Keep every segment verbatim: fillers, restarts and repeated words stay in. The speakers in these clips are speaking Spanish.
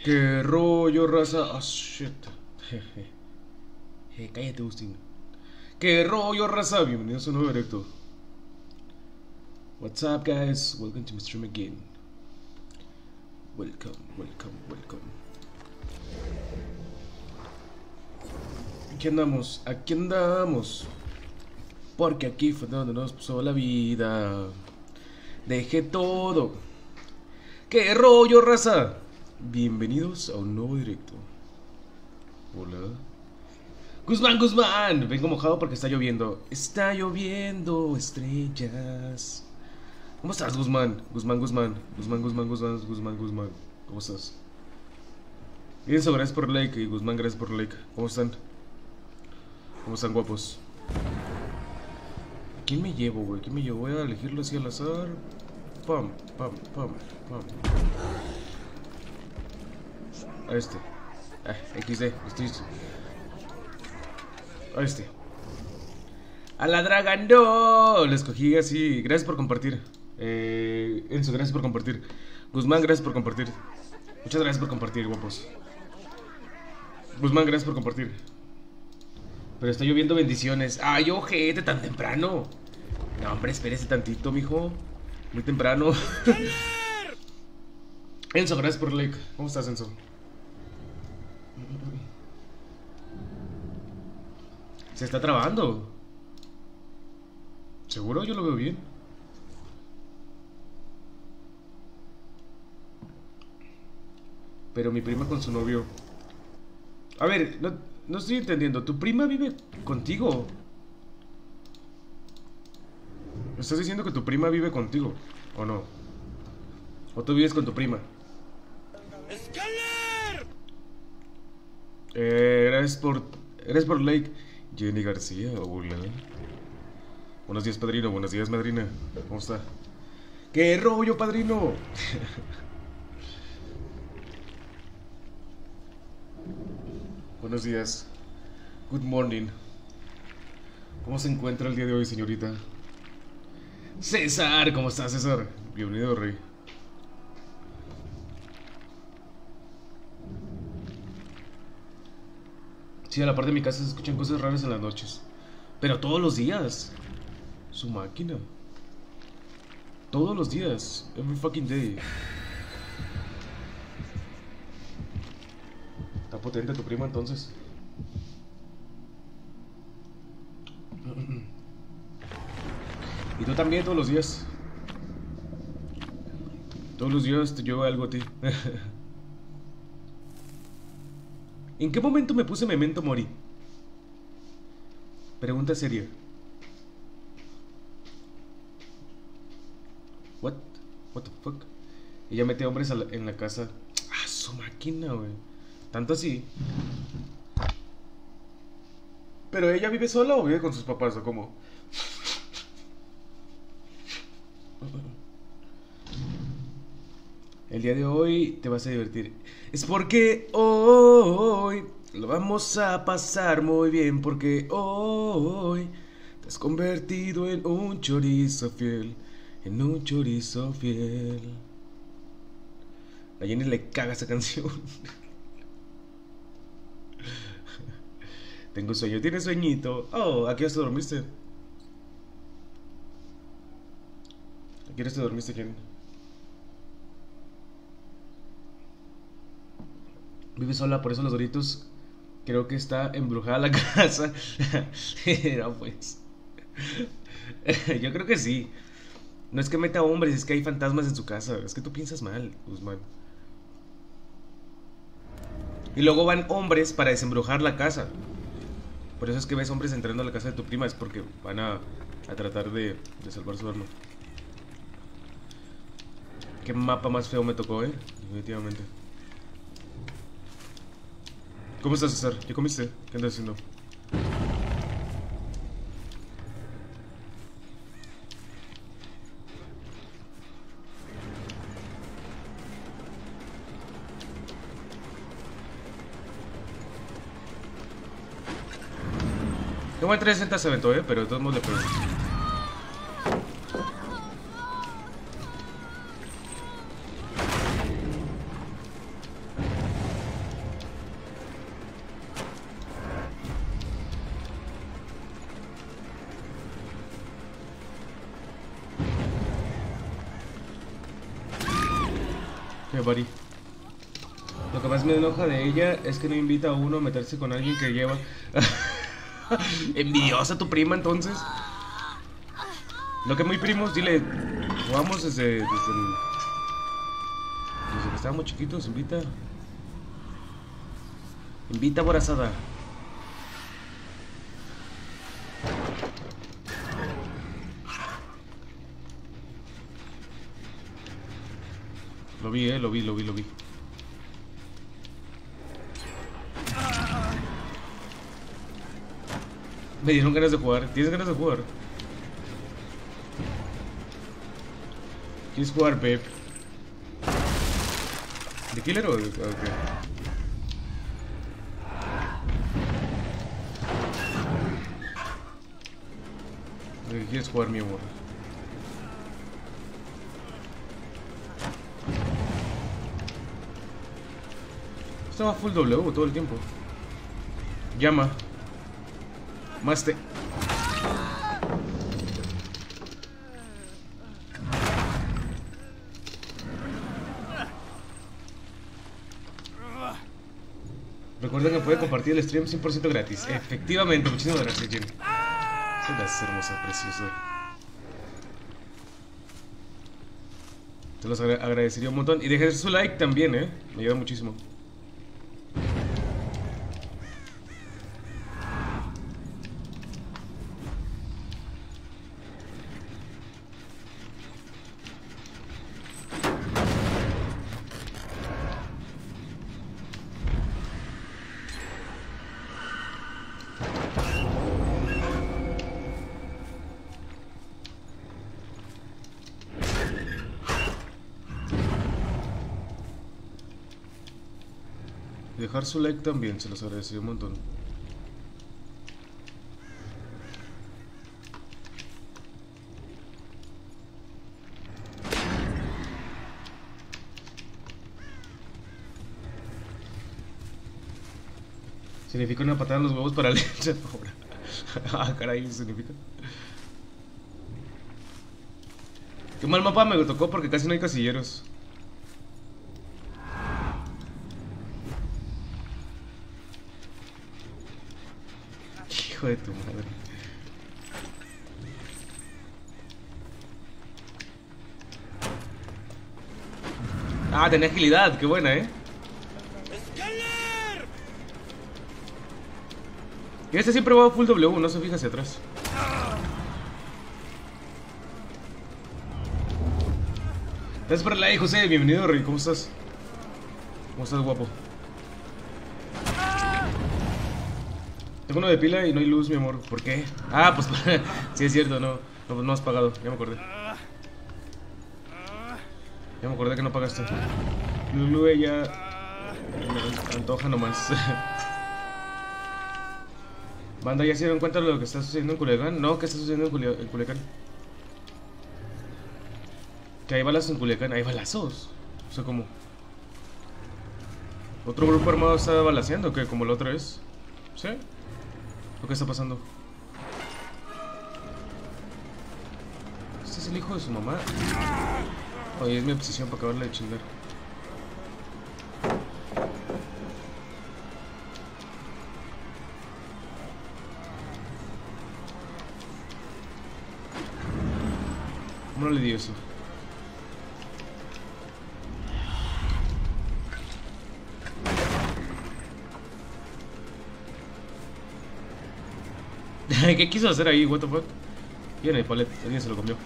¿Qué rollo, raza? Ah, shit. Jeje. Hey, cállate, Agustín. ¿Qué rollo, raza? Bienvenidos a un nuevo directo. What's up, guys? Welcome to my stream again. Welcome, welcome, welcome. Aquí andamos, aquí andamos. Porque aquí fue donde nos puso la vida. Dejé todo. ¿Qué rollo, raza? Bienvenidos a un nuevo directo. Hola. Guzmán, Guzmán. Vengo mojado porque está lloviendo. Está lloviendo estrellas. ¿Cómo estás, Guzmán? Guzmán, Guzmán. Guzmán, Guzmán, Guzmán, Guzmán, Guzmán. ¿Cómo estás? Pienso, gracias por el like. Y Guzmán, gracias por el like. ¿Cómo están? ¿Cómo están, guapos? ¿Quién me llevo, güey? ¿Quién me llevo? Voy a elegirlo así al azar. Pam, pam, pam, pam. A este. Ah, equis de. Estoy. A este. A la Dragon, no. Lo escogí así. Gracias por compartir. Eh, Enzo, gracias por compartir. Guzmán, gracias por compartir. Muchas gracias por compartir, guapos. Guzmán, gracias por compartir. Pero está lloviendo, bendiciones. Ay, ojete, tan temprano. No, hombre, espérese tantito, mijo. Muy temprano. Enzo, gracias por el like. ¿Cómo estás, Enzo? Se está trabando. ¿Seguro? Yo lo veo bien. Pero mi prima con su novio. A ver, no, no estoy entendiendo. ¿Tu prima vive contigo? ¿Me estás diciendo que tu prima vive contigo? ¿O no? ¿O tú vives con tu prima? ¡Skyler! Eh, gracias por... Eres por like. Jenny García, hola. Buenos días, padrino. Buenos días, madrina. ¿Cómo está? ¡Qué rollo, padrino! Buenos días. Good morning. ¿Cómo se encuentra el día de hoy, señorita? César, ¿cómo estás, César? Bienvenido, rey. Sí, a la parte de mi casa se escuchan cosas raras en las noches. Pero todos los días. Su máquina. Todos los días. Every fucking day. Está potente tu prima, entonces. Y tú también todos los días. Todos los días te llevo algo a ti. ¿En qué momento me puse Memento Mori? Pregunta seria. What? What the fuck? Ella mete hombres a la, en la casa. Ah, su máquina, güey. Tanto así. ¿Pero ella vive sola o vive con sus papás o cómo? El día de hoy te vas a divertir. Es porque hoy lo vamos a pasar muy bien. Porque hoy te has convertido en un chorizo fiel. En un chorizo fiel. A Jenny le caga esa canción. Tengo sueño, ¿tienes sueñito? Oh, ¿a qué hora te dormiste? ¿A qué hora te dormiste, Jenny? Vive sola, por eso los Doritos. Creo que está embrujada la casa. No, pues. Yo creo que sí. No es que meta hombres, es que hay fantasmas en su casa. Es que tú piensas mal, Guzmán. Y luego van hombres para desembrujar la casa. Por eso es que ves hombres entrando a la casa de tu prima. Es porque van a, a tratar de, de salvar su alma. Qué mapa más feo me tocó, eh. Definitivamente. ¿Cómo estás, César? ¿Qué comiste? ¿Qué andas haciendo? Qué buen trescientos sesenta se aventó, eh, pero de todos modos le pego. Ok, buddy. Lo que más me enoja de ella es que no invita a uno a meterse con alguien que lleva... Envidiosa tu prima, entonces. Lo que muy primos, dile, jugamos desde, desde, el, desde que estábamos chiquitos, invita. Invita, aborazada. Lo vi, eh, lo vi, lo vi, lo vi. Me dieron ganas de jugar. ¿Tienes ganas de jugar? ¿Quieres jugar, babe? ¿De killer o de...? Okay. ¿De qué quieres jugar, mi amor? Estaba full W todo el tiempo. Llama. Maste. Recuerden que puede compartir el stream cien por ciento gratis. Efectivamente, muchísimas gracias, Jenny. Gracias, hermosa, preciosa. Te los agra agradecería un montón. Y dejen su like también, eh. Me ayuda muchísimo. Dejar su like también, se los agradecería un montón. Significa una patada en los huevos para leche ahora. Ah, caray, ¿eso significa? Qué mal mapa me tocó porque casi no hay casilleros. Hijo de tu madre. Ah, tenía agilidad, qué buena, eh. Y este siempre va full W, no se fija hacia atrás. Gracias por el like, José, bienvenido, Rey, ¿cómo estás? ¿Cómo estás, guapo? Tengo uno de pila y no hay luz, mi amor. ¿Por qué? Ah, pues sí es cierto, no, no, no has pagado, ya me acordé. Ya me acordé que no pagaste. Lulu, ella me antoja nomás. Banda, ¿ya se dieron cuenta de lo que está sucediendo en Culiacán? No, ¿qué está sucediendo en, Culia en Culiacán? Que hay balazos en Culiacán, hay balazos. O sea, como... ¿Otro grupo armado está balaceando? ¿Qué? ¿Como la otra vez? ¿Sí? ¿O qué está pasando? ¿Este es el hijo de su mamá? Oye, es mi obsesión para acabarle de chingar. ¿Cómo no le di eso? ¿Qué quiso hacer ahí? What the fuck? Y en el palet, alguien se lo comió.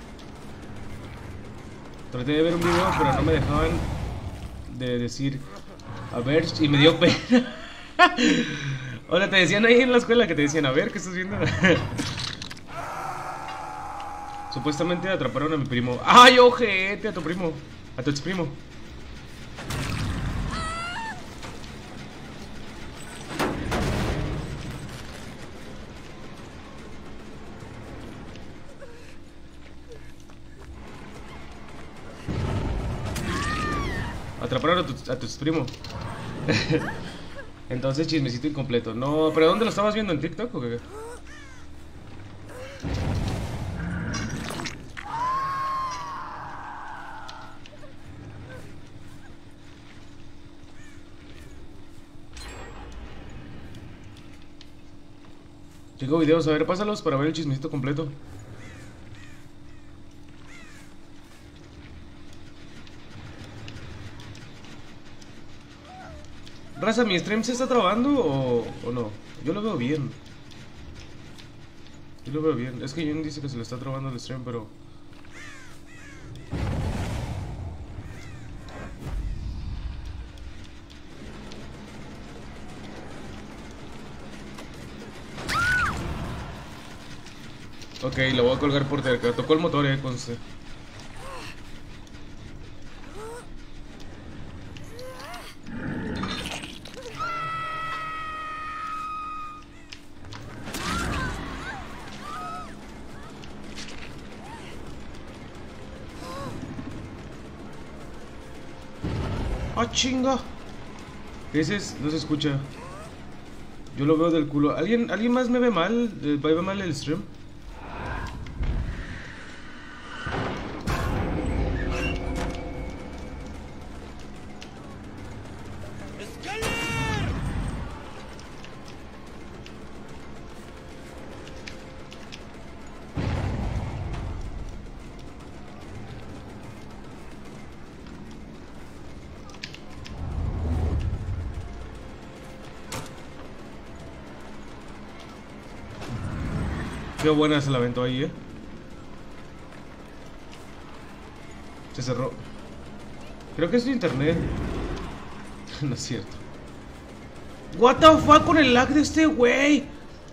Traté de ver un video, pero no me dejaban de decir a ver, y me dio pena. Hola, te decían ahí en la escuela que te decían, a ver, ¿qué estás viendo? Supuestamente atraparon a mi primo. ¡Ay, ojete! A tu primo. A tu ex primo. Atraparon a tu, a tu ex primo. Entonces, chismecito incompleto. No, pero ¿dónde lo estabas viendo? ¿En TikTok o qué? Tengo videos, a ver, pásalos para ver el chismecito completo. Raza, ¿mi stream se está trabando o, o no? Yo lo veo bien. Yo lo veo bien. Es que Jen dice que se le está trabando el stream, pero... Ok, lo voy a colgar por cerca. Tocó el motor, eh, conste. ¡Ah, chinga! Ese es, no se escucha. Yo lo veo del culo. ¿Alguien, ¿alguien más me ve mal? ¿Va a mal el stream? Qué buena se la aventó ahí, eh. Se cerró. Creo que es su internet. No es cierto. What the fuck con el lag de este güey.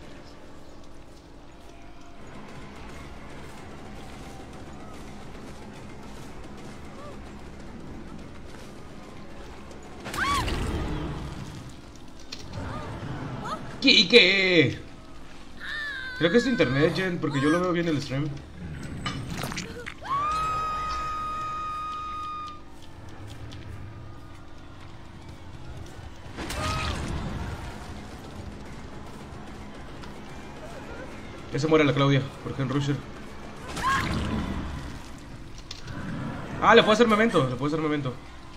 ¿Qué? ¿Qué? Creo que es tu internet, Jen, porque yo lo veo bien en el stream. Ya se muere la Claudia, por Gen Rusher. Ah, le puedo hacer memento, le puedo hacer memento.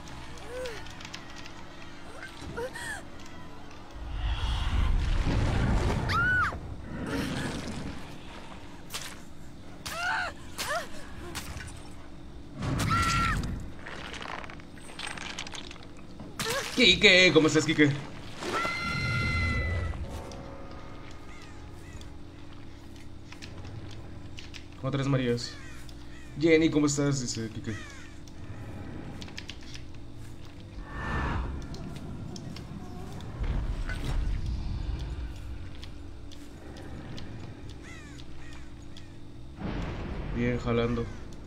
Kike, ¿cómo estás, Kike? Como tres Marías. Jenny, ¿cómo estás? Dice Kike. Bien, jalando.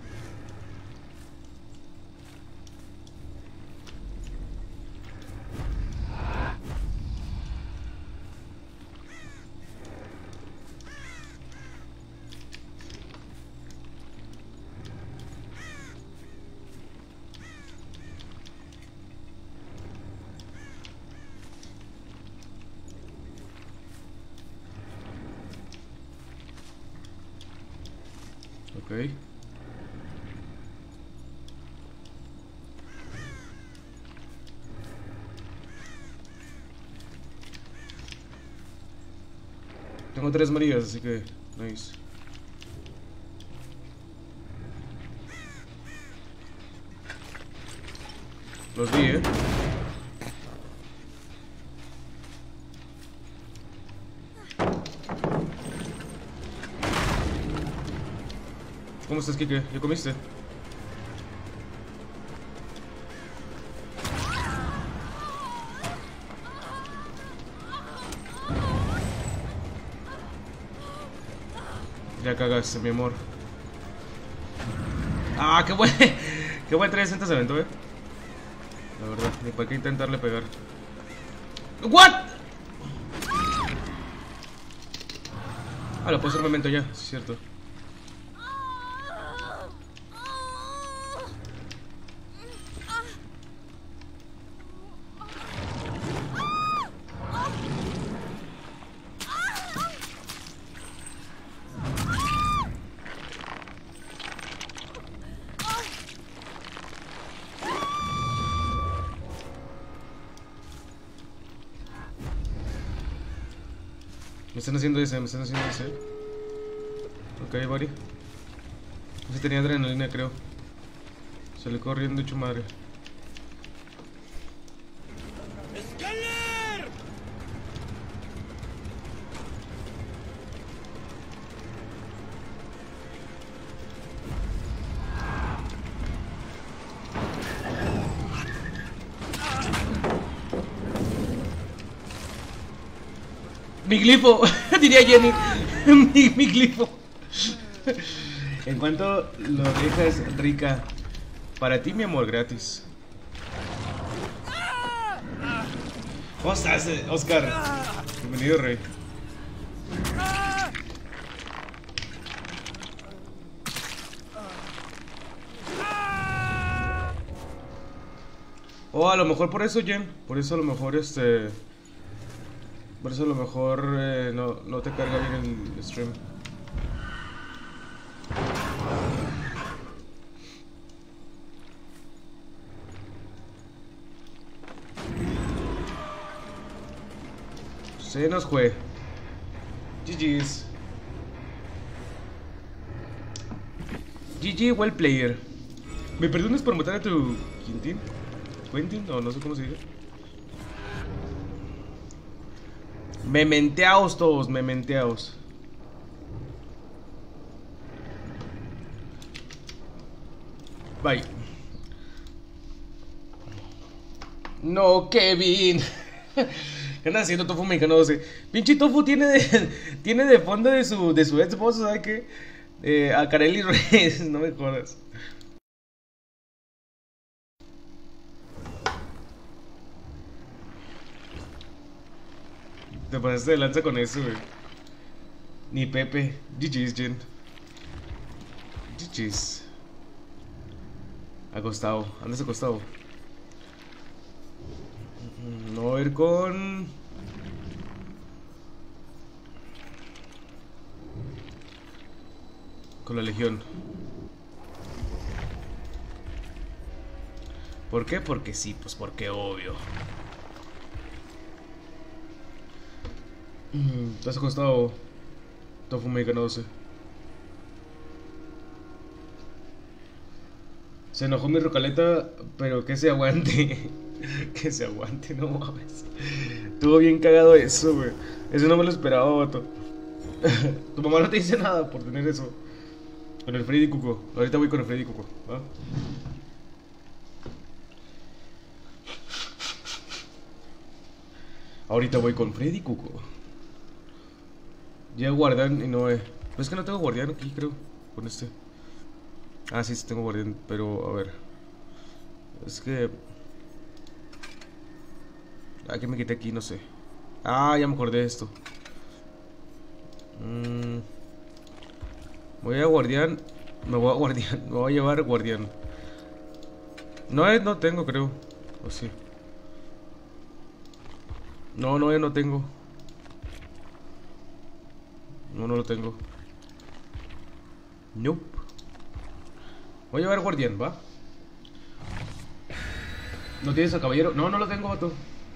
Ok. Tengo tres Marías, así que nice. Los vi, eh. ¿Cómo estás, Kike? ¿Ya comiste? Ya cagaste, mi amor. Ah, qué buen. Qué buen trescientos sesenta se aventó, eh. La verdad, ni para qué intentarle pegar. ¿What? Ah, lo puedo hacer un momento ya, sí es cierto. Me están haciendo ese, me están haciendo ese. Ok, buddy. Ese tenía adrenalina, creo. Sale corriendo hecho madre. Mi glifo, diría Jenny. mi, mi glifo. En cuanto lo dejas, Rica. Para ti, mi amor, gratis. ¿Cómo estás, Oscar? Bienvenido, rey. Oh, a lo mejor por eso, Jen. Por eso a lo mejor este... Por eso a lo mejor eh, no, no te carga bien el stream. Se nos fue. G G's. G G, well player. ¿Me perdonas por matar a tu Quintín? ¿Quentin? No, no sé cómo se dice. Mementeaos todos, mementeaos. Bye. No, Kevin. ¿Qué andas haciendo, Tofu mexicano? doce? Pinche Tofu tiene de, tiene de fondo de su, de su Xbox, ¿sabes qué? Eh, a Kareli Reyes, no me jodas. Te pasaste de lanza con eso, güey. Ni Pepe. G G's, Jen. G G's. Acostado. Andas acostado. No voy a ir con... Con la Legión. ¿Por qué? Porque sí, pues porque obvio. ¿Estás acostado? Tofu mexicano doce. Se enojó mi rocaleta, pero que se aguante. Que se aguante, no mames. Estuvo bien cagado eso, güey. Eso no me lo esperaba, vato. Tu mamá no te dice nada por tener eso. Con el Freddy Cuco. Ahorita voy con el Freddy Cuco, ¿va? Ahorita voy con Freddy Cuco. Ya guardián y no he... Pero es que no tengo guardián aquí, creo. Con este. Ah, sí, sí tengo guardián. Pero, a ver. Es que... Ah, que me quité aquí, no sé. Ah, ya me acordé de esto. Mm. Voy a guardián. Me voy a guardián. Me voy a llevar guardián. No, eh, no tengo, creo. O sí. No, no, ya no tengo. No, no lo tengo. Nope. Voy a llevar guardián, ¿va? ¿No tienes a caballero? No, no lo tengo, vato.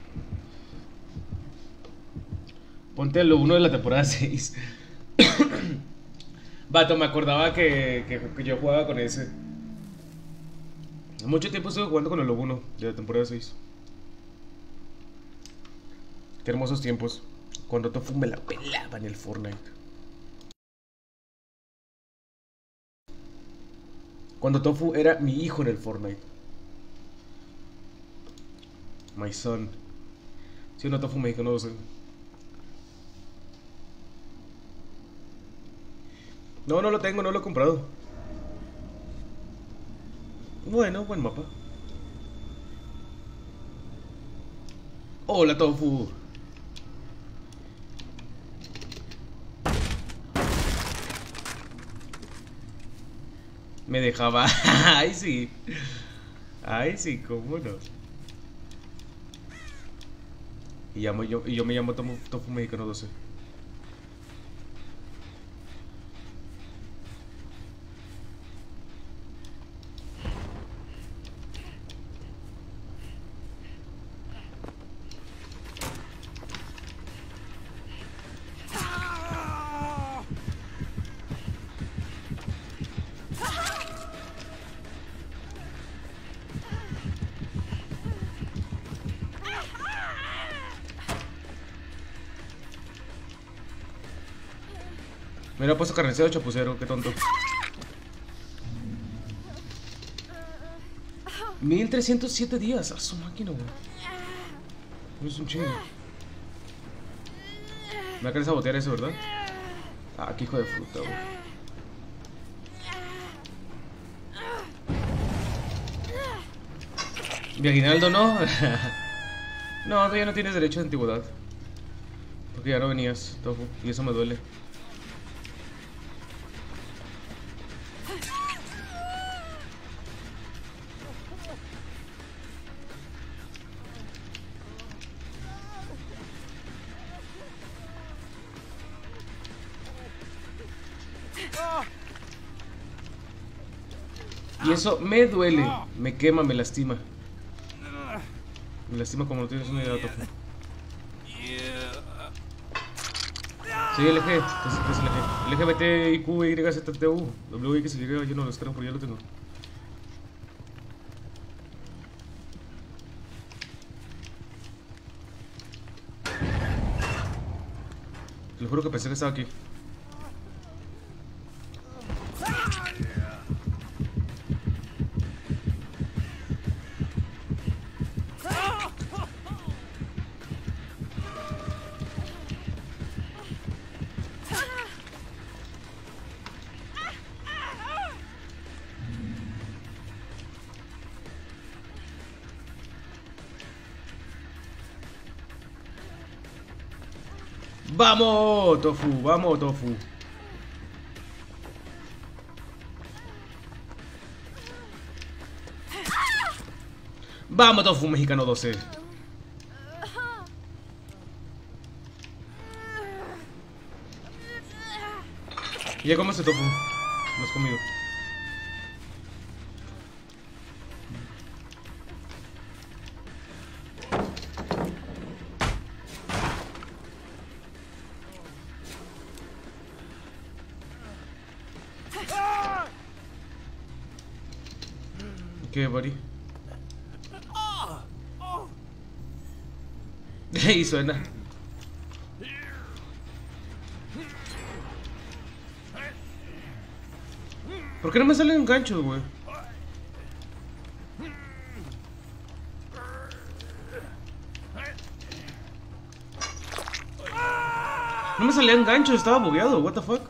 Ponte lo uno de la temporada seis. Vato, me acordaba que, que, que yo jugaba con ese. Mucho tiempo estuve jugando con el Lobo uno de la temporada seis. Qué hermosos tiempos. Cuando Tofu me la pelaba en el Fortnite. Cuando Tofu era mi hijo en el Fortnite. My son. Si sí, no, Tofu me dijo, no lo sé. No, no lo tengo, no lo he comprado. Bueno, buen mapa. Hola, Tofu. Me dejaba. Ay, sí. Ay, sí, cómo no. Y, llamo yo, y yo me llamo Tofu, Tofu Mexicano doce. Me hubiera puesto carnicero chapucero, qué tonto. mil trescientos siete días. A su máquina, güey. Es un chingo. Me va a querer sabotear eso, ¿verdad? Ah, qué hijo de fruta, güey. Mi aguinaldo, ¿no? No, todavía no tienes derecho de antigüedad. Porque ya no venías, Tofu. Y eso me duele. Y eso me duele, me quema, me lastima. Me lastima como no tienes una idea, Tofu. Sí, el eje, ¿qué es, qué es el eje? El L G B T I Q Y Z T U W X Y, yo no lo descargo porque ya lo tengo. Te lo juro que pensé que estaba aquí. ¡Vamos, Tofu! ¡Vamos, Tofu! ¡Vamos, Tofu Mexicano doce! Ya comes ese tofu. No has comido. ¿Qué, buddy? Y suena. ¿Por qué no me salen ganchos, güey? No me salían ganchos, estaba bugueado, what the fuck.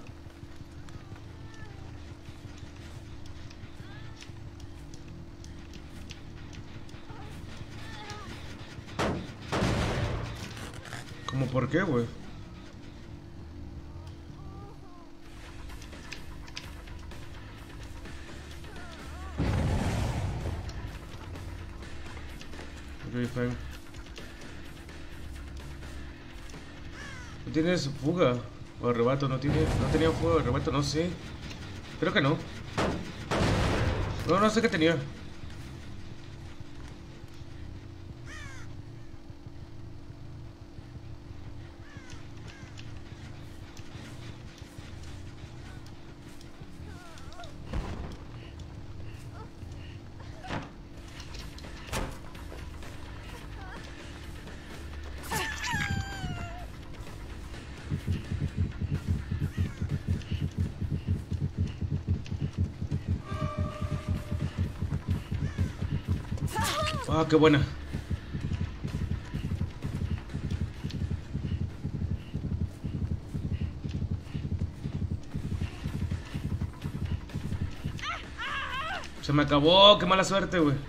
¿Cómo por qué, güey? Ok, fine. ¿No tienes fuga o arrebato? ¿No tiene, no tenía fuga o arrebato? No sé. Creo que no. No, no sé qué tenía. Ah, qué buena. Se me acabó, qué mala suerte, güey.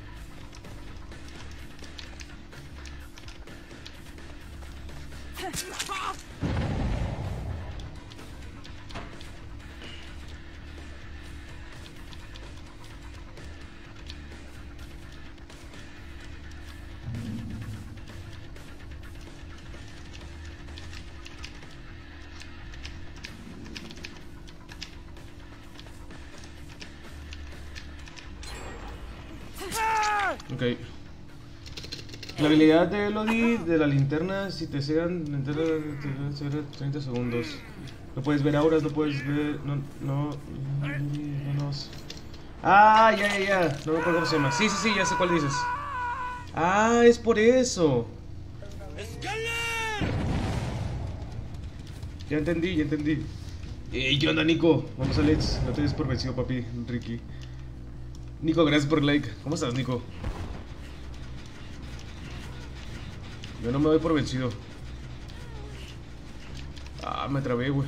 Ok. La habilidad de Elodie de la linterna, si te cegan, linterna te cegan treinta segundos. No puedes ver auras, no puedes ver. No, no. No, no. Ah, ya, ya, ya. No me acuerdo cómo se llama. Sí, sí, sí, ya sé cuál dices. Ah, es por eso. Ya entendí, ya entendí. Ey, ¿qué onda, Nico? Vamos a Let's. No te des por vencido, papi, Ricky. Nico, gracias por el like. ¿Cómo estás, Nico? Yo no me doy por vencido. Ah, me trabé, güey.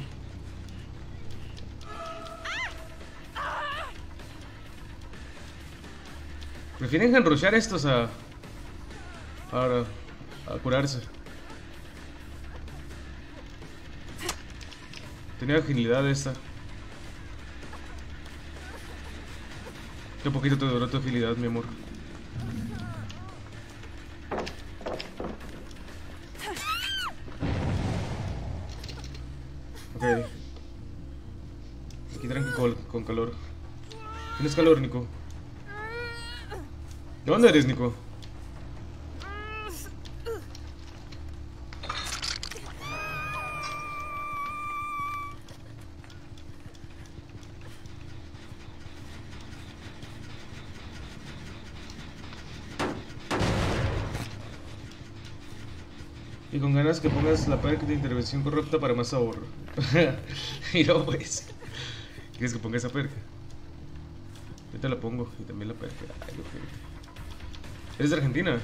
Prefieren enrollar estos a... Ahora, a curarse. Tenía agilidad esta. Qué poquito te duró tu agilidad, mi amor. Ok. Aquí tranqui con, con calor. ¿Tienes calor, Nico? ¿De dónde eres, Nico? Y con ganas que pongas la perk de intervención corrupta para más ahorro. Y no, pues. ¿Quieres que ponga esa perk? Yo te la pongo. Y también la perk. Ay, ok. ¿Eres de Argentina?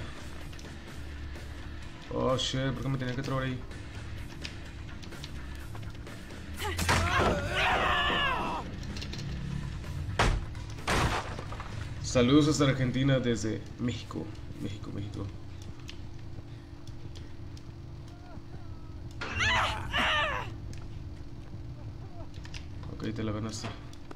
Oh, shit. ¿Por qué me tenía que traer ahí? Saludos hasta Argentina desde México. México, México. Ok, te la ganaste.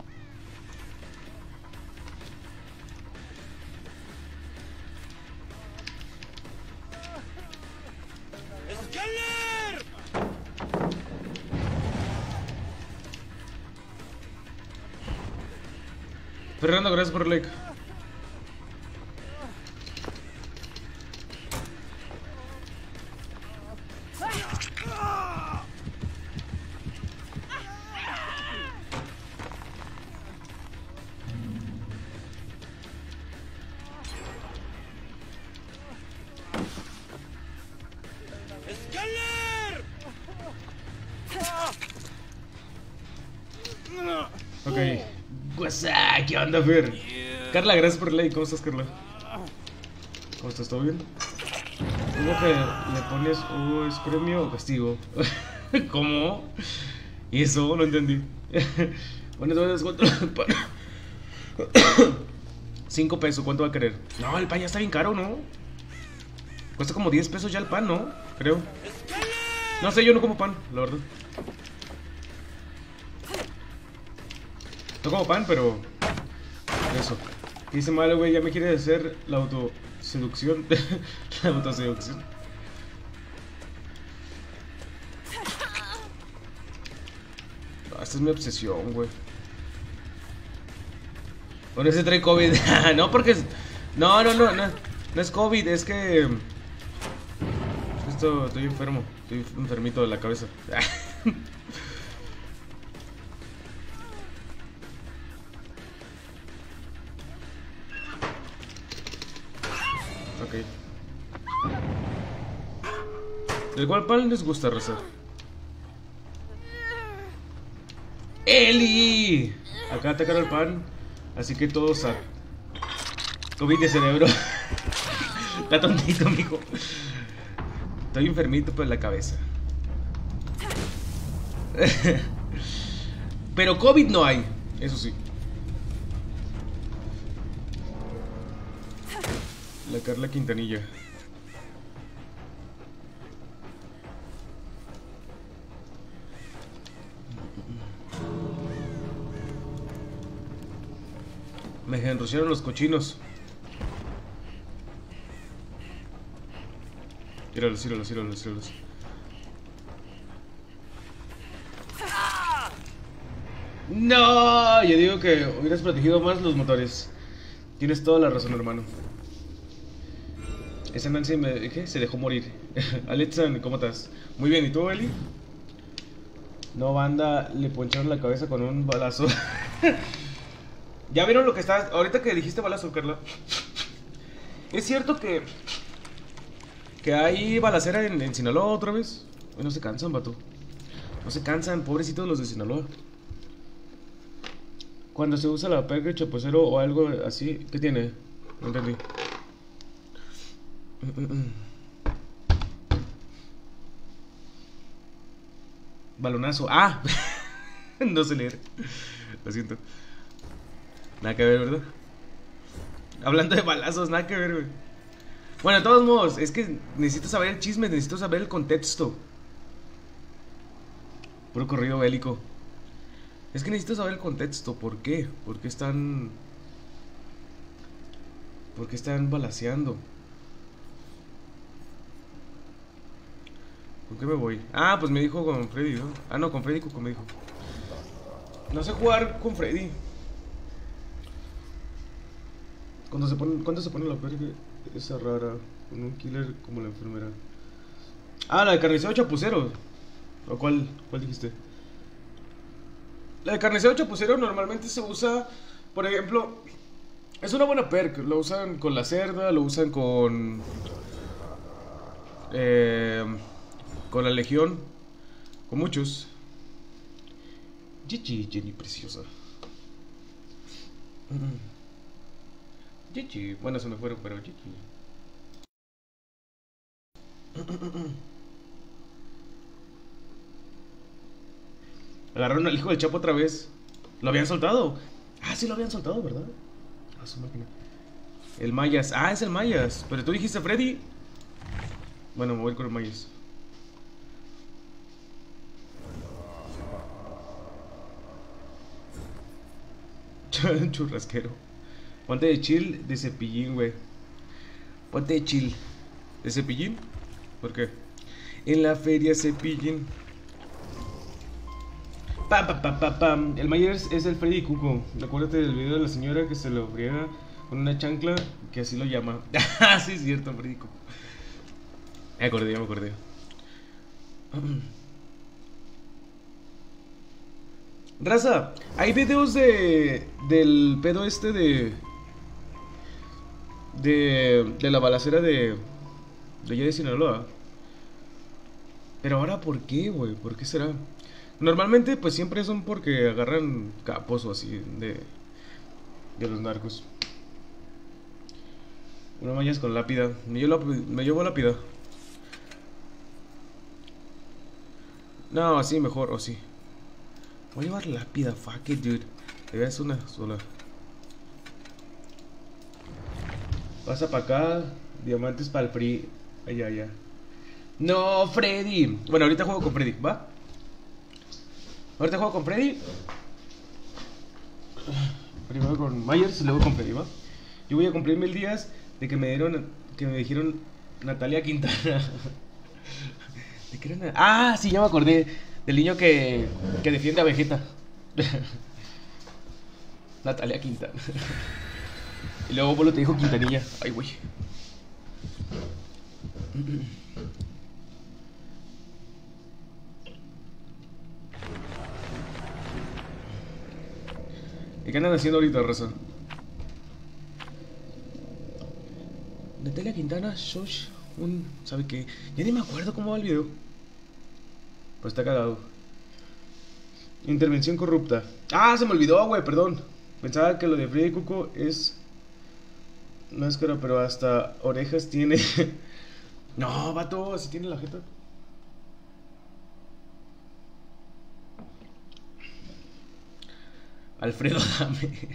Fernando, gracias por el like. Ok. Guasa, ¿qué onda, Fer? Carla, gracias por el like. ¿Cómo estás, Carla? ¿Cómo estás? ¿Todo bien? ¿Cómo que le pones uh, es premio o castigo? ¿Cómo? ¿Y eso? No entendí. Pones dos descuento. Cinco pesos, ¿cuánto va a querer? No, el pan ya está bien caro, ¿no? Cuesta como diez pesos ya el pan, ¿no? Creo. No sé, yo no como pan, la verdad. No como pan, pero... Eso. Dice malo, güey, ya me quiere hacer la autoseducción. La autoseducción. No, esta es mi obsesión, güey. Bueno, ese trae COVID. No, porque... Es... No, no, no, no. No es COVID, es que... Esto, estoy enfermo. Estoy enfermito de la cabeza. Ok. ¿De cuál pan les gusta, raza? ¡Eli! Acá atacaron el pan. Así que todos a... COVID de cerebro. Está tontito, mijo. Estoy enfermito por la cabeza. Pero COVID no hay. Eso sí. La Carla Quintanilla. Me enrociaron los cochinos. Tíralos, tíralos, tíralos, tíralos. No, yo digo que hubieras protegido más los motores. Tienes toda la razón, hermano. Esa Nancy me, ¿qué? Se dejó morir. Alexan, ¿cómo estás? Muy bien, ¿y tú, Eli? No, banda, le poncharon la cabeza con un balazo. ¿Ya vieron lo que está? Ahorita que dijiste balazo, Carla. ¿Es cierto que que hay balacera en, en Sinaloa otra vez? No se cansan, vato. No se cansan, pobrecitos los de Sinaloa. Cuando se usa la perca chapucero o algo así, ¿qué tiene? No entendí. Balonazo. Ah, no sé leer. Lo siento. Nada que ver, ¿verdad? Hablando de balazos, nada que ver, güey. Bueno, de todos modos, es que necesito saber el chisme, necesito saber el contexto. Puro corrido bélico. Es que necesito saber el contexto. ¿Por qué? ¿Por qué están... ¿Por qué están balaceando? ¿Con qué me voy? Ah, pues me dijo con Freddy, ¿no? Ah, no, con Freddy Cuco me dijo. No sé jugar con Freddy. Cuando se pone, ¿cuándo se pone la verga esa rara? Con un killer como la enfermera. Ah, la de carnicero chapucero. ¿O cuál, cuál dijiste? La de carnicero chapucero normalmente se usa, por ejemplo, es una buena perk. Lo usan con la cerda, lo usan con... Eh, con la legión. Con muchos. G G, Jenny preciosa. G G, bueno, se me fueron, pero G G. Agarraron al hijo del Chapo otra vez. ¿Lo habían soltado? Ah, sí lo habían soltado, ¿verdad? Ah, su máquina. El Mayas. Ah, es el Mayas. Pero tú dijiste Freddy. Bueno, me voy con el Mayas. Churrasquero. Ponte de chill de cepillín, güey. Ponte de chill. ¿De cepillín? ¿Por qué? En la feria cepillín. Pam, pam, pam, pam, pam. El Myers es el Freddy Cuco. Acuérdate del video de la señora que se lo friega con una chancla, que así lo llama. Ah, sí, es cierto, Freddy Cuco. Me acordé, me acordé. Raza, hay videos de... del pedo este de... De... de la balacera de... de allá de Sinaloa. Pero ahora, ¿por qué, güey? ¿Por qué será? Normalmente, pues siempre son porque agarran capos o así de... de los narcos. Una mallas con lápida. Me llevo, me llevo lápida. No, así mejor, o sí. Voy a llevar lápida, fuck it, dude. Es una sola. Pasa para acá. Diamantes para el free. Allá, allá. No, Freddy. Bueno, ahorita juego con Freddy, ¿va? Ahorita juego con Freddy. Primero con Myers y luego con Freddy, ¿va? Yo voy a cumplir mil días de que me dieron... que me dijeron Natalia Quintana. ¿De qué era? Ah, sí, ya me acordé. Del niño que, que defiende a Vegeta. Natalia Quintana. Y luego Polo te dijo Quintanilla. Ay, güey. ¿Y qué andan haciendo ahorita, raza? Natalia Quintana, Shosh, un... ¿sabe qué? Ya ni me acuerdo cómo va el video. Pues está cagado. Intervención corrupta. Ah, se me olvidó, güey, perdón. Pensaba que lo de Freddy Cuco es... máscara, pero hasta orejas tiene. No, vato, así tiene la jeta. Alfredo, dame.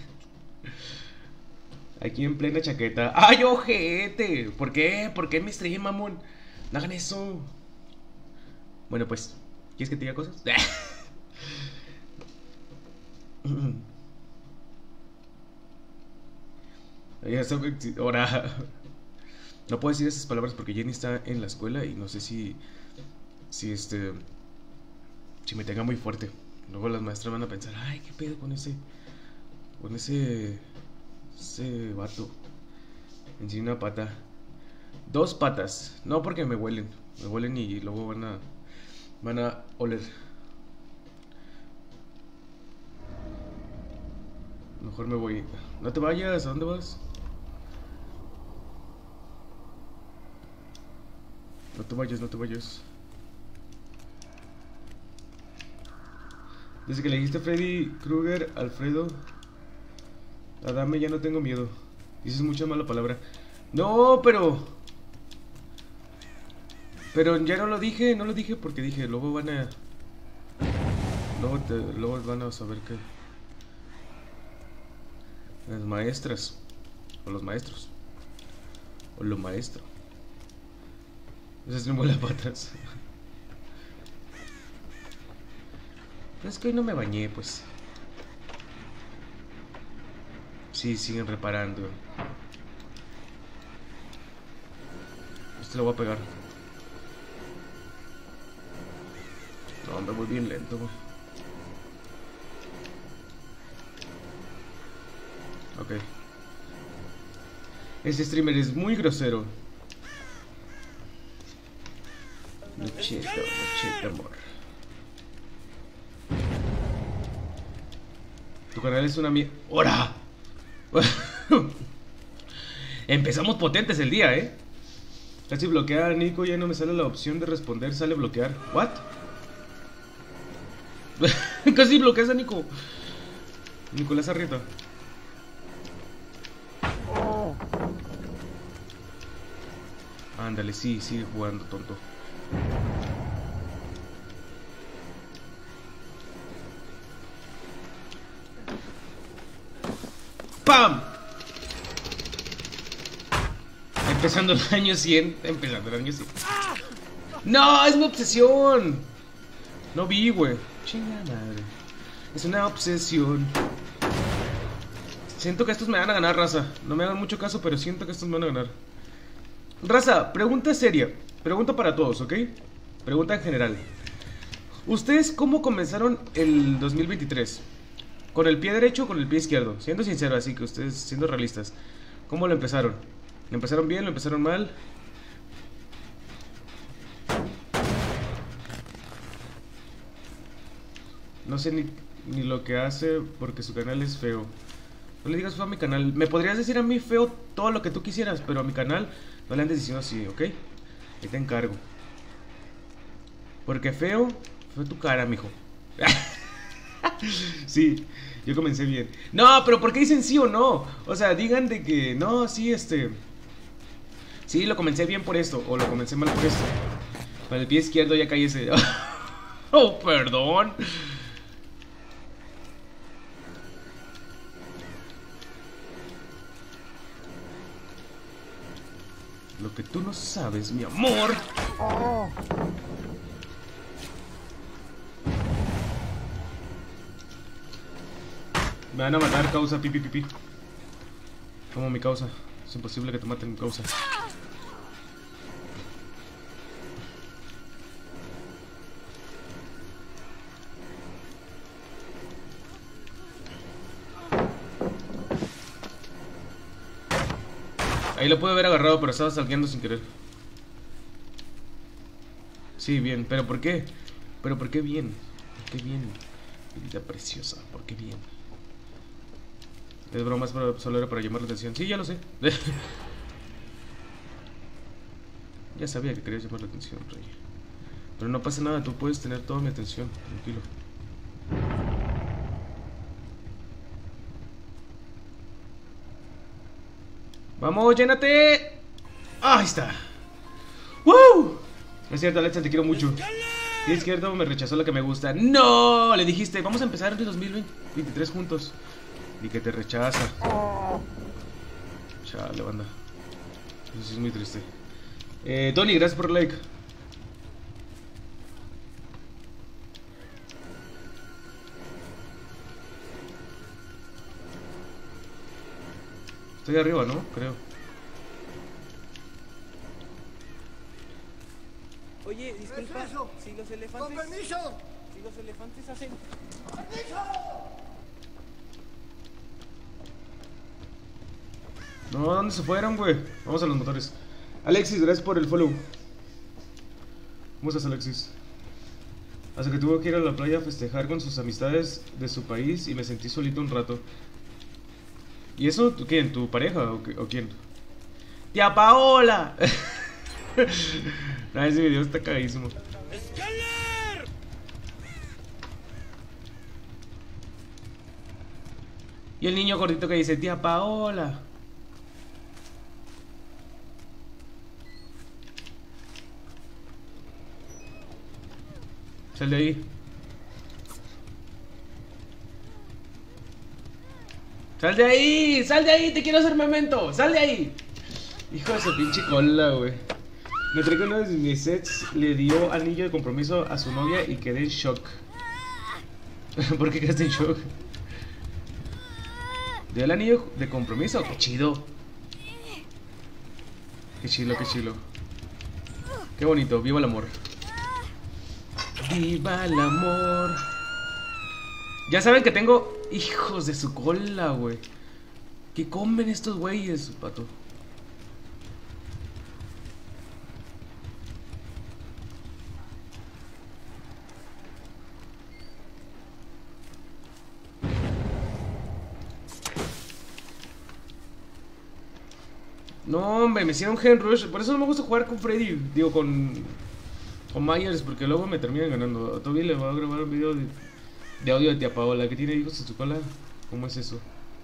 Aquí en plena chaqueta. ¡Ay, ojete! ¿Por qué? ¿Por qué me estrellé, mamón? No hagan eso. Bueno, pues, ¿quieres que te diga cosas? Ya sabe, ahora no puedo decir esas palabras porque Jenny está en la escuela y no sé si si este si me tenga muy fuerte. Luego las maestras van a pensar, ay, qué pedo con ese con ese ese vato. Encima una pata, dos patas, no porque me huelen, me huelen y luego van a van a oler. Mejor me voy. No te vayas, ¿a dónde vas? No te vayas, no te vayas. Desde que le dijiste Freddy Krueger, Alfredo Adame, ya no tengo miedo. Dices mucha mala palabra. No, pero... Pero ya no lo dije, no lo dije porque dije, luego van a... Luego, te, luego van a saber que... Las maestras. O los maestros. O lo maestro. Esas no mueven las patas. Es que hoy no me bañé, pues. Sí, siguen reparando. Este lo voy a pegar. No, hombre, voy bien lento, güey. Ok. Este streamer es muy grosero. Luchito, luchito, amor. Tu canal es una mierda. ¡Hora! Empezamos potentes el día, ¿eh? Casi bloquear, Nico, ya no me sale la opción de responder, sale bloquear. ¿What? Casi bloqueas a Nico. Nicolás Arrieta. Ándale, sí, sigue jugando, tonto. ¡Pam! Empezando el año cien. Empezando el año cien. ¡No! ¡Es mi obsesión! No vi, güey. Chinga madre. Es una obsesión. Siento que estos me van a ganar, raza. No me hagan mucho caso, pero siento que estos me van a ganar. Raza, pregunta seria. Pregunta para todos, ¿ok? Pregunta en general. ¿Ustedes cómo comenzaron el dos mil veintitrés? ¿Con el pie derecho o con el pie izquierdo? Siendo sincero, así que ustedes, siendo realistas, ¿cómo lo empezaron? ¿Lo empezaron bien? ¿Lo empezaron mal? No sé ni, ni lo que hace porque su canal es feo. No le digas feo a mi canal. Me podrías decir a mí feo todo lo que tú quisieras, pero a mi canal no le andes diciendo así, ¿ok? Ahí te encargo. Porque feo, fue tu cara, mijo. Sí, yo comencé bien. No, pero ¿por qué dicen sí o no? O sea, digan de que no, sí, este... Sí, lo comencé bien por esto, o lo comencé mal por esto. Con el pie izquierdo ya caí ese... Oh, perdón. Lo que tú no sabes, mi amor. Oh. Me van a matar, causa, pipi, pipi. Como mi causa. Es imposible que te maten, mi causa. Ahí lo pude haber agarrado, pero estaba salteando sin querer. Sí, bien. ¿Pero por qué? ¿Pero por qué bien? ¿Por qué bien? Vida preciosa, ¿por qué bien? Es broma, es para, solo era para llamar la atención. Sí, ya lo sé. Ya sabía que querías llamar la atención, Rey. Pero no pasa nada, tú puedes tener toda mi atención. Tranquilo. ¡Vamos, llénate! ¡Ah, ahí está! ¡Woo! Es cierto, Alexa, te quiero mucho. Y izquierdo me rechazó lo que me gusta. ¡No! Le dijiste, vamos a empezar el dos mil veintitrés juntos. Y que te rechaza. Chale, banda. Eso sí es muy triste. Eh, Tony, gracias por el like. Estoy arriba, ¿no? Creo. Oye, disculpa, ¿es si los elefantes... ¡Con permiso! Si los elefantes hacen... ¡Permiso! No, ¿dónde se fueron, güey? Vamos a los motores. Alexis, gracias por el follow. ¿Cómo estás, Alexis? Hasta que tuvo que ir a la playa a festejar con sus amistades de su país y me sentí solito un rato. ¿Y eso quién? ¿Tu pareja o, o quién? ¡Tía Paola! No, ese video está cagadísimo. Y el niño gordito que dice, tía Paola. Sal de ahí. Sal de ahí, sal de ahí, te quiero hacer memento. Sal de ahí. Hijo de su pinche cola, güey. Me trae que uno de mis sets le dio anillo de compromiso a su novia y quedé en shock. ¿Por qué quedaste en shock? ¿Dio el anillo de compromiso? ¡Qué chido! ¡Qué chido, qué chido! ¡Qué bonito! ¡Viva el amor! ¡Viva el amor! Ya saben que tengo... Hijos de su cola, güey. ¿Qué comen estos güeyes, pato? No, hombre, me hicieron Gen Rush. Por eso no me gusta jugar con Freddy. Digo, con... Con Myers, porque luego me terminan ganando. Todavía le voy a grabar un video de, de audio de tía Paola, que tiene hijos en su cola. ¿Cómo es eso?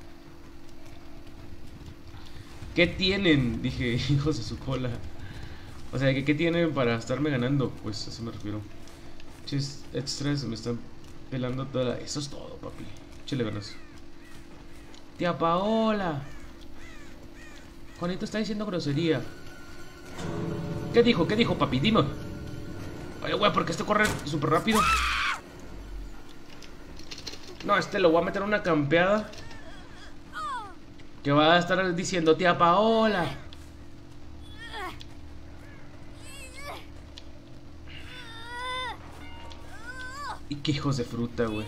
¿Qué tienen? Dije, hijos de su cola. O sea, ¿qué, qué tienen para estarme ganando? Pues a eso me refiero. Chis extras me están pelando toda la... Eso es todo, papi. Chile ganas. Tía Paola. Juanito está diciendo grosería. ¿Qué dijo? ¿Qué dijo, papi? Dime. Oye, güey, ¿por qué este corre súper rápido? No, este lo voy a meter una campeada que va a estar diciendo tía Paola. Y qué hijos de fruta, güey.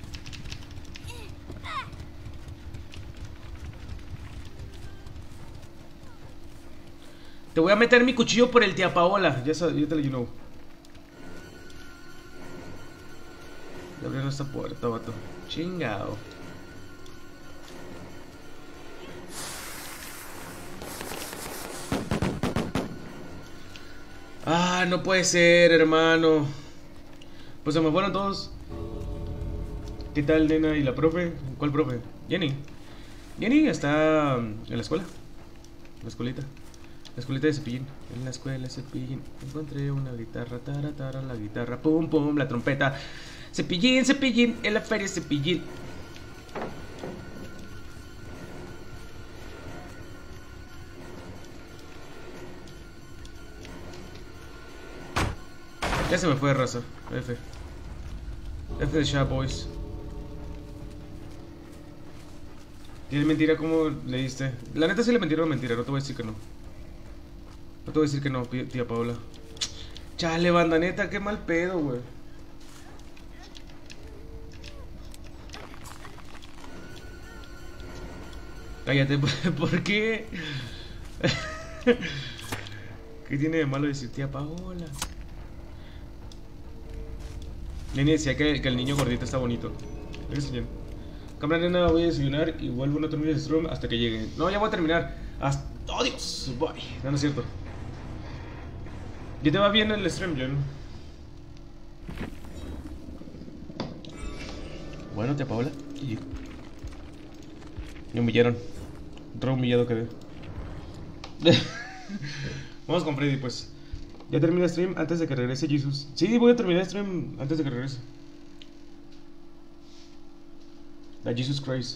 Te voy a meter mi cuchillo por el tía Paola. Ya sabes, ya te lo you know. Le abrieron esta puerta, vato. Chingao. Ah, no puede ser, hermano. Pues se me fueron todos. ¿Qué tal, nena? ¿Y la profe? ¿Cuál profe? Jenny. Jenny está en la escuela. En la escuelita. La escuelita de Cepillín. En la escuela de Cepillín encontré una guitarra, tara, tara, la guitarra, pum, pum, la trompeta. Cepillín, Cepillín, en la feria Cepillín. Ya se me fue, raza. F. F de Sharp Boys. ¿Tienes mentira? ¿Cómo le diste? La neta sí le mentira o mentira, no te voy a decir que no. No te voy a decir que no, tía Paola. Chale, banda, neta, qué mal pedo, güey. Cállate, ¿por qué? ¿Qué tiene de malo decir tía Paola? Lenny decía que, que el niño gordito está bonito. ¿Qué enseñan? Cámara, nena, voy a desayunar y vuelvo, no termine el stream hasta que llegue. No, ya voy a terminar. Hasta... ¡Oh, Dios! Bye. No, no es cierto. ¿Ya te va bien el stream, Jen? Bueno, tía Paola. Y... me humillaron. Re humillado quedé. Vamos con Freddy, pues. Ya termina el stream antes de que regrese Jesus. Sí, voy a terminar el stream antes de que regrese. La Jesus Christ.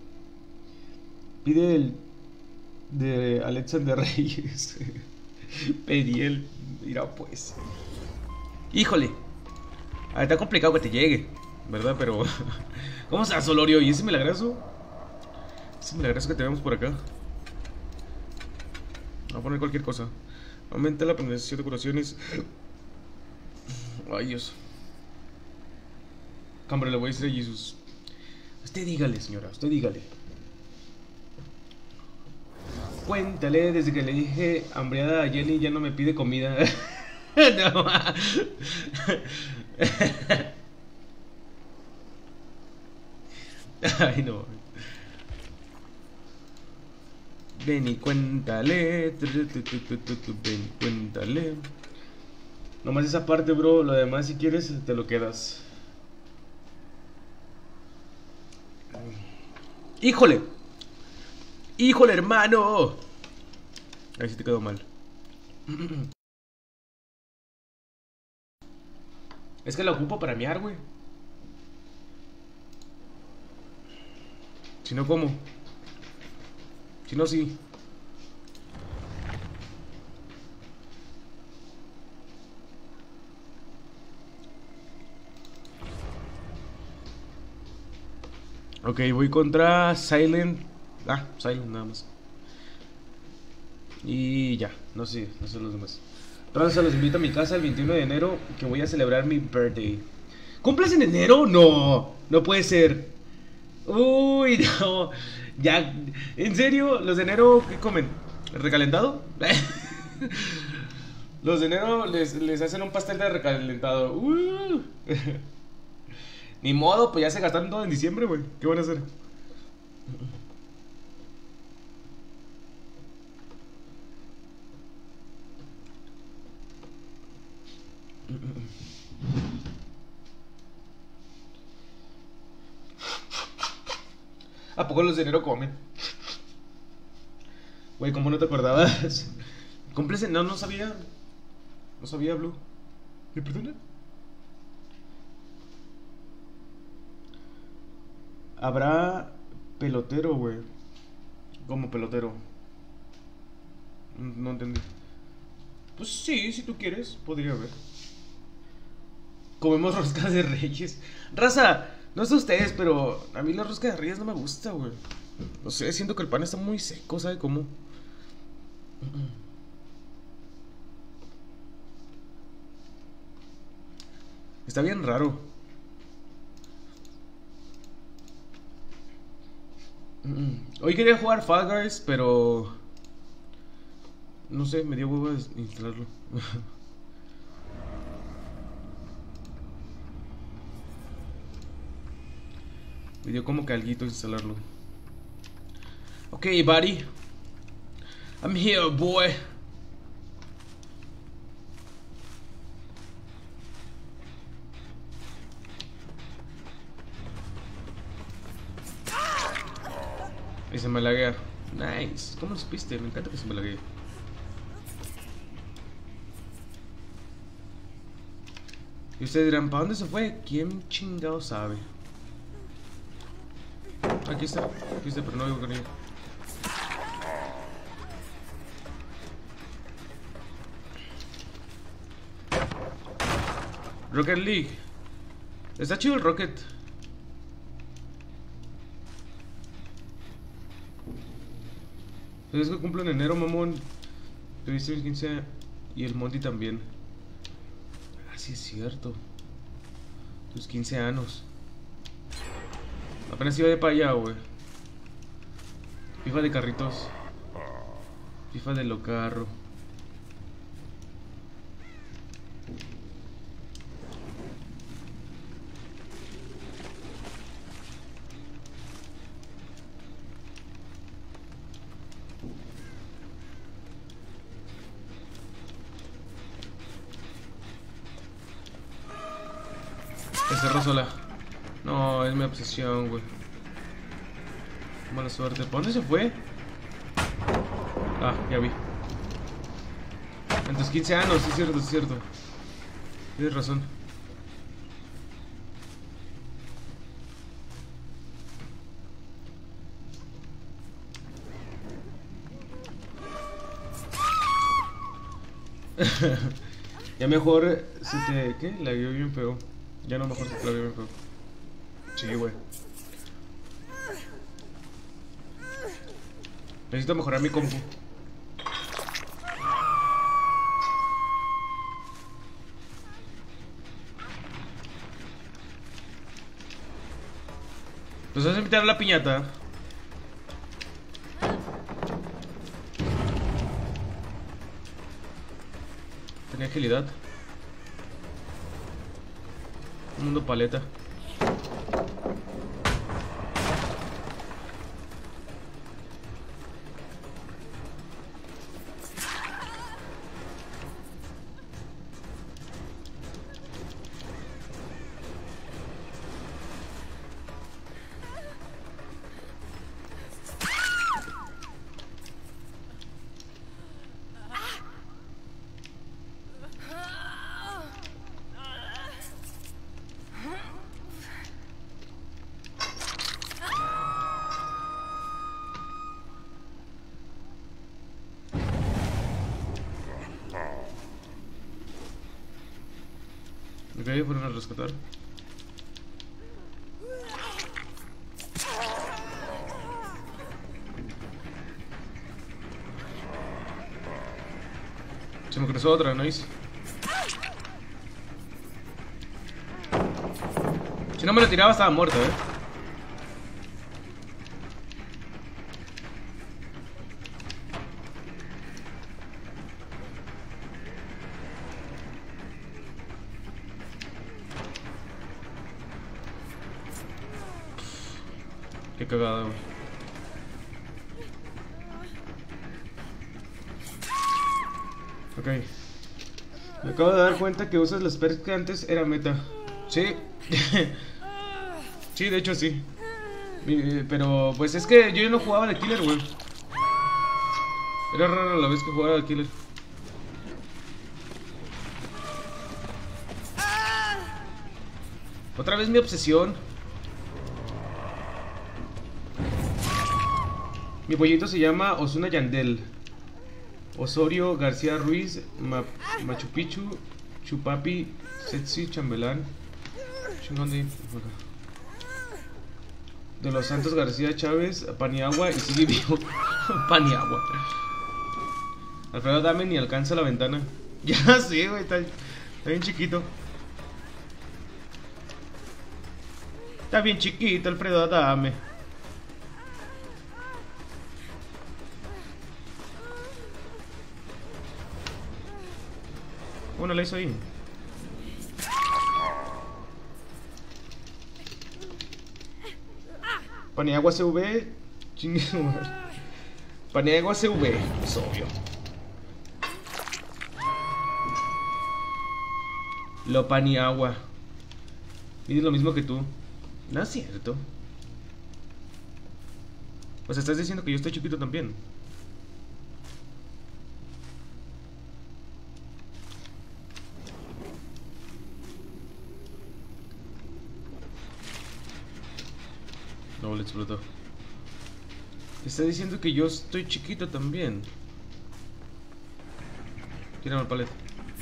Pide el de Alexander Reyes. Pedí el... Mira, pues. Híjole. A ver, está complicado que te llegue, ¿verdad? Pero... ¿cómo estás, Solorio? ¿Y ese milagroso? Ese milagroso que tenemos por acá. Voy a poner cualquier cosa. Aumenta la pronunciación de curaciones. Ay, Dios. Cámara, le voy a decir a Jesus. Usted dígale, señora, usted dígale. Cuéntale, desde que le dije hambriada a Jenny ya no me pide comida. No. Ay, no. Ven y cuéntale. Ven y cuéntale. Nomás esa parte, bro. Lo demás, si quieres, te lo quedas. ¡Híjole! ¡Híjole, hermano! Ahí sí te quedó mal. Es que la ocupo para mear, güey. Si no, ¿cómo? Si no, sí. Ok, voy contra Silent. Ah, Silent nada más. Y ya, no sé, no sé los demás. Raza, los invito a mi casa el veintiuno de enero, que voy a celebrar mi birthday. ¿Cumples en enero? No, no puede ser. Uy, no. Ya, ¿en serio? ¿Los de enero qué comen? ¿Recalentado? Los de enero les, les hacen un pastel de recalentado. Uh. Ni modo, pues ya se gastaron todo en diciembre, güey. ¿Qué van a hacer? ¿A poco los de enero comen? Güey, ¿cómo no te acordabas? ¿Cumples en...? No, no sabía. No sabía, Blue. ¿Me perdona? Habrá pelotero, güey. ¿Cómo pelotero? No, no entendí. Pues sí, si tú quieres, podría haber. Comemos roscas de reyes. Raza, no sé ustedes, pero a mí la rosca de reyes no me gusta, güey. No sé, siento que el pan está muy seco, ¿sabe cómo? Está bien raro. Hoy quería jugar Fall Guys, pero... no sé, me dio huevo instalarlo. Me dio como que alguito instalarlo. Ok, buddy. I'm here, boy. Y se me laguea. Nice. ¿Cómo lo supiste? Me encanta que se me laguee. Y ustedes dirán, ¿para dónde se fue? ¿Quién chingado sabe? Aquí está, aquí está, pero no vivo con ella. Rocket League. Está chido el Rocket. Es que cumplo en enero, mamón. Tuviste el quince y el Monty también. Ah, sí es cierto. Tus quince años. Apenas iba de para allá, güey. FIFA de carritos. FIFA de lo carro. Se cerró sola. No, es mi obsesión, güey. Mala suerte. ¿Para dónde se fue? Ah, ya vi. En tus quince años, sí es cierto, es cierto. Tienes razón. Ya mejor se te... ¿qué? La vio bien feo. Ya no, mejor se te la vio bien feo. Sí, güey. Necesito mejorar mi compu. ¿Nos vas a invitar a la piñata? Tenía agilidad. Un mundo paleta. Ok, fueron a rescatar. Se me cruzó otra, nice. Si no me lo tiraba estaba muerto, eh. Qué cagada, güey. Ok. Me acabo de dar cuenta que usas las perks que antes era meta. Sí. Sí, de hecho sí. Pero pues es que yo no jugaba de killer, güey. Era raro la vez que jugaba de killer. Otra vez mi obsesión. Mi pollito se llama Osuna Yandel. Osorio García Ruiz, Ma Machu Picchu, Chupapi, Setsi Chambelán, chingón de, de los Santos García Chávez, Paniagua y sigue vivo. Paniagua. Alfredo Dame ni alcanza la ventana. Ya sé, güey, está, está bien chiquito. Está bien chiquito Alfredo Dame. Una la hizo ahí. Paniagua C V. Chingue su madre. Paniagua C V. Es obvio. Lo Paniagua. Y es lo mismo que tú. No es cierto. Pues estás diciendo que yo estoy chiquito también. No, le explotó. Está diciendo que yo estoy chiquito también. Tírame el paleta.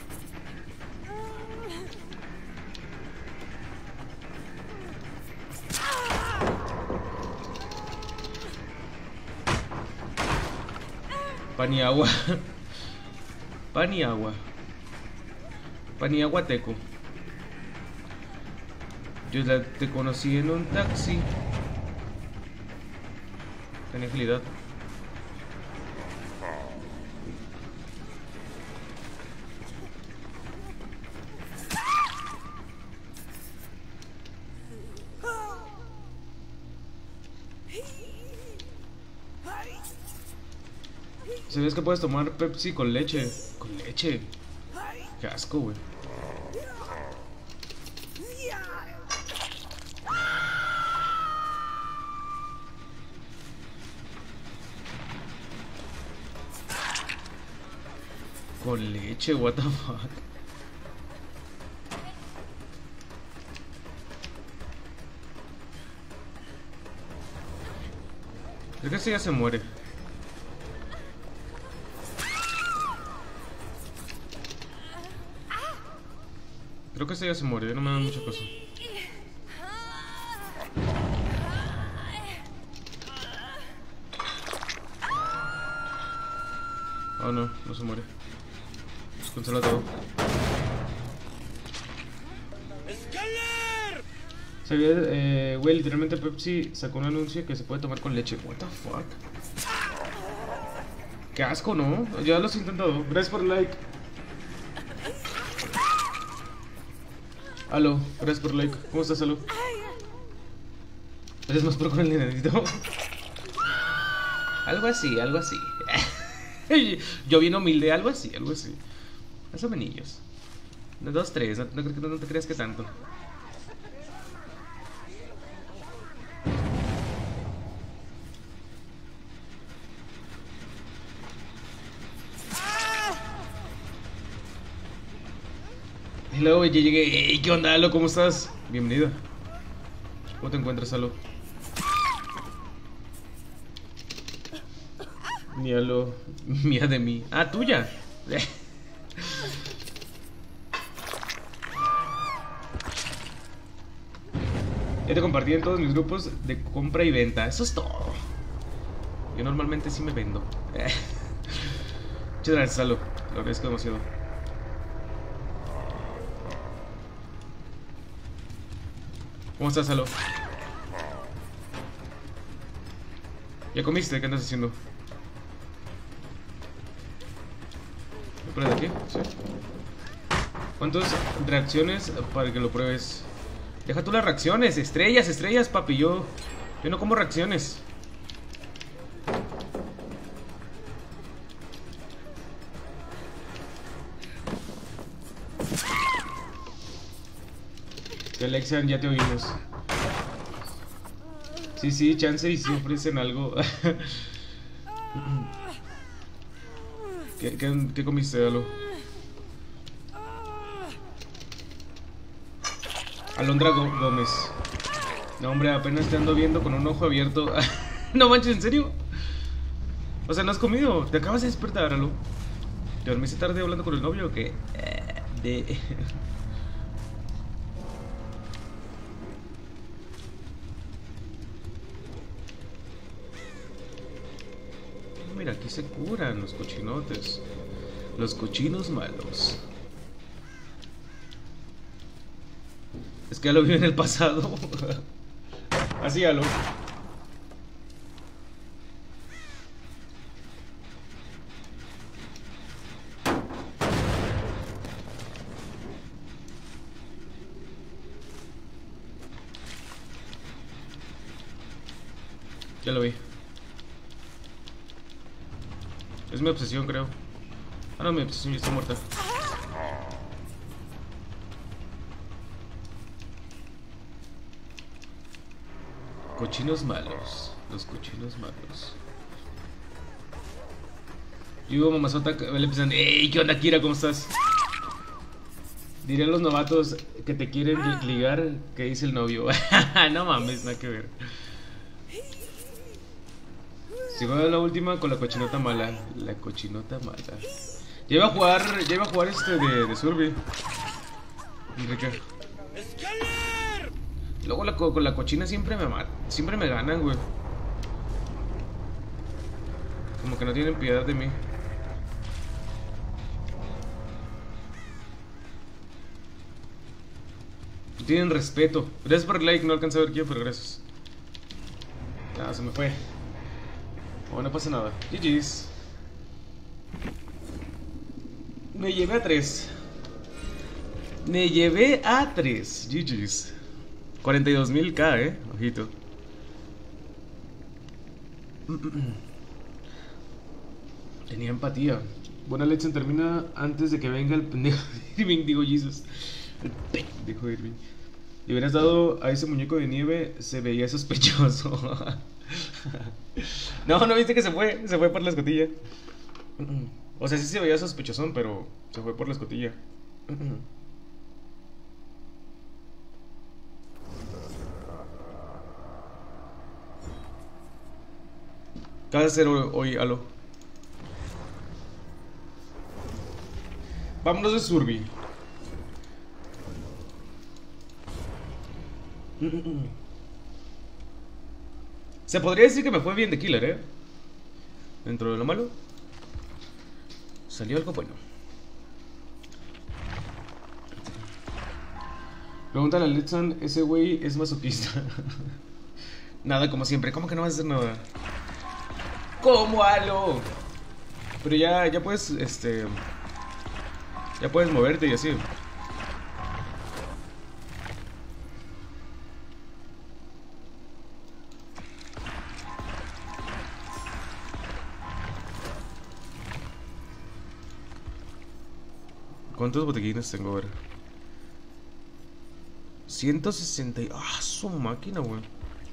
Paniagua. Paniagua. Paniaguateco. Yo la, te conocí en un taxi. Tenía agilidad. ¿Sabías que puedes tomar Pepsi con leche? Con leche. Qué asco, güey. Con leche, what the fuck. Creo que este ya se muere. Creo que este ya se muere, ya no me dan mucha cosa. Oh no, no se muere. Cancela todo. Sabía, eh, güey, literalmente Pepsi sacó un anuncio que se puede tomar con leche. What the fuck. Qué asco, ¿no? Ya lo has intentado. Gracias por el like. Aló, gracias por el like. ¿Cómo estás, Aló? ¿Eres más pro con el dinerito? Algo así, algo así. Yo bien humilde, algo así, algo así. Más o menos. Dos, tres, no, no, no, no te creas que tanto. Hello, ya llegué. Hey, ¿qué onda, Alo? ¿Cómo estás? Bienvenido. ¿Cómo te encuentras, Alo? Ni Alo. Mía de mí. Ah, tuya. Ya te compartí en todos mis grupos de compra y venta. Eso es todo. Yo normalmente sí me vendo. Muchas gracias, Salo. Lo agradezco demasiado. ¿Cómo estás, Salo? ¿Ya comiste? ¿Qué andas haciendo? ¿Me pones aquí? Sí. ¿Cuántas reacciones para que lo pruebes? Deja tú las reacciones. Estrellas, estrellas, papi. Yo, yo no como reacciones. Alexian, ya te oímos. Sí, sí, chance y si ofrecen algo. ¿Qué, qué, qué comiste, Alo? Alondra Gómez. No, hombre, apenas te ando viendo con un ojo abierto. No manches, ¿en serio? O sea, ¿no has comido? ¿Te acabas de despertar, Alo? ¿Te dormiste tarde hablando con el novio o qué? De... Mira, aquí se curan los cochinotes. Los cochinos malos. Es que ya lo vi en el pasado. Así ya lo. Ya lo vi. Es mi obsesión, creo. Ah, no, mi obsesión ya está muerta. Cochinos malos. Los cochinos malos. Y hubo mamazota le empiezan. ¡Ey! ¿Qué onda, Kira? ¿Cómo estás? Diré a los novatos que te quieren ligar. ¿Qué dice el novio? No mames, nada que ver. Llegó la última con la cochinota mala. La cochinota mala. Ya iba a jugar. Ya iba a jugar este de, de Survey. Enrique. Luego la, con la cochina siempre me matan. Siempre me ganan, güey. Como que no tienen piedad de mí. No tienen respeto. Gracias por el like. No alcancé a ver quién, pero gracias. Ah, se me fue. Oh, no pasa nada. G G's. Me llevé a tres. Me llevé a tres. G G's. cuarenta y dos mil K, eh. Ojito. Tenía empatía. Buena leche termina antes de que venga el pendejo de Irving. Digo, Jesus. El pendejo de Irving. Le hubieras dado a ese muñeco de nieve. Se veía sospechoso. No, no viste que se fue. Se fue por la escotilla. O sea, sí se veía sospechosón, pero se fue por la escotilla. ¿Qué vas a hacer hoy, Alo? Vámonos de Survey. Se podría decir que me fue bien de killer, ¿eh? Dentro de lo malo salió algo bueno. Pregúntale a Letson, ese güey es masoquista. Nada, como siempre. ¿Cómo que no vas a hacer nada? ¿Cómo, Alo? Pero ya, ya puedes, este... ya puedes moverte y así. ¿Cuántos botequines tengo? A ver. ciento sesenta. Ah, su máquina, güey.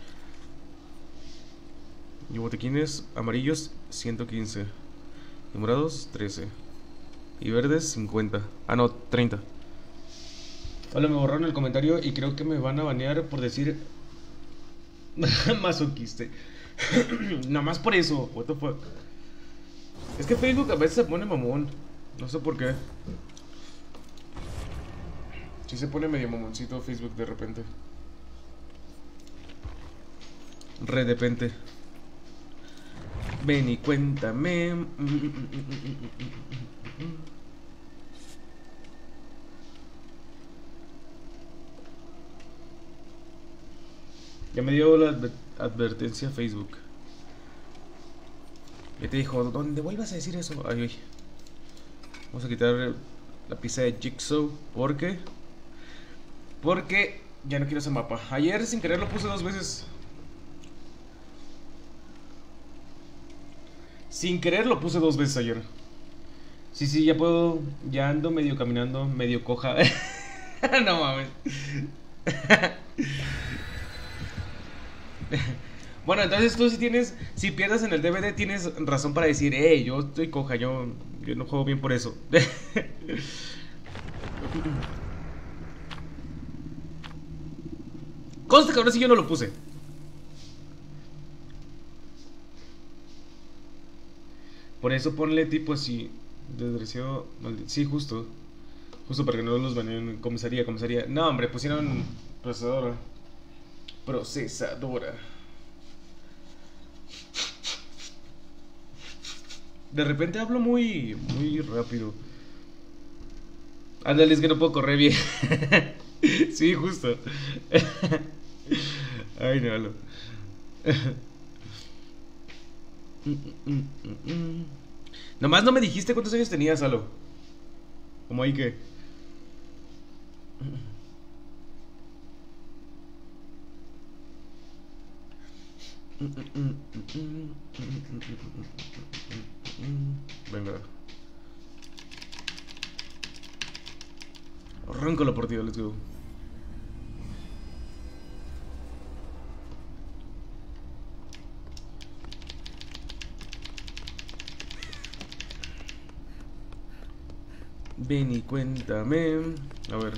Y botequines amarillos, ciento quince. Y morados, trece. Y verdes, cincuenta. Ah, no, treinta. Hola, me borraron el comentario y creo que me van a banear por decir masoquista. Nada más por eso. What the fuck. Es que Facebook a veces se pone mamón. No sé por qué. Sí se pone medio mamoncito Facebook de repente. Re de repente. Ven y cuéntame. Ya me dio la adver advertencia Facebook. Ya te dijo, ¿dónde vuelvas a decir eso? Ay, ay. Vamos a quitar la pieza de Jigsaw. ¿Por qué? Porque ya no quiero ese mapa. Ayer sin querer lo puse dos veces. Sin querer lo puse dos veces ayer. Sí, sí, ya puedo. Ya ando medio caminando, medio coja. No mames. Bueno, entonces tú si tienes, si pierdes en el D V D, tienes razón para decir, hey, yo estoy coja, yo, yo no juego bien por eso. Consta que ahora sí yo no lo puse. Por eso ponle tipo así, desgraciado, sí, justo. Justo para que no los baneen. Comisaría, comisaría. No, hombre, pusieron procesadora. Procesadora. De repente hablo muy, muy rápido. Ándale, es que no puedo correr bien. Sí, justo. Ay, no, no. Nomás no me dijiste cuántos años tenías, Alo. Como ahí que... Venga. Arráncalo por ti, let's go. Ven y cuéntame. A ver.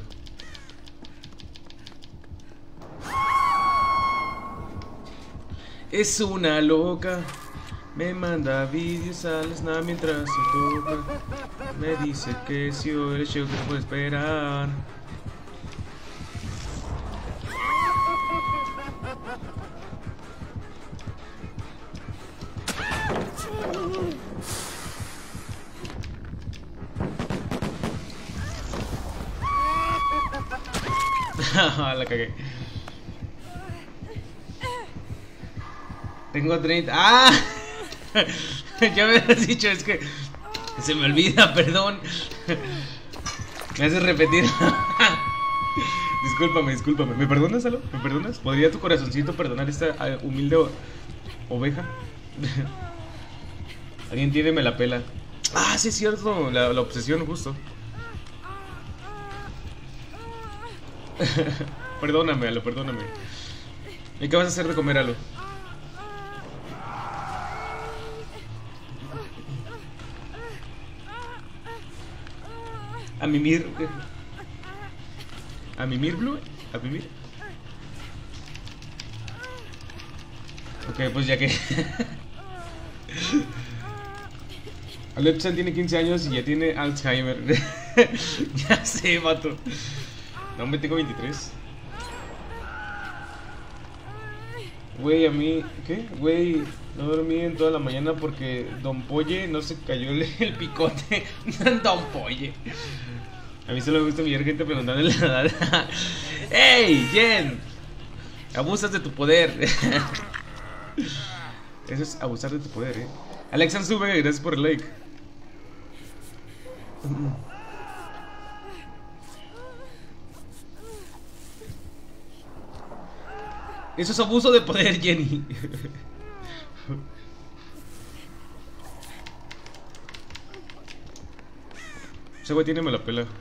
Es una loca. Me manda vídeos al snap mientras se toca. Me dice que si hoy el show que no puede esperar. La cagué. Tengo treinta. ¡Ah! Ya me has dicho, es que se me olvida, perdón. Me haces repetir. Discúlpame, discúlpame. ¿Me perdonas, Alo? ¿Me perdonas? ¿Podría tu corazoncito perdonar esta humilde oveja? Alguien tiene me la pela. Ah, sí es cierto, la, la obsesión, justo. Perdóname, Alo, perdóname. ¿Y qué vas a hacer de comer, Alo? A mimir. A mimir, Blue. A mimir. Ok, pues ya que Alexa tiene quince años y ya tiene Alzheimer. Ya sé, vato. No, me tengo veintitrés. Güey, a mí... ¿Qué? Güey, no dormí en toda la mañana porque Don Polle no se cayó el, el picote. Don Polle. A mí solo me gusta mirar gente preguntándole la edad. ¡Ey, Jen! Abusas de tu poder. Eso es abusar de tu poder, eh. Alexan sube, gracias por el like. Eso es abuso de poder, Jenny. Ese güey tiene me la pela.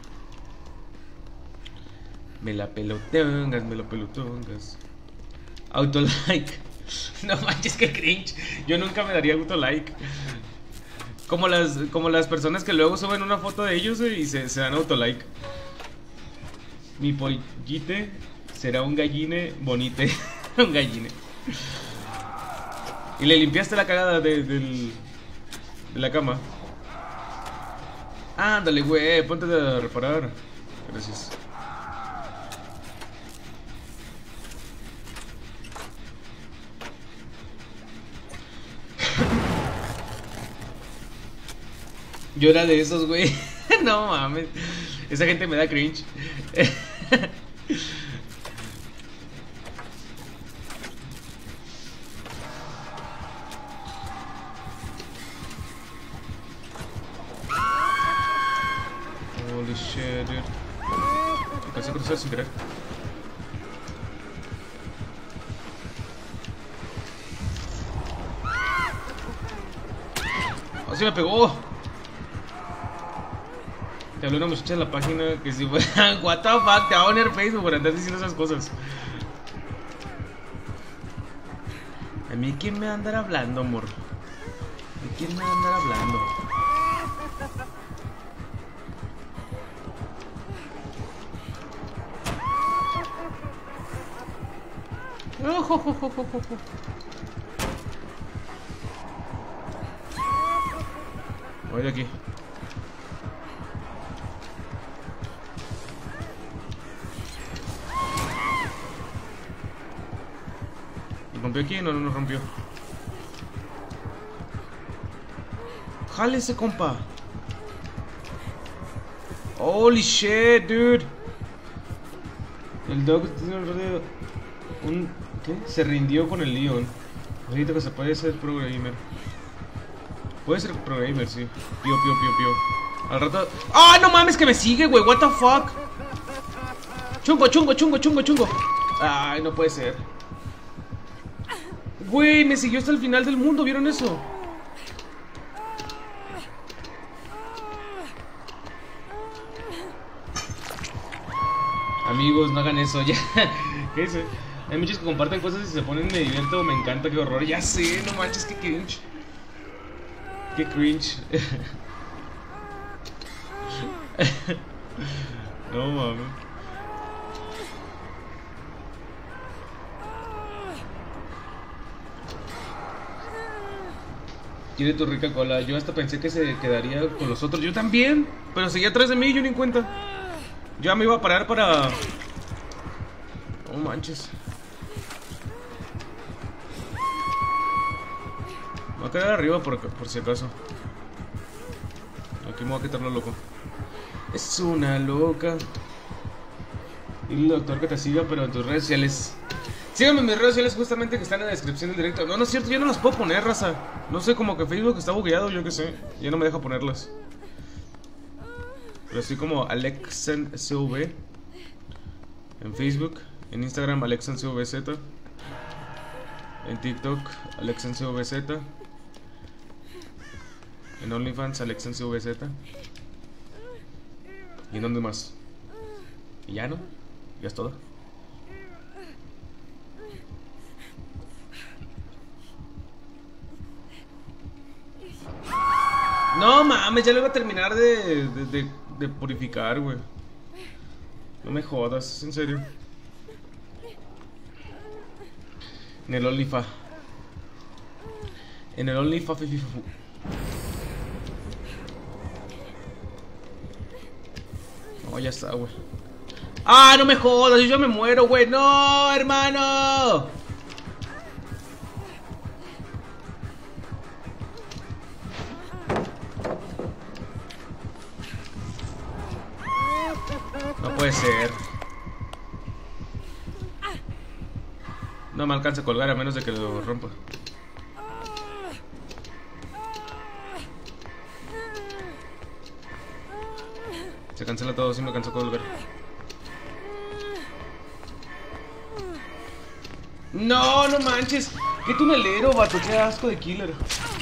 Me la pelotongas, me la pelotongas. Autolike. No manches, que cringe. Yo nunca me daría autolike. Como las, como las personas que luego suben una foto de ellos y se, se dan autolike. Mi pollite será un galline bonite. Un galline. Y le limpiaste la cagada de, del, de la cama. Ándale, güey, ponte a reparar. Gracias. Yo era de esos, güey. No mames. Esa gente me da cringe. Holy shit, dude. Alcancé a cruzar sin querer. ¡Oh, sí me pegó! Te habló una muchacha en la página que si fue... What the fuck, te va a poner Facebook por andar diciendo esas cosas. A mí, ¿quién me va a andar hablando, amor? ¿De quién me va a andar hablando? Oh, oh, oh, oh, oh, oh. Voy de aquí. ¿Rompió aquí? No, no, no rompió. Jálese, compa. Holy shit, dude. El dog un ¿qué? Se rindió con el Leon. Ahorita que se puede ser pro gamer. Puede ser pro gamer, sí. Pío, pío, pío, pío. Al rato. ¡Ah, no mames que me sigue, güey! What the fuck. Chungo, chungo, chungo, chungo, chungo. Ay, no puede ser. Güey, me siguió hasta el final del mundo, ¿vieron eso? Amigos, no hagan eso, ya. ¿Qué dice? Hay muchos que comparten cosas y se ponen me divierto, me encanta, qué horror. Ya sé, no manches, qué cringe. Qué cringe. No mames. Quiere tu rica cola. Yo hasta pensé que se quedaría con los otros. Yo también. Pero seguía atrás de mí y yo ni en cuenta. Ya me iba a parar para... No manches. Me voy a quedar arriba por, por si acaso. Aquí me voy a quitar lo loco. Es una loca. Y el doctor que te siga, pero en tus redes sociales. Síganme en mis redes sociales justamente que están en la descripción del directo. No, no es cierto, yo no las puedo poner, raza. No sé, como que Facebook está bugueado, yo qué sé. Ya no me deja ponerlas. Pero así como AlexenCV en Facebook, en Instagram AlexenCVZ, en TikTok AlexenCVZ, en OnlyFans AlexenCVZ. ¿Y en dónde más? Y ya no, ya es todo. No mames, ya lo iba a terminar de, de, de, de purificar, güey. No me jodas, es en serio. En el OnlyFa. En el OnlyFa. No, ya está, güey. ¡Ah, no me jodas! Yo me muero, güey. ¡No, hermano! No puede ser. No me alcanza a colgar a menos de que lo rompa. Se cancela todo, sí me alcanzó a colgar. No, no manches. Qué tunelero, vato, qué asco de killer.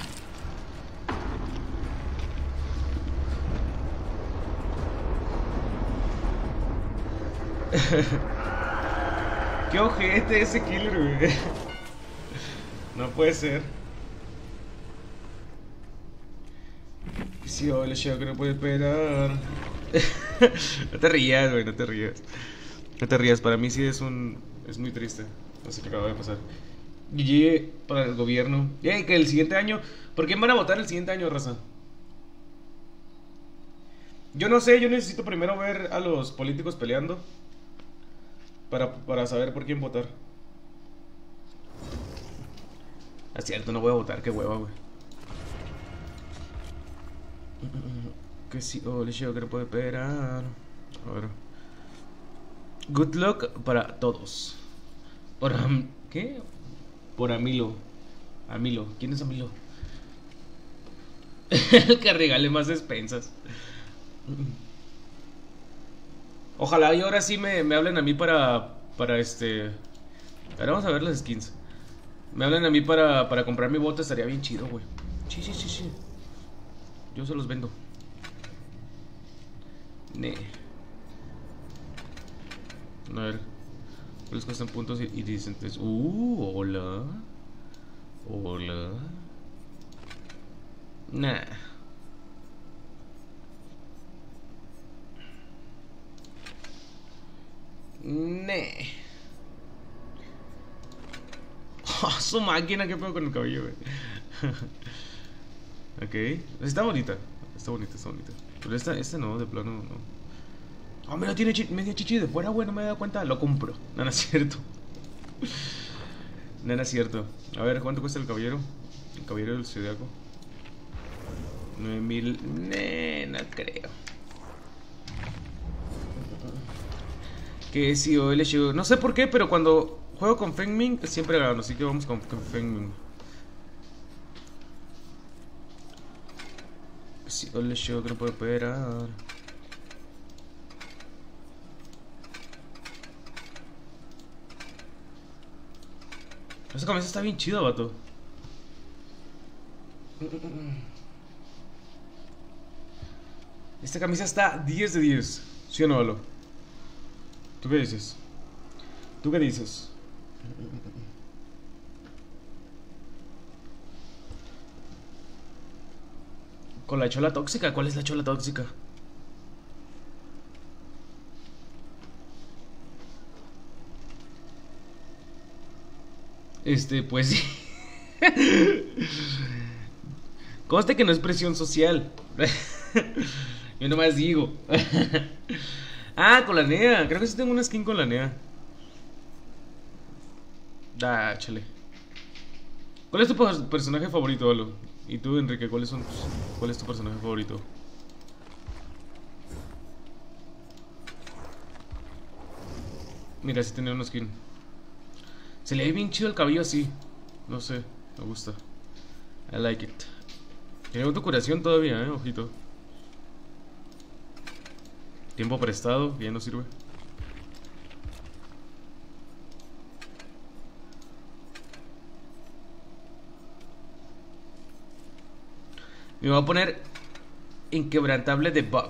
Qué ojete ese killer, güey. No puede ser. Si hola, yo que no puede esperar. No te rías, güey, no te rías. No te rías, para mí sí es un... Es muy triste. No sé qué acaba de pasar. G G para el gobierno. Yay, que el siguiente año... ¿Por quién van a votar el siguiente año, raza? Yo no sé, yo necesito primero ver a los políticos peleando Para, para saber por quién votar. Es cierto, no voy a votar, qué hueva, güey. Que sí, oh, le llevo que no puede esperar. A ver. Good luck para todos. Por Am- ¿Qué? Por Amilo. Amilo. ¿Quién es Amilo? El que regale más despensas. Ojalá y ahora sí me, me hablen a mí para. Para este. Ahora vamos a ver las skins. Me hablan a mí para, para comprar mi bota. Estaría bien chido, güey. Sí, sí, sí, sí. Yo se los vendo. Ne. A ver. Les cuestan puntos y, y dicen pues, uh, hola. Hola. Nah. Ne. Oh, su máquina, qué pedo con el cabello, güey. Ok. Está bonita. Está bonita, está bonita. Pero esta, esta no, de plano no. Oh, mira, tiene chi media chichi de fuera, güey, no me he dado cuenta. Lo compro. No, no es cierto. No, no es cierto. A ver, ¿cuánto cuesta el caballero? El caballero del zodiaco. nueve mil. Nee, no creo. Que si o L H. No sé por qué, pero cuando juego con Feng Ming siempre gano. Así que vamos con, con Feng Ming. Si o L H que no puedo esperar. Esa camisa está bien chida, vato. Esta camisa está diez de diez. ¿Sí o no, Alo? ¿Tú qué dices? ¿Tú qué dices? Con la chola tóxica. ¿Cuál es la chola tóxica? Este, pues sí. Conste que no es presión social. Yo nomás digo. Ah, con la N E A. Creo que sí tengo una skin con la N E A. Ah, chale. ¿Cuál es tu personaje favorito, Alo? Y tú, Enrique, ¿cuáles son tus, ¿cuál es tu personaje favorito? Mira, sí tiene una skin. Se le ve bien chido el cabello así. No sé, me gusta. I like it. Tiene autocuración todavía, eh, ojito. Tiempo prestado, que ya no sirve. Me voy a poner inquebrantable de Bob.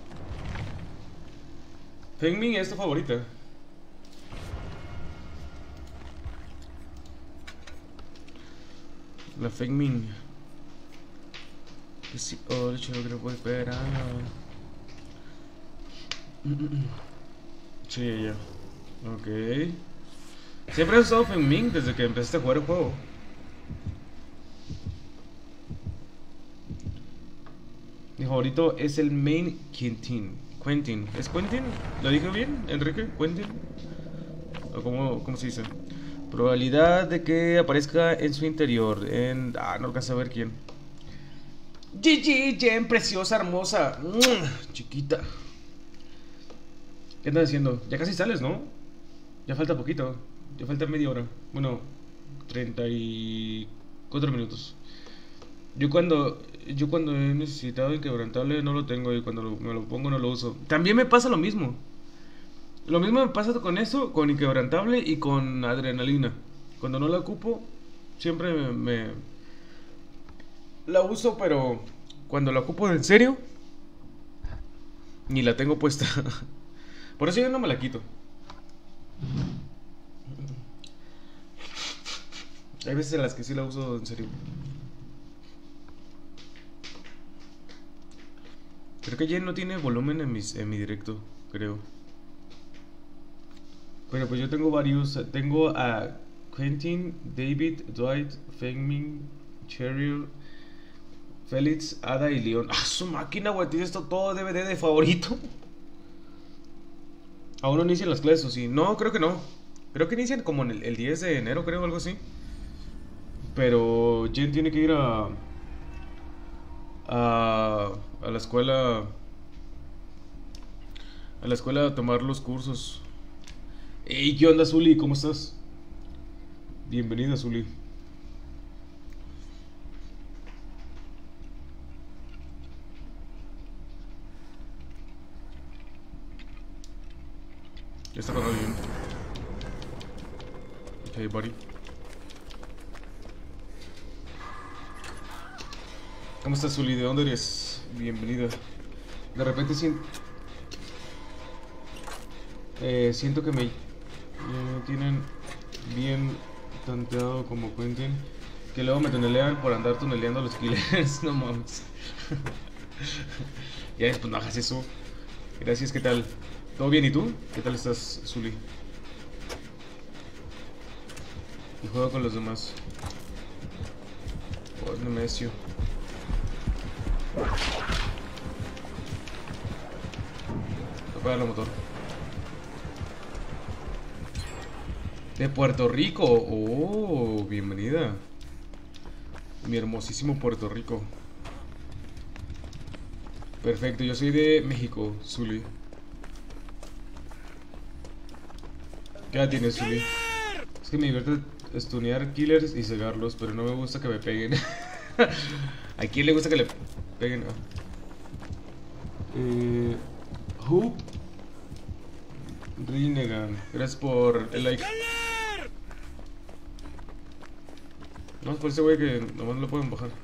Feng Ming es tu favorita. La Feng Ming. Que sí, oh, el chico que no puede esperar. Sí, ella. Ok. Siempre has usado Feng Ming desde que empezaste a jugar el juego. Mi favorito es el main Quentin. Quentin. ¿Es Quentin? ¿Lo dije bien, Enrique? ¿Quentin? ¿O cómo, cómo se dice? Probabilidad de que aparezca en su interior. En... Ah, no alcanza a ver quién. G G, Jen, preciosa, hermosa. Mm, chiquita. ¿Qué andas haciendo? Ya casi sales, ¿no? Ya falta poquito. Ya falta media hora. Bueno, treinta y cuatro minutos. Yo cuando yo cuando he necesitado inquebrantable no lo tengo y cuando lo, me lo pongo no lo uso. También me pasa lo mismo. Lo mismo me pasa con eso, con inquebrantable y con adrenalina. Cuando no la ocupo, siempre me, me la uso, pero cuando la ocupo en serio, ni la tengo puesta. Por eso yo no me la quito. Hay veces en las que sí la uso en serio. Creo que Jen no tiene volumen en, mis, en mi directo, creo. Pero pues yo tengo varios. Tengo a Quentin, David, Dwight, Feng Ming, Cheryl, Félix, Ada y Leon. ¡Ah, su máquina, güey! ¿Tienes esto todo D V D de favorito? ¿Aún no inician las clases o sí? No, creo que no. Creo que inician como en el, el diez de enero, creo, algo así. Pero Jen tiene que ir a... a, a la escuela. A la escuela a tomar los cursos. Hey, ¿qué onda, Zuli? ¿Cómo estás? Bienvenida, Zuli. Ya está con alguien. Hey, buddy. ¿Cómo estás, Zuli? ¿De dónde eres? Bienvenida. De repente siento... Eh, siento que me... Eh, tienen bien tanteado como Quentin. Que luego me tunelean por andar tuneleando a los killers. No mames. Ya después no hagas eso. Gracias, ¿qué tal? ¿Todo bien? ¿Y tú? ¿Qué tal estás, Zuli? Y juego con los demás. Oh, es Nemesio. Apaga el motor. De Puerto Rico. Oh, bienvenida. Mi hermosísimo Puerto Rico. Perfecto, yo soy de México, Zuli. ¿Qué edad tienes, Zuli? Es que me divierte estunear killers y cegarlos, pero no me gusta que me peguen. ¿A quién le gusta que le peguen? Ah. Eh, Who? Rinegan. Gracias por el like. No, por ese güey que nomás lo pueden bajar.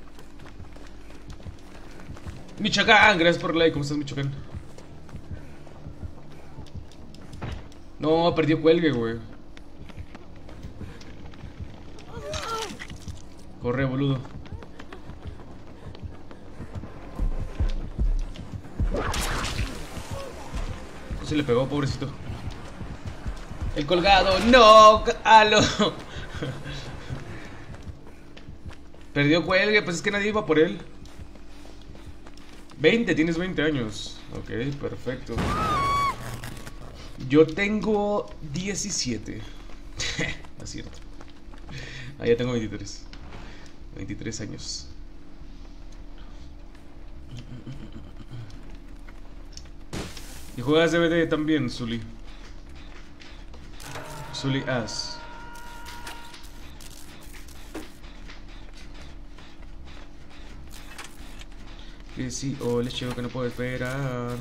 Michoacán, gracias por el like. ¿Cómo estás, Michoacán? No, perdió cuelgue, güey. Corre, boludo. Se le pegó, pobrecito. El colgado, no, alo. Perdió cuelgue, pues es que nadie iba por él. veinte, tienes veinte años. Ok, perfecto. Yo tengo diecisiete. No es cierto. Ah, ya tengo veintitrés. veintitrés años. Y juegas D V D también, Zuli. Zuli As. Que sí, o les chico que no puedo esperar.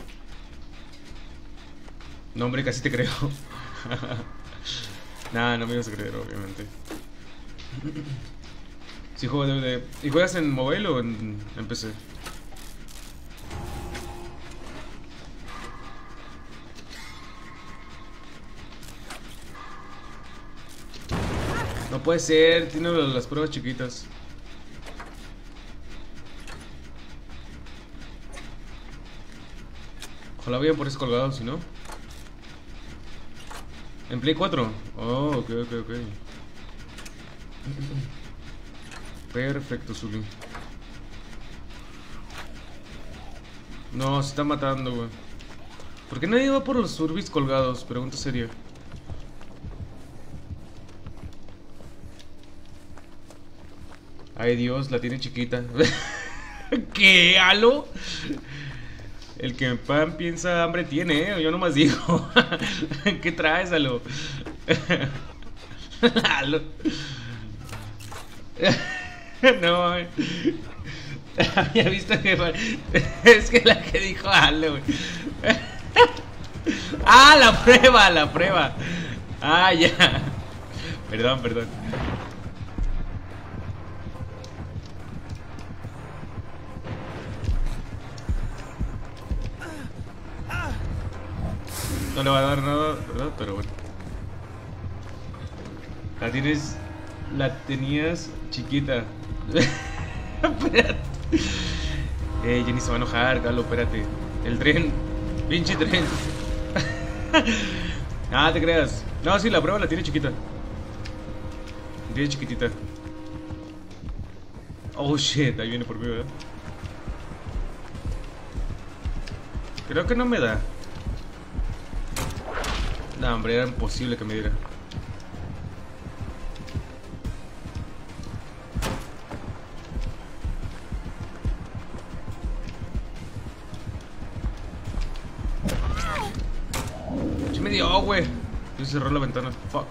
No, hombre, casi te creo. Nah, no me ibas a creer, obviamente. Sí, juego D V D. ¿Y juegas en mobile o en, en P C? No puede ser, tiene las pruebas chiquitas. Ojalá vayan por ese colgado, si no. ¿En Play cuatro? Oh, ok, ok, ok. Perfecto, Zuli. No, se está matando, güey. ¿Por qué nadie va por los Surbis colgados? Pregunta seria. Ay, Dios, la tiene chiquita. ¿Qué? ¿Halo? El que en pan piensa hambre tiene, ¿eh? Yo nomás digo. ¿Qué traes, Halo? Halo. No, eh. Había visto que... Es que la que dijo Halo, güey. Ah, la prueba, la prueba. Ah, ya. Perdón, perdón. No le va a dar nada, ¿verdad? Pero bueno. La tienes... La tenías chiquita. Espérate. Eh, Jenny se va a enojar, Galo, espérate. El tren. Pinche tren. Ah, te creas. No, sí, la prueba la tiene chiquita. La tiene chiquitita. Oh, shit, ahí viene por mí, ¿verdad? Creo que no me da. No, hombre, era imposible que me diera. se cerró la ventana. Fuck.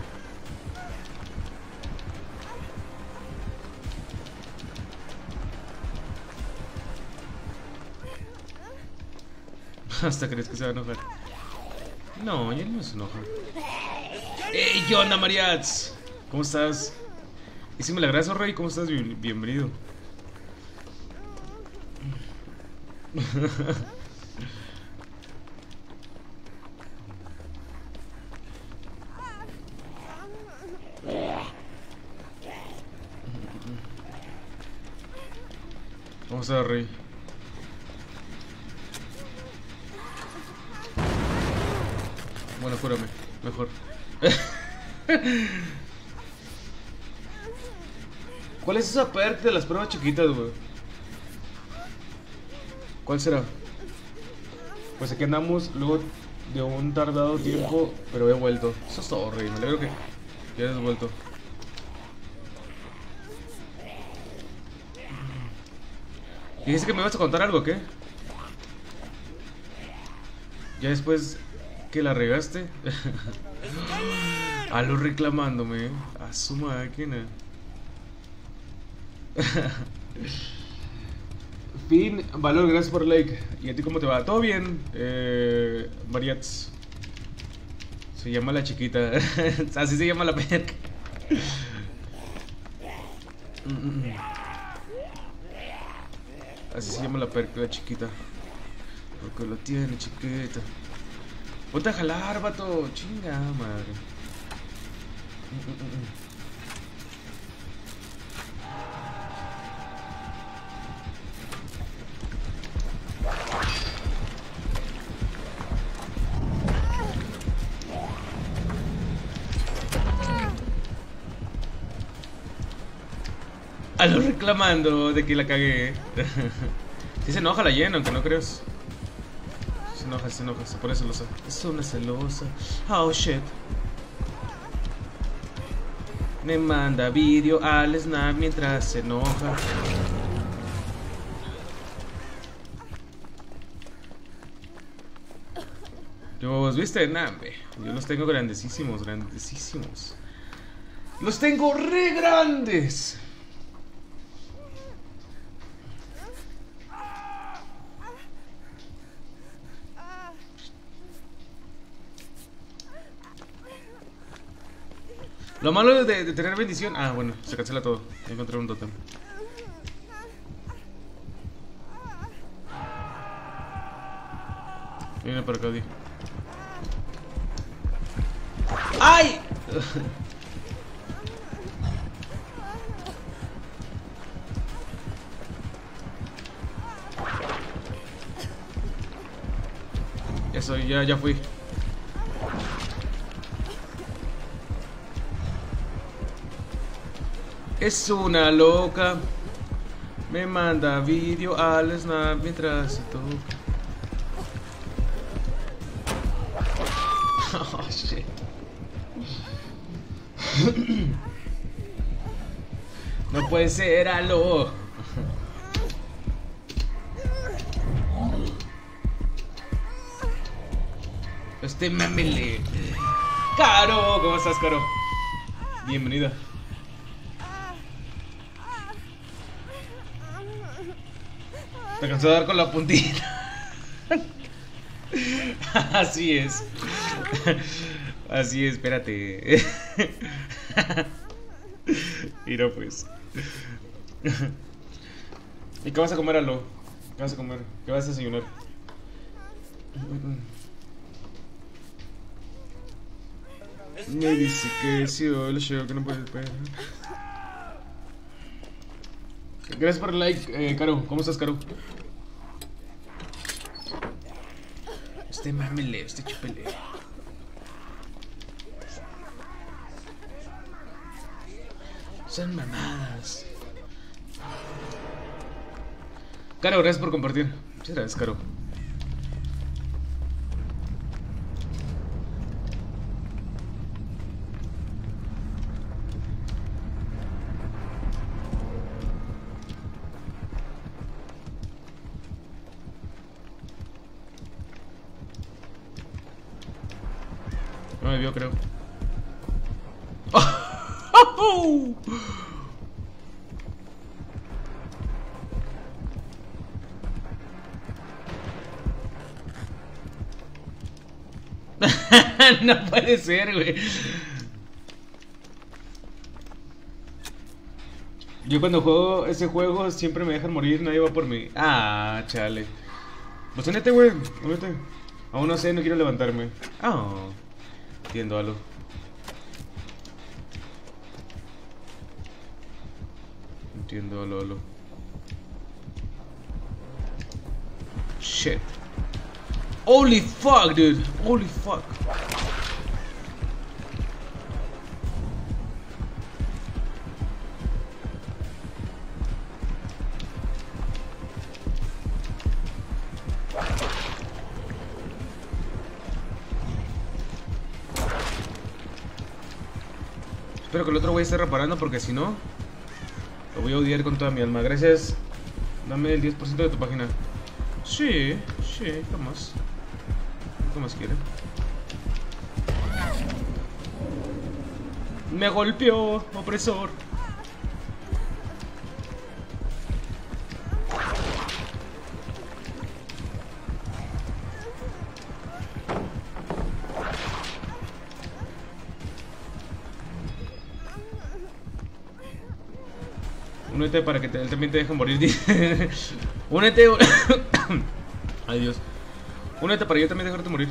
Hasta crees que se va a enojar. No, ya no se enoja. ¡Ey! ¿Qué onda, Mariats? ¿Cómo estás? Hicime la gracia, Rey. ¿Cómo estás? Bien, bienvenido. ¿Cómo estás, Rey? Bueno, cúrame, mejor. ¿Cuál es esa perk de las pruebas chiquitas, güey? ¿Cuál será? Pues aquí andamos luego de un tardado tiempo, pero he vuelto. Eso es todo, Rey. Me alegro que ya hayas vuelto. ¿Dijiste que me ibas a contar algo, qué? Ya después que la regaste. A lo reclamándome. A su máquina. Fin, Valor, gracias por el like. ¿Y a ti cómo te va? ¿Todo bien? Eh, Mariats. Se llama la chiquita. Así se llama la perca. Así se llama la perca, la chiquita. Porque lo tiene chiquita. Ponte a jalar, vato. Chinga, madre. A lo reclamando de que la cagué. Si se enoja la llena, aunque no creas. Se enoja, se enoja, se pone celosa. Es una celosa. Oh shit. Me manda vídeo al snap mientras se enoja. ¿Los viste? Nah, hombre. Yo los tengo grandecísimos, grandecísimos. Los tengo re grandes. Lo malo de, de tener bendición. Ah, bueno, se cancela todo. Encontré un totem. Viene para acá, Di. ¡Ay! Eso, ya, ya fui. Es una loca. Me manda vídeo al snap mientras se toca. Oh, shit. No puede ser, aló. Este mamele. Caro, ¿cómo estás, Caro? Bienvenida. Te cansó de dar con la puntita. Así es. Así es, espérate. Mira pues. ¿Y qué vas a comer, Alo? ¿Qué vas a comer? ¿Qué vas a desayunar? Me dice que sí, el show que no puede esperar. Gracias por el like, eh, Caro. ¿Cómo estás, Caro? Este mamele, este chupele. Son mamadas. Caro, gracias por compartir. Muchas gracias, Caro. me vio, creo. No puede ser, güey. Yo cuando juego ese juego siempre me dejan morir, nadie va por mí. Ah, chale. Pues únete, güey, únete. Aún no sé, no quiero levantarme. Ah, entiendo algo. Entiendo algo, algo. Shit. Holy fuck, dude. Holy fuck. Espero que el otro güey esté reparando porque si no lo voy a odiar con toda mi alma. Gracias. Dame el diez por ciento de tu página. Sí, sí, ¿qué más? ¿Qué más quiere? Me golpeó, opresor. Únete para que te, él también te deje morir. Únete. Ay, Dios. Únete para yo también dejarte morir.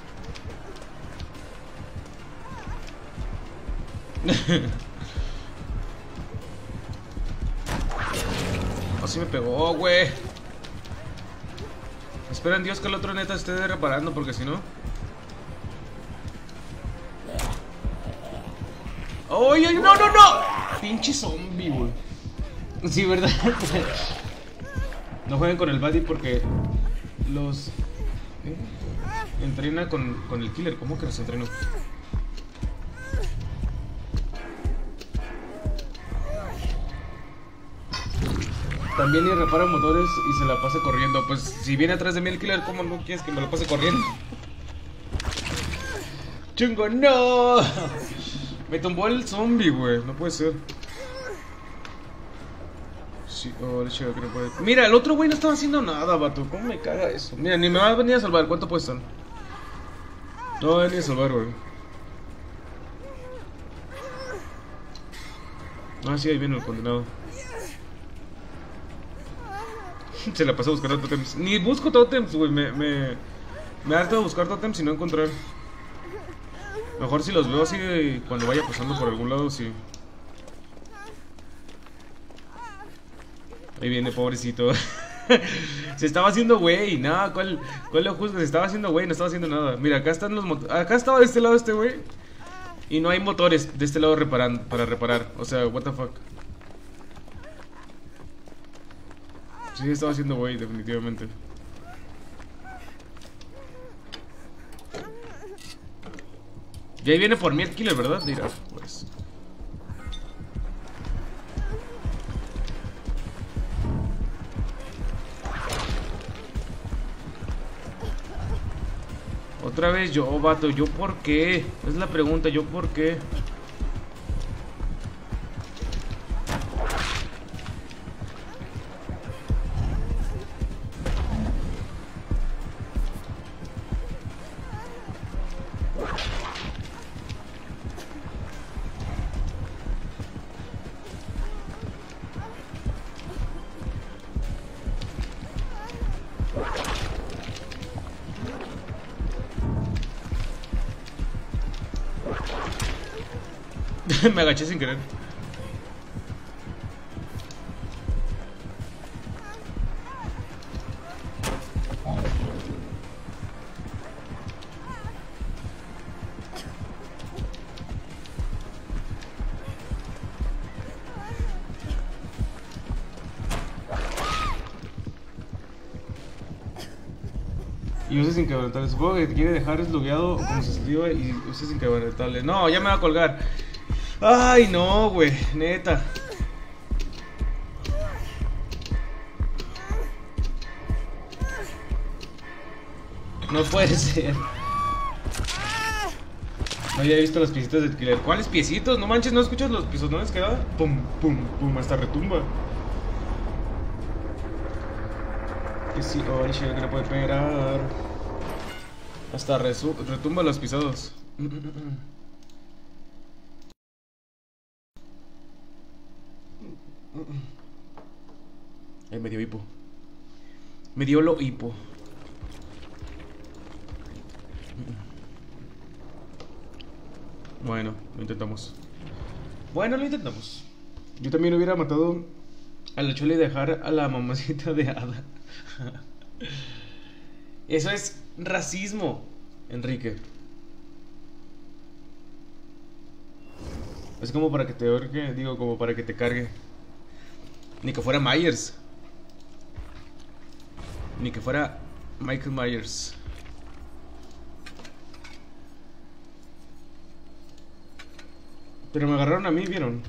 Así me pegó, güey. Espera en Dios que el otro neta esté reparando, porque si no. ¡Ay, ay! ¡No, no, no! Pinche zombie, güey. Sí, ¿verdad? No jueguen con el buddy porque los ¿eh? entrena con, con el killer. ¿Cómo que los entreno? También y repara motores y se la pasa corriendo. Pues si viene atrás de mí el killer, ¿cómo no quieres que me lo pase corriendo? ¡Chungo, no! Me tumbó el zombie, güey. No puede ser. Sí, oh, le chido que no puede. Mira, el otro güey no estaba haciendo nada, vato. ¿Cómo me caga eso? Mira, ni me va a venir a salvar. ¿Cuánto puede estar? No va a venir a salvar, güey. Ah, sí, ahí viene el condenado. Se la pasó buscando totems. Ni busco totems, güey. Me, me, me harto de buscar totems y no encontrar. Mejor si los veo así de cuando vaya pasando por algún lado, sí. Ahí viene, pobrecito. Se estaba haciendo güey. Nada, ¿cuál, cuál lo juzga? Se estaba haciendo güey, no estaba haciendo nada. Mira, acá están los motores. Acá estaba de este lado este güey. Y no hay motores de este lado reparando, para reparar. O sea, what the fuck. Sí, estaba haciendo güey, definitivamente. Y ahí viene por mí el killer, ¿verdad? Mira, pues. Otra vez yo, vato, ¿yo por qué? Es la pregunta, ¿yo por qué? Me agaché sin querer. Y use sin quebrantable. Supongo que quiere dejar eslogueado como se escribe y use sin quebrantable. No, ya me va a colgar. Ay, no, güey, neta. No puede ser. No había visto los piecitos de Killer. ¿Cuáles piecitos? No manches, ¿no escuchas los pisotones que da? Pum, pum, pum, hasta retumba. Que sí, oh, shit, que no puede pegar. Hasta retumba los pisados. Eh, me dio hipo. Me dio lo hipo. Bueno, lo intentamos. Bueno, lo intentamos. Yo también hubiera matado a la Chole y dejar a la mamacita de Ada. Eso es racismo, Enrique. Es como para que te orque, digo, como para que te cargue. Ni que fuera Myers. Ni que fuera Michael Myers. Pero me agarraron a mí, ¿vieron?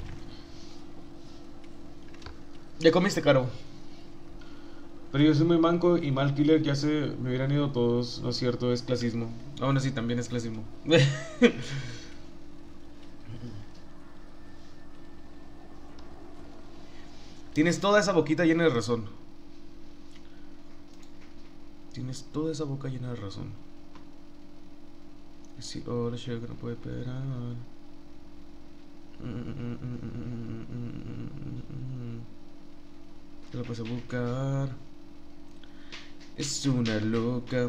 Ya comiste, Caro. Pero yo soy muy manco y mal killer, ya se me hubieran ido todos. No es cierto, es clasismo. Aún así también es clasismo. Tienes toda esa boquita llena de razón. Tienes toda esa boca llena de razón. Sí, oh, la chica que no puede esperar. Te la puedes buscar. Es una loca.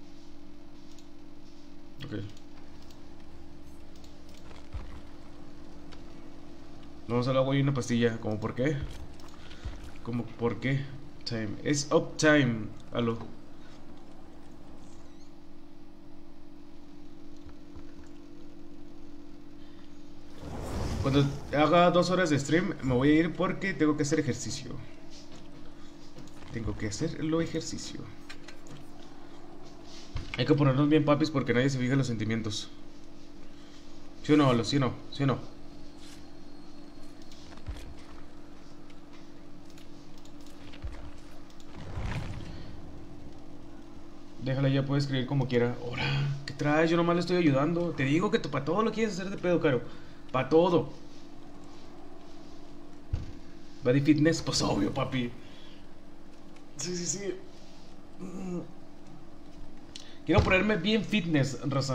Ok. Vamos al agua y una pastilla. ¿Cómo por qué? ¿Cómo por qué? Time. Es up time. Aló. Cuando haga dos horas de stream me voy a ir porque tengo que hacer ejercicio. Tengo que hacer lo ejercicio. Hay que ponernos bien papis porque nadie se fija en los sentimientos. ¿Sí o no, Alo? ¿Sí o no? ¿Sí o no? Déjala, ya puede escribir como quiera. Ahora, ¿qué traes? Yo nomás le estoy ayudando. Te digo que para todo lo quieres hacer de pedo, Caro. Para todo. Body fitness, pues obvio, papi. Sí, sí, sí. Quiero ponerme bien fitness, raza.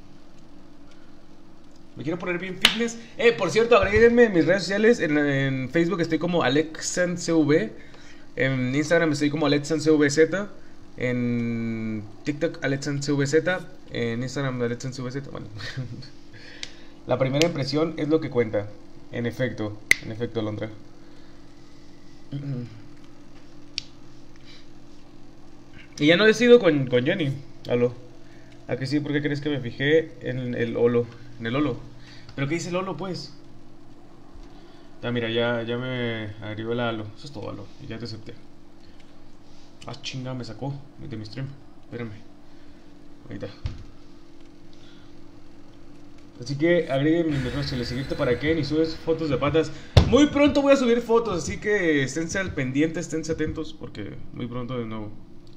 Me quiero poner bien fitness. Eh, por cierto, agréguenme en mis redes sociales. En, en Facebook estoy como AlexanCV. En Instagram estoy como AlexanCVZ. En TikTok AlexanCVZ. En Instagram AlexanCVZ. Bueno. La primera impresión es lo que cuenta. En efecto. En efecto, Alondra. Y ya no decido con, con Jenny. Aló. ¿A que sí? ¿Por qué crees que me fijé en el Olo? En el Olo. ¿Pero qué dice el Olo, pues? Ah, mira, ya, ya me agregó el Alo. Eso es todo, Alo. Y ya te acepté. Ah, chinga, me sacó de mi stream. Espérame. Ahí está. Así que agreguen mis redes sociales. Seguirte para qué, ni subes fotos de patas. Muy pronto voy a subir fotos, así que esténse al pendiente, esténse atentos, porque muy pronto de nuevo.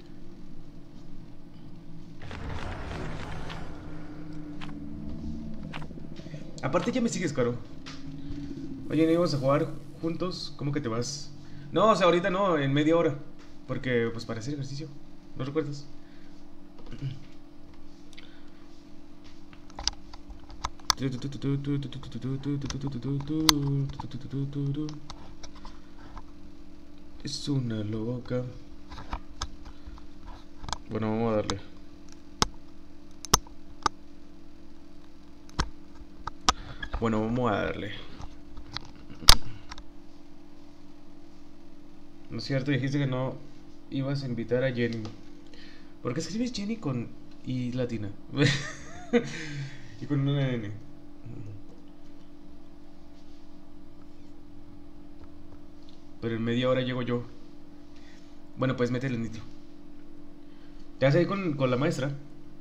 Aparte ya me sigues, Caro. Oye, ¿no íbamos a jugar juntos? ¿Cómo que te vas? No, o sea, ahorita no, en media hora. Porque, pues, para hacer ejercicio. ¿No recuerdas? Es una loca. Bueno, vamos a darle. Bueno, vamos a darle. No es cierto, dijiste que no ibas a invitar a Jenny. ¿Por qué escribes Jenny con I latina? Y con una N. Pero en media hora llego yo. Bueno, pues métele el nitro. ¿Te vas a ir con, con la maestra?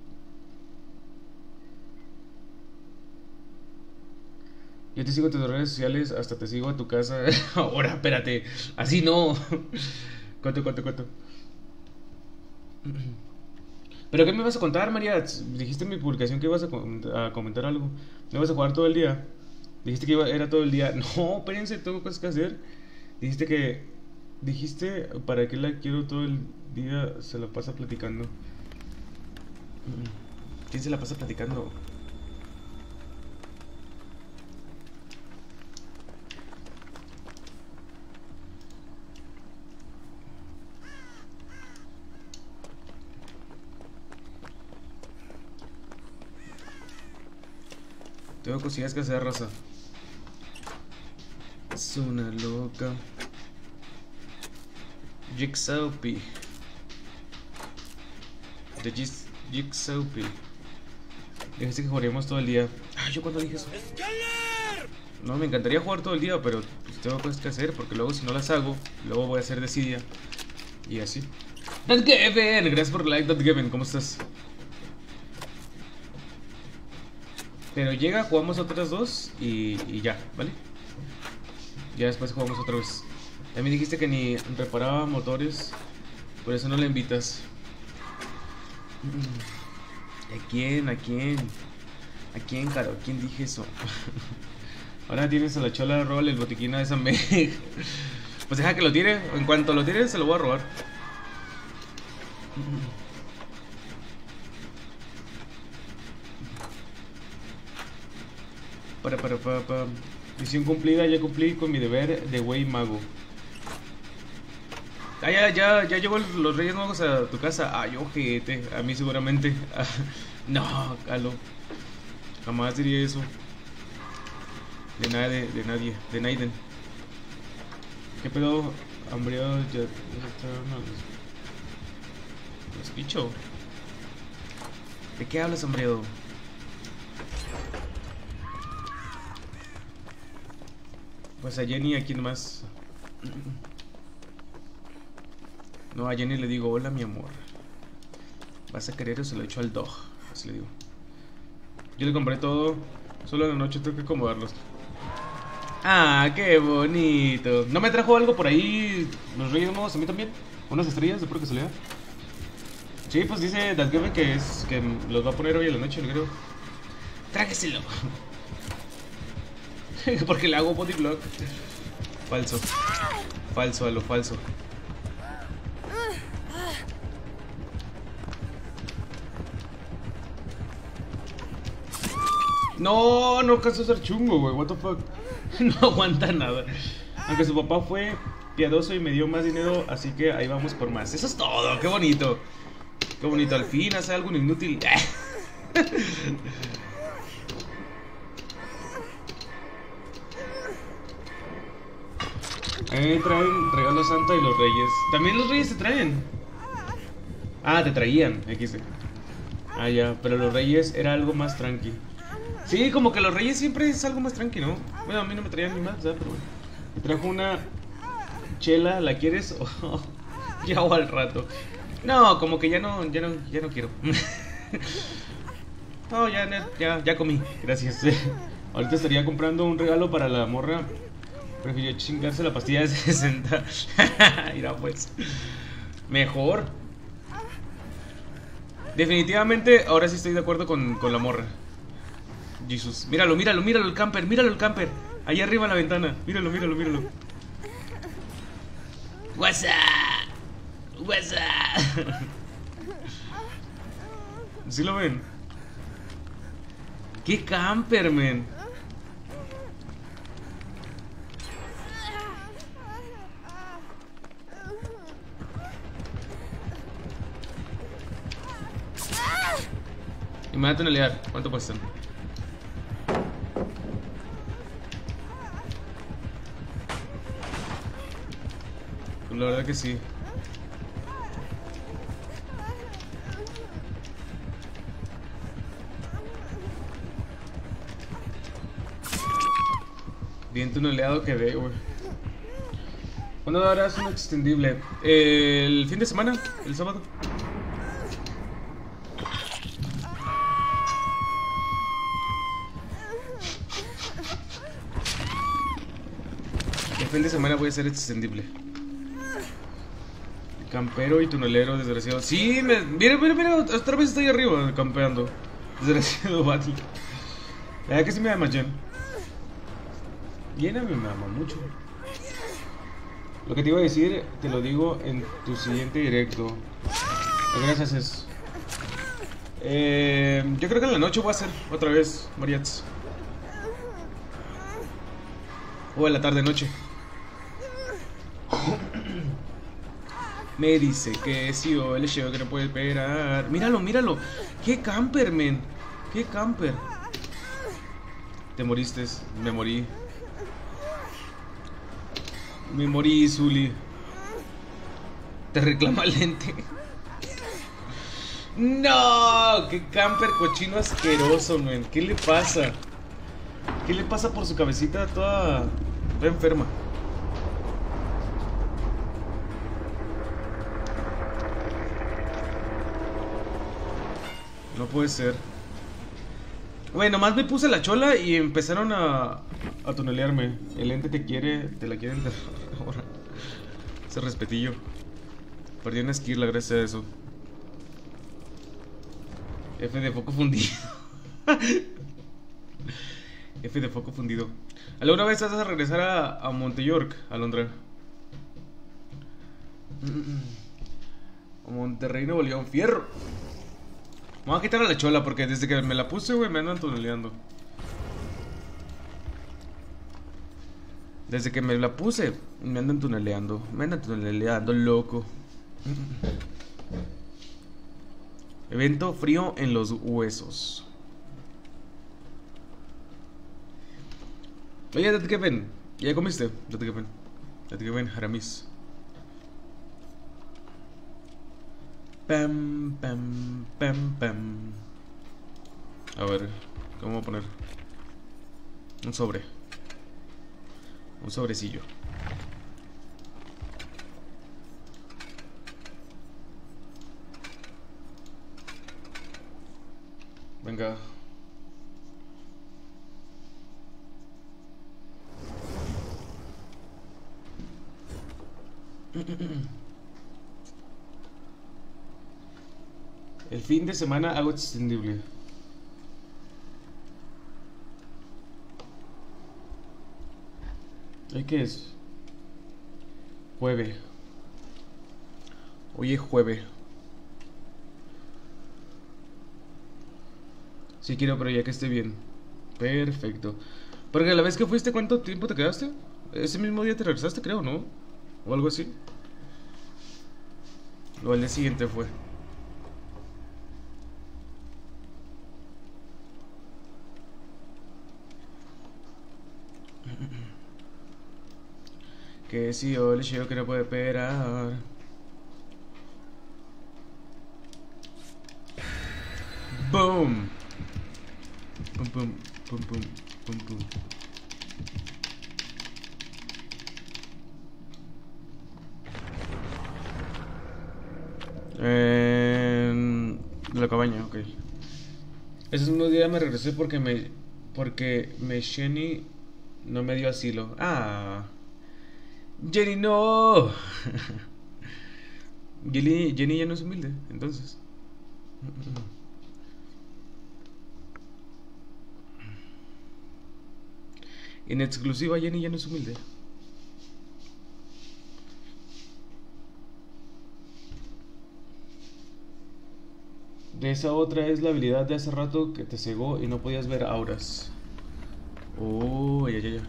Yo te sigo en tus redes sociales, hasta te sigo a tu casa. Ahora, espérate. Así no. Cuánto, cuánto, cuánto. ¿Pero qué me vas a contar, María? Dijiste en mi publicación que ibas a, com a comentar algo. ¿No vas a jugar todo el día? Dijiste que iba, era todo el día. No, espérense, tengo cosas que hacer. Dijiste que... Dijiste, ¿para qué la quiero todo el día? Se la pasa platicando. ¿Quién se la pasa platicando? Tengo cosillas que hacer, raza. Es una loca. Jigsaw P. The Jigsaw P. Dijiste que jugaríamos todo el día. Ah, ¿yo cuándo dije eso? No, me encantaría jugar todo el día, pero pues tengo cosas que hacer, porque luego si no las hago, luego voy a hacer desidia. Y así. Datgeven, gracias por like, Datgeven, ¿cómo estás? Pero llega, jugamos otras dos y, y ya, ¿vale? Ya después jugamos otra vez. También dijiste que ni reparaba motores, por eso no le invitas. ¿A quién? ¿A quién? ¿A quién, Caro? ¿A quién dije eso? Ahora tienes a la chola de rol, el botiquín de San Meg. Pues deja que lo tire. En cuanto lo tire, se lo voy a robar. Para, para, para, para. Misión cumplida, ya cumplí con mi deber de güey mago. Ah, ya, ya, ya llegó los Reyes Magos a tu casa. Ay, ojete, a mí seguramente. No, Calo. Jamás diría eso. De nadie, de nadie, de Naiden. ¿Qué pedo? Hambriado, ya. ¿Los picho? ¿De qué hablas, hambriado? Pues a Jenny, ¿a quién más? No, a Jenny le digo, hola mi amor. ¿Vas a querer o se lo echo al dog? Así le digo. Yo le compré todo. Solo en la noche tengo que acomodarlos. Ah, qué bonito. ¿No me trajo algo por ahí los Reyes Magos a mí también? ¿Unas estrellas de pura casualidad? Sí, pues dice Datgeven que es que los va a poner hoy en la noche, creo. Trágueselo. Porque le hago body block. Falso. Falso a lo falso. No, no alcanzó a ser chungo, güey. What the fuck. No aguanta nada. Aunque su papá fue piadoso y me dio más dinero, así que ahí vamos por más. Eso es todo, qué bonito. Qué bonito, al fin hace algo inútil. Eh, traen regalo Santa y los Reyes. También los Reyes te traen. Ah, te traían, X D. Ah, ya, pero los Reyes era algo más tranqui. Sí, como que los Reyes siempre es algo más tranqui, ¿no? Bueno, a mí no me traían ni más, ¿sabes? Pero bueno. Me trajo una chela, ¿la quieres? Oh, ya o al rato. No, como que ya no, ya no, ya no quiero. No, ya, ya, ya comí, gracias. Ahorita estaría comprando un regalo para la morra. Prefirió chingarse la pastilla de sesenta. Mira pues. Mejor. Definitivamente, ahora sí estoy de acuerdo con, con la morra. Jesus. Míralo, míralo, míralo el camper, míralo el camper. Allá arriba en la ventana. Míralo, míralo, míralo. What's up? What's up? ¿Sí lo ven? ¿Qué camper, man? Y me va a tunelear. ¿Cuánto cuestan? Pues la verdad que sí. Bien tuneleado quedé, güey. ¿Cuándo darás un extendible? ¿El fin de semana? ¿El sábado? El fin de semana voy a hacer extendible. Campero y tunelero, desgraciado. Sí, me... mira, mira, mira, otra vez estoy arriba campeando. Desgraciado Battle. La verdad que sí me ama Jen. Llena me ama mucho. Lo que te iba a decir, te lo digo en tu siguiente directo. Lo que nos haces. Eh, yo creo que en la noche voy a hacer otra vez Mariats. O en la tarde noche. Me dice que sí o el show que no puede esperar. Míralo, míralo. Qué camper, men. Qué camper. Te moriste, me morí. Me morí, Zully. Te reclama lente. No, qué camper cochino asqueroso, men. ¿Qué le pasa? ¿Qué le pasa por su cabecita toda, toda enferma? No puede ser. Bueno, nomás me puse la chola y empezaron a, a tunelearme. El ente te quiere, te la quiere enterrar ahora. Ese respetillo. Perdí una esquirla gracias a eso. F de foco fundido. F de foco fundido. ¿Alguna vez vas a regresar a, a Monteyork, Alondra? A Monterrey, Nuevo León, fierro. Me voy a quitar a la chola porque desde que me la puse, güey, me andan tuneleando. Desde que me la puse, me andan tuneleando. Me andan tuneleando, loco. Evento frío en los huesos. Oye, Dad Kevin, ¿ya comiste? Dad Kevin, Dad Kevin, Haramis. Pam, pam, pam, pam. A ver, ¿cómo voy a poner? Un sobre. Un sobrecillo. Venga. El fin de semana hago extendible. ¿Hoy qué es? Jueves. Hoy es jueves. Sí quiero, pero ya que esté bien. Perfecto. Porque la vez que fuiste, ¿cuánto tiempo te quedaste? Ese mismo día te regresaste, creo, ¿no? O algo así. O al día siguiente fue. Que si yo le digo que no puede esperar. Boom. Pum pum pum pum pum pum. Eh, de la cabaña, ok. Ese mismo día me regresé porque me porque me Jenny no me dio asilo. Ah. Jenny no. Jenny, Jenny ya no es humilde, entonces. En exclusiva, Jenny ya no es humilde. De esa otra es la habilidad de hace rato que te cegó y no podías ver auras. Oh, ya, ya, ya.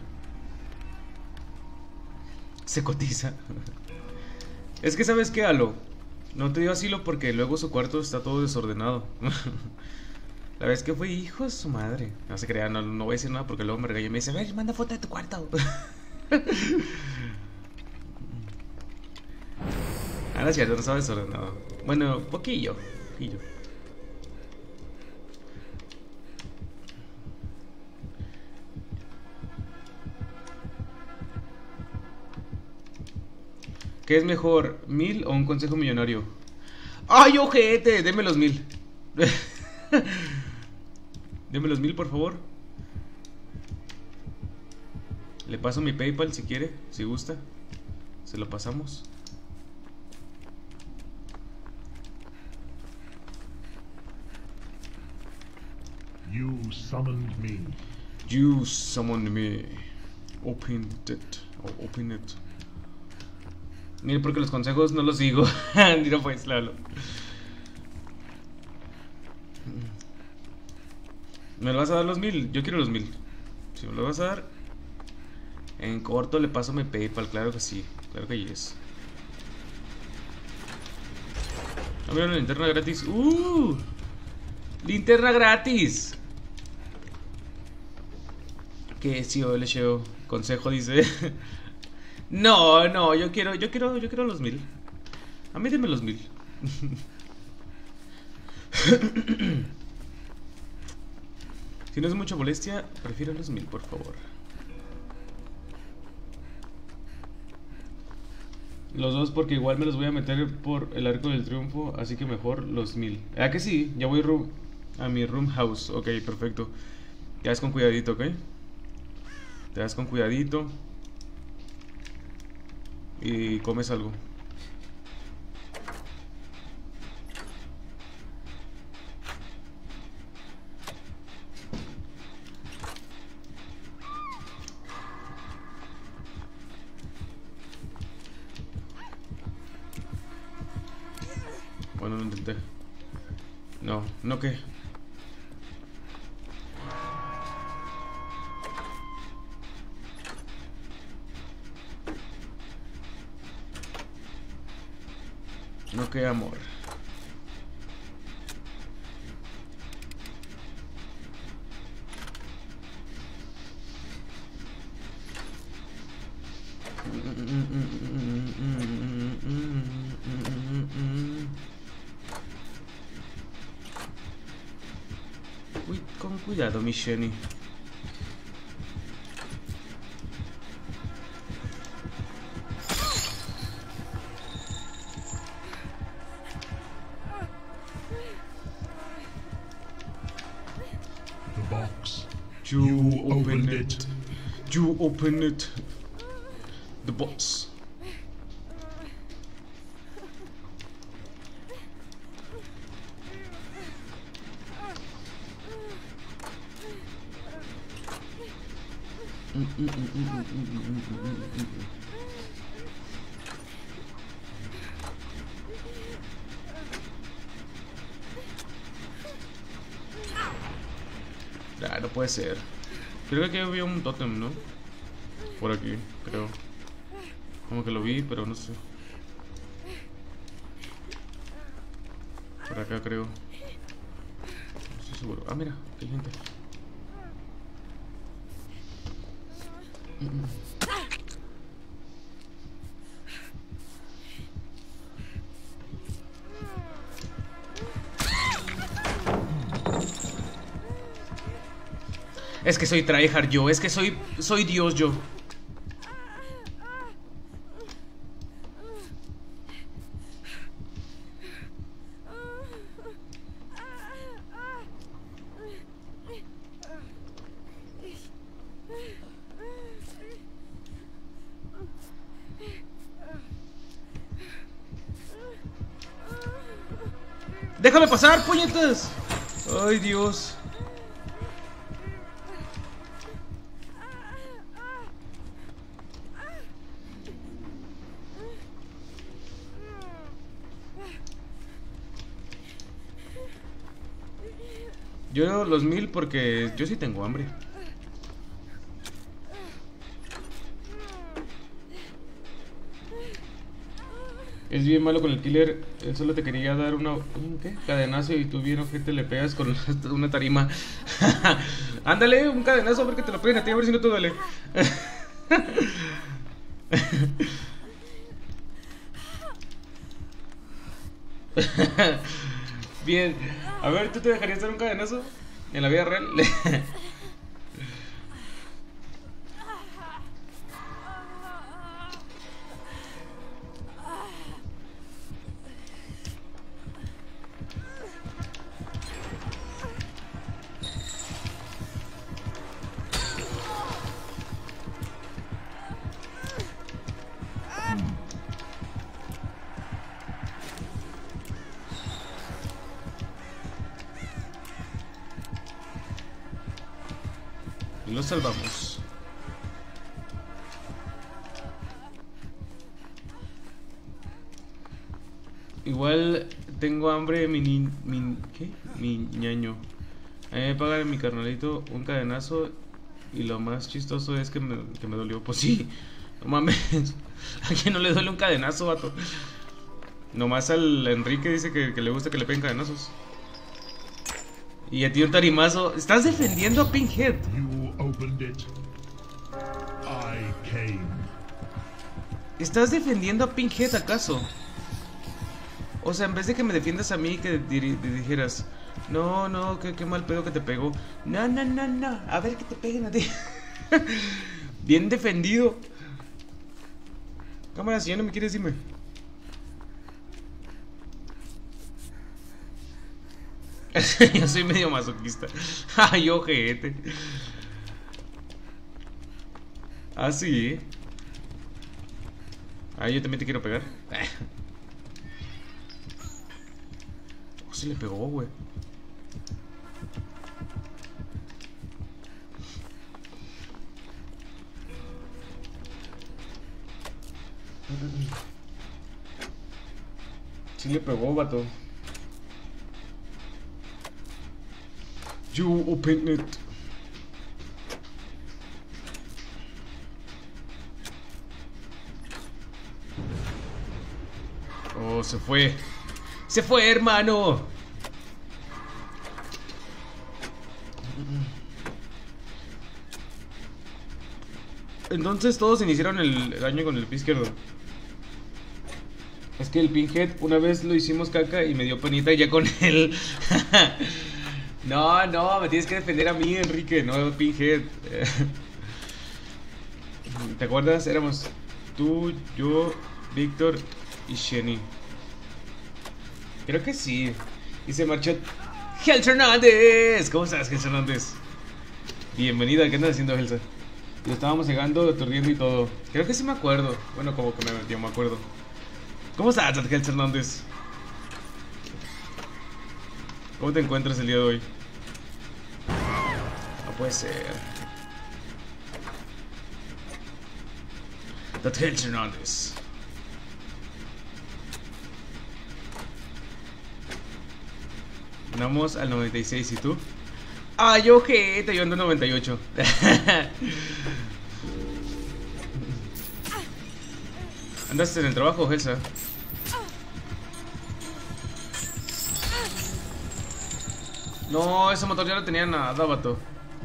Se cotiza. Es que sabes qué, Alo, no te dio asilo porque luego su cuarto está todo desordenado. La vez que fue, hijo de su madre. No se crea, no, no voy a decir nada porque luego me regañó y me dice, a ver, manda foto de tu cuarto. Ahora sí, no estaba desordenado. Bueno, poquillo, poquillo. ¿Qué es mejor, mil o un consejo millonario? ¡Ay, ojete! Deme los mil. Deme los mil, por favor. Le paso mi PayPal si quiere, si gusta. Se lo pasamos. You summoned me. You summoned me. Open it. Oh, open it. Mire, porque los consejos no los sigo. Mira, pues, claro. ¿Me lo vas a dar los mil? Yo quiero los mil. Si me lo vas a dar, en corto le paso mi PayPal. Claro que sí. Claro que yes. A ver, una linterna gratis. ¡Uh! ¡Linterna gratis! Que sí, o le llevo. Consejo dice. No, no, yo quiero, yo quiero, yo quiero los mil. A mí denme los mil. Si no es mucha molestia, prefiero los mil, por favor. Los dos porque igual me los voy a meter por el arco del triunfo, así que mejor los mil. ¿Ah que sí? Ya voy a mi room house. Ok, perfecto. Te das con cuidadito, ¿ok? Te das con cuidadito. Y comes algo. Bueno, lo intenté. No, no qué. No qué amor. Uy, con cuidado, mi Jenny. The box. You, You open opened it. it. You open it. The box. Ah, no puede ser. Creo que aquí había un tótem, ¿no? Por aquí, creo. Como que lo vi, pero no sé. Por acá creo. No estoy seguro. Ah, mira, aquí hay gente. Es que soy tryhard yo, es que soy soy Dios yo. ¡Déjame pasar, puñetas! ¡Ay, Dios! Yo los mil porque yo sí tengo hambre. Es bien malo con el killer. Él solo te quería dar una... ¿Qué? Cadenazo y tú bien ojete le pegas con una tarima. Ándale, un cadenazo a ver que te lo peguen a ti, a ver si no te duele. Bien. A ver, ¿tú te dejarías dar un cadenazo en la vida real? Y lo salvamos. Igual tengo hambre, mi, ni, mi ¿qué? Mi ñaño. A mí me paga mi carnalito un cadenazo. Y lo más chistoso es que me, que me dolió. Pues sí, no mames. ¿A quién no le duele un cadenazo, vato? Nomás al Enrique dice que, que le gusta que le peguen cadenazos. Y a ti un tarimazo. ¿Estás defendiendo a Pinhead? You opened it. I came. ¿Estás defendiendo a Pinhead acaso? O sea, en vez de que me defiendas a mí, que dir dijeras, no, no, qué, qué mal pedo que te pegó. No, no, no, no, a ver que te peguen a ti. Bien defendido. Cámara, si ya no me quieres, dime. Yo soy medio masoquista. Ay, ojete. Ah, sí. Ah, yo también te quiero pegar. Oh, sí le pegó, güey. Sí le pegó, vato. You open it. Oh, se fue. Se fue, hermano. Entonces todos iniciaron el daño con el pie izquierdo. Es que el Pinhead una vez lo hicimos caca y me dio penita ya con él. No, no, me tienes que defender a mí, Enrique, no Pinhead. ¿Te acuerdas? Éramos tú, yo, Víctor y Shenny. Creo que sí. Y se marchó Helsa Hernández. ¿Cómo estás, Helsa Hernández? Bienvenida, ¿qué andas haciendo, Helsa? Lo estábamos llegando, aturdiendo y todo. Creo que sí me acuerdo. Bueno, como que me metí, me acuerdo. ¿Cómo estás, Helsa Hernández? ¿Cómo te encuentras el día de hoy? No puede ser. Helsa Hernández. Andamos al noventa y seis, ¿y tú? Ay, ojete, yo ando noventa y ocho. ¿Andas en el trabajo, Helsa? No, ese motor ya no tenía nada, vato.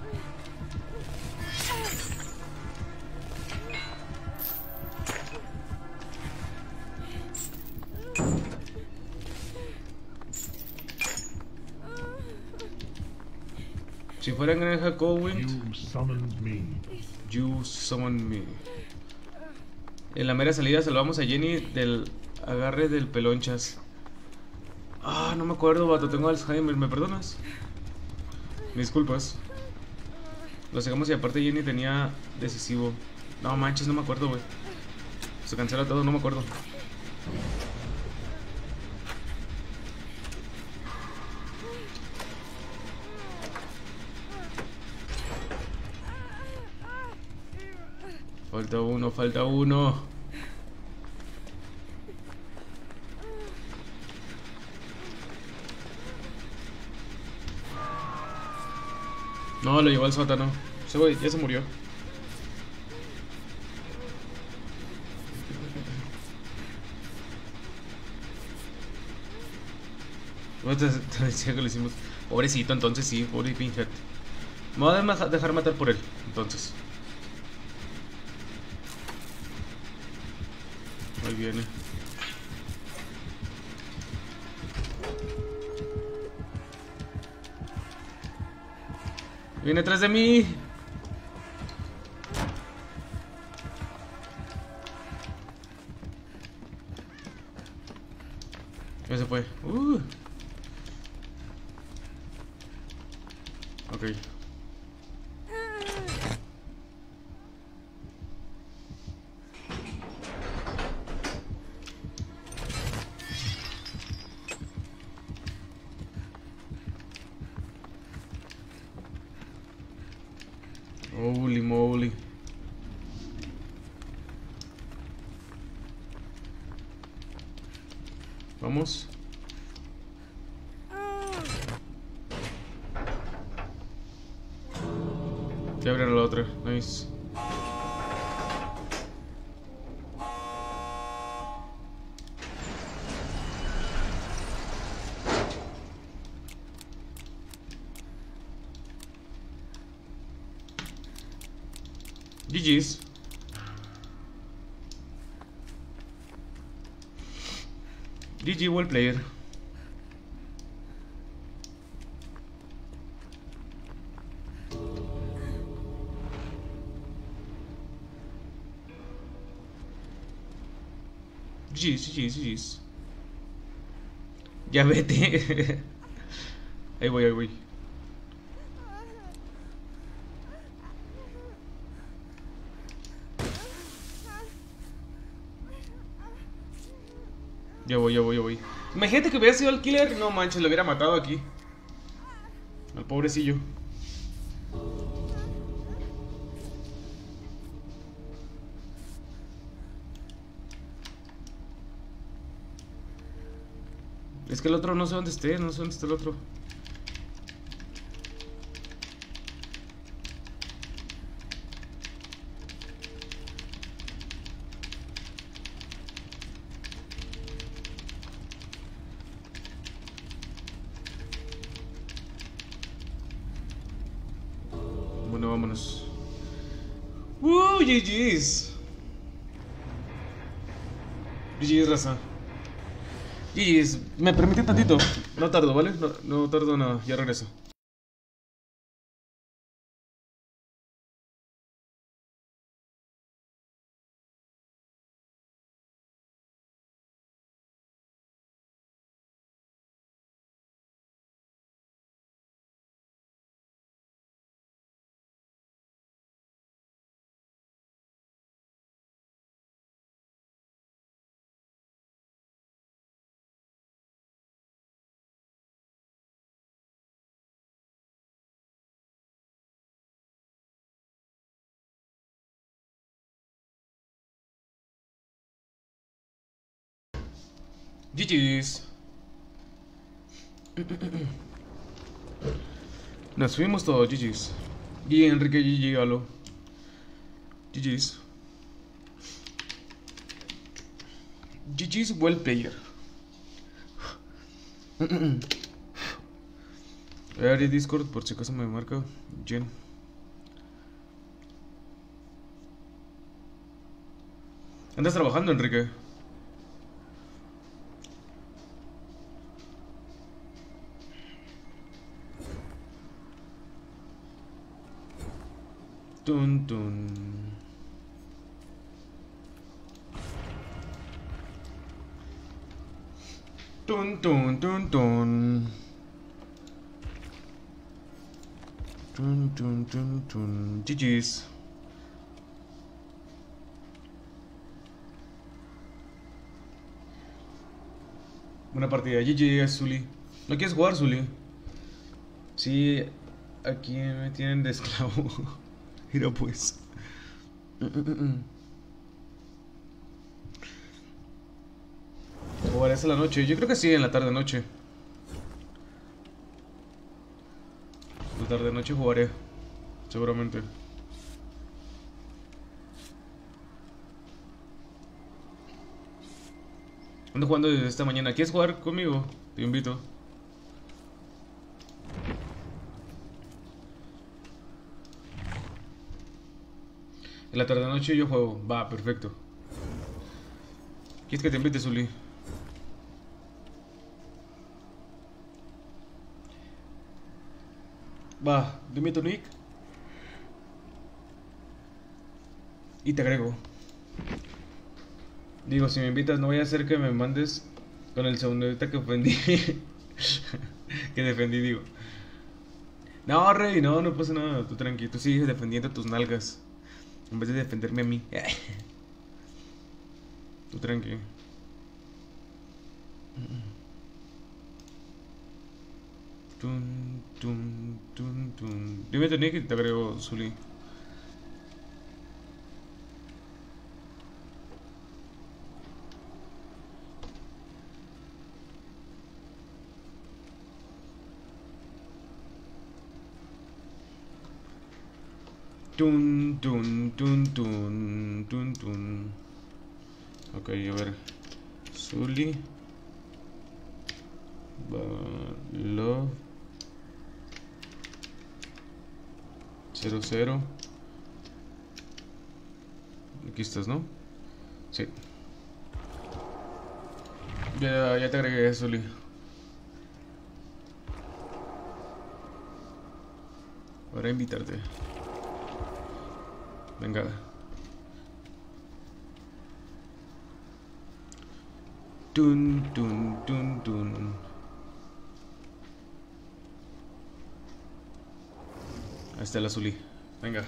Si fuera en Granja Cowwind, You summoned me. you summon me. En la mera salida salvamos a Jenny del agarre del pelonchas. Ah, no me acuerdo, vato, tengo Alzheimer, ¿me perdonas? Disculpas. Lo sacamos y aparte Jenny tenía decisivo. No manches, no me acuerdo, güey. Se cancela todo, no me acuerdo. Falta uno, falta uno. No, lo llevó al sótano. Ese güey ya se murió. Bueno, te, te decía que lo hicimos. Pobrecito, entonces sí, pobre Pinhead. Me voy a dejar matar por él, entonces. Ahí viene. Viene atrás de mí. Ya se fue. Uh. Ok. Holy moly. Vamos. Ya abrieron la otra. Nice. G G's. G G, well player. G G's, G G's, G G's. Ya vete. Ahí voy, ahí voy. Ya voy, ya voy, ya voy. Imagínate que hubiera sido el killer. No manches, lo hubiera matado aquí. Al pobrecillo. Es que el otro no sé dónde esté. No sé dónde está el otro. Bueno, vámonos. ¡Uh! G G's. G G's, raza. G G's. ¿Me permite tantito? No tardo, ¿vale? No, no tardo nada. Ya regreso. G G's. Nos fuimos todos, G G's. Y Enrique G G, aló. G G's. G G's, well player. Abre Discord por si acaso me marca Jen. ¿Andas trabajando, Enrique? Tun tun. Tun tun tun tun. Tun tun tun tun. G G's. Buena partida. G G, Zully. ¿No quieres jugar, Zully? Sí, aquí me tienen de esclavo. Mira pues. ¿Jugarás a la noche? Yo creo que sí, en la tarde noche. La tarde noche jugaré. Seguramente. Ando jugando desde esta mañana. ¿Quieres jugar conmigo? Te invito. En la tarde noche yo juego. Va, perfecto. ¿Quieres que te invite, Zully? Va, dime tu nick. Y te agrego. Digo, si me invitas, no voy a hacer que me mandes con el segundito que ofendí. Que defendí, digo. No, Rey, no, no pasa nada. Tú tranquilo, tú sigues defendiendo tus nalgas en vez de defenderme a mí. Tú tranquilo. Tun, tun, tun, tun. Dime tu nick y te agrego, Zully. Tun, tun, tun, tun, tun, tun. Ok, a ver. Zully. Love. Cero, cero. Aquí estás, ¿no? Sí. Ya, ya te agregué, Zully. Para invitarte. Venga. Tun, tun, tun, tun. Ahí está el Zully. Venga.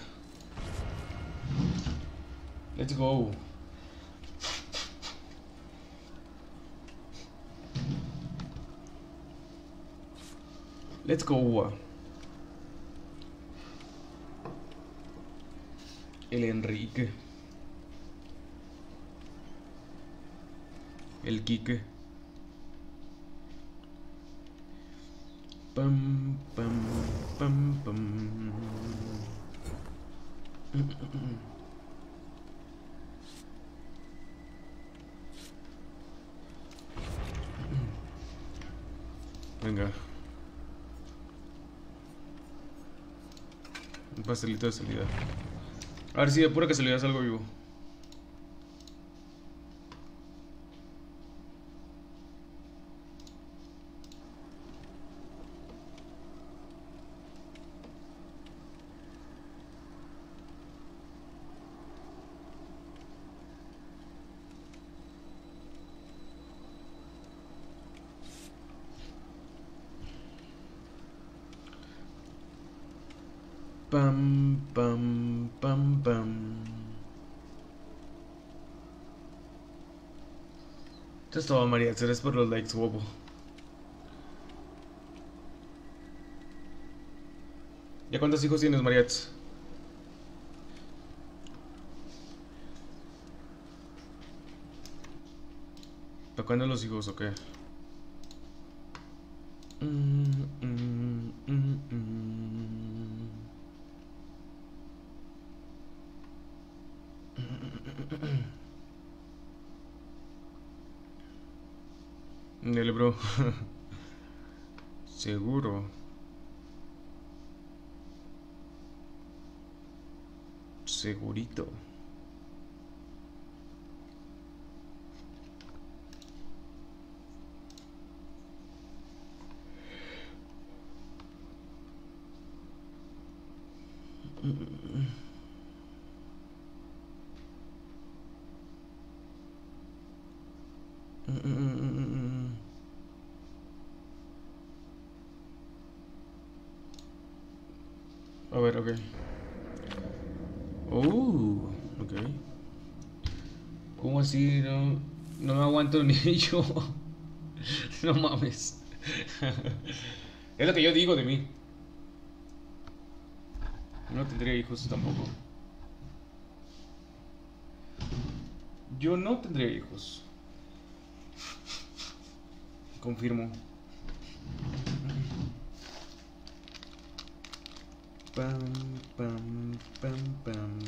Let's go. Let's go. El Enrique. El Quique. Pam, pam, pam, pam. Venga. Un pastelito de salida. A ver si de pura casualidad es algo vivo. Pam, pam, pam, pam. Esto es todo, María. Serás por los likes, bobo. ¿Ya cuántos hijos tienes, Mariats? ¿Para cuándo los hijos o qué? Mm, mm, mm, mm. Dale, bro. Seguro. Segurito. A ver, ok. Oh, ok. ¿Cómo así? No, no me aguanto ni yo. No mames. Es lo que yo digo de mí. No tendría hijos tampoco. Yo no tendría hijos. Confirmo. Pam, pam, pam, pam.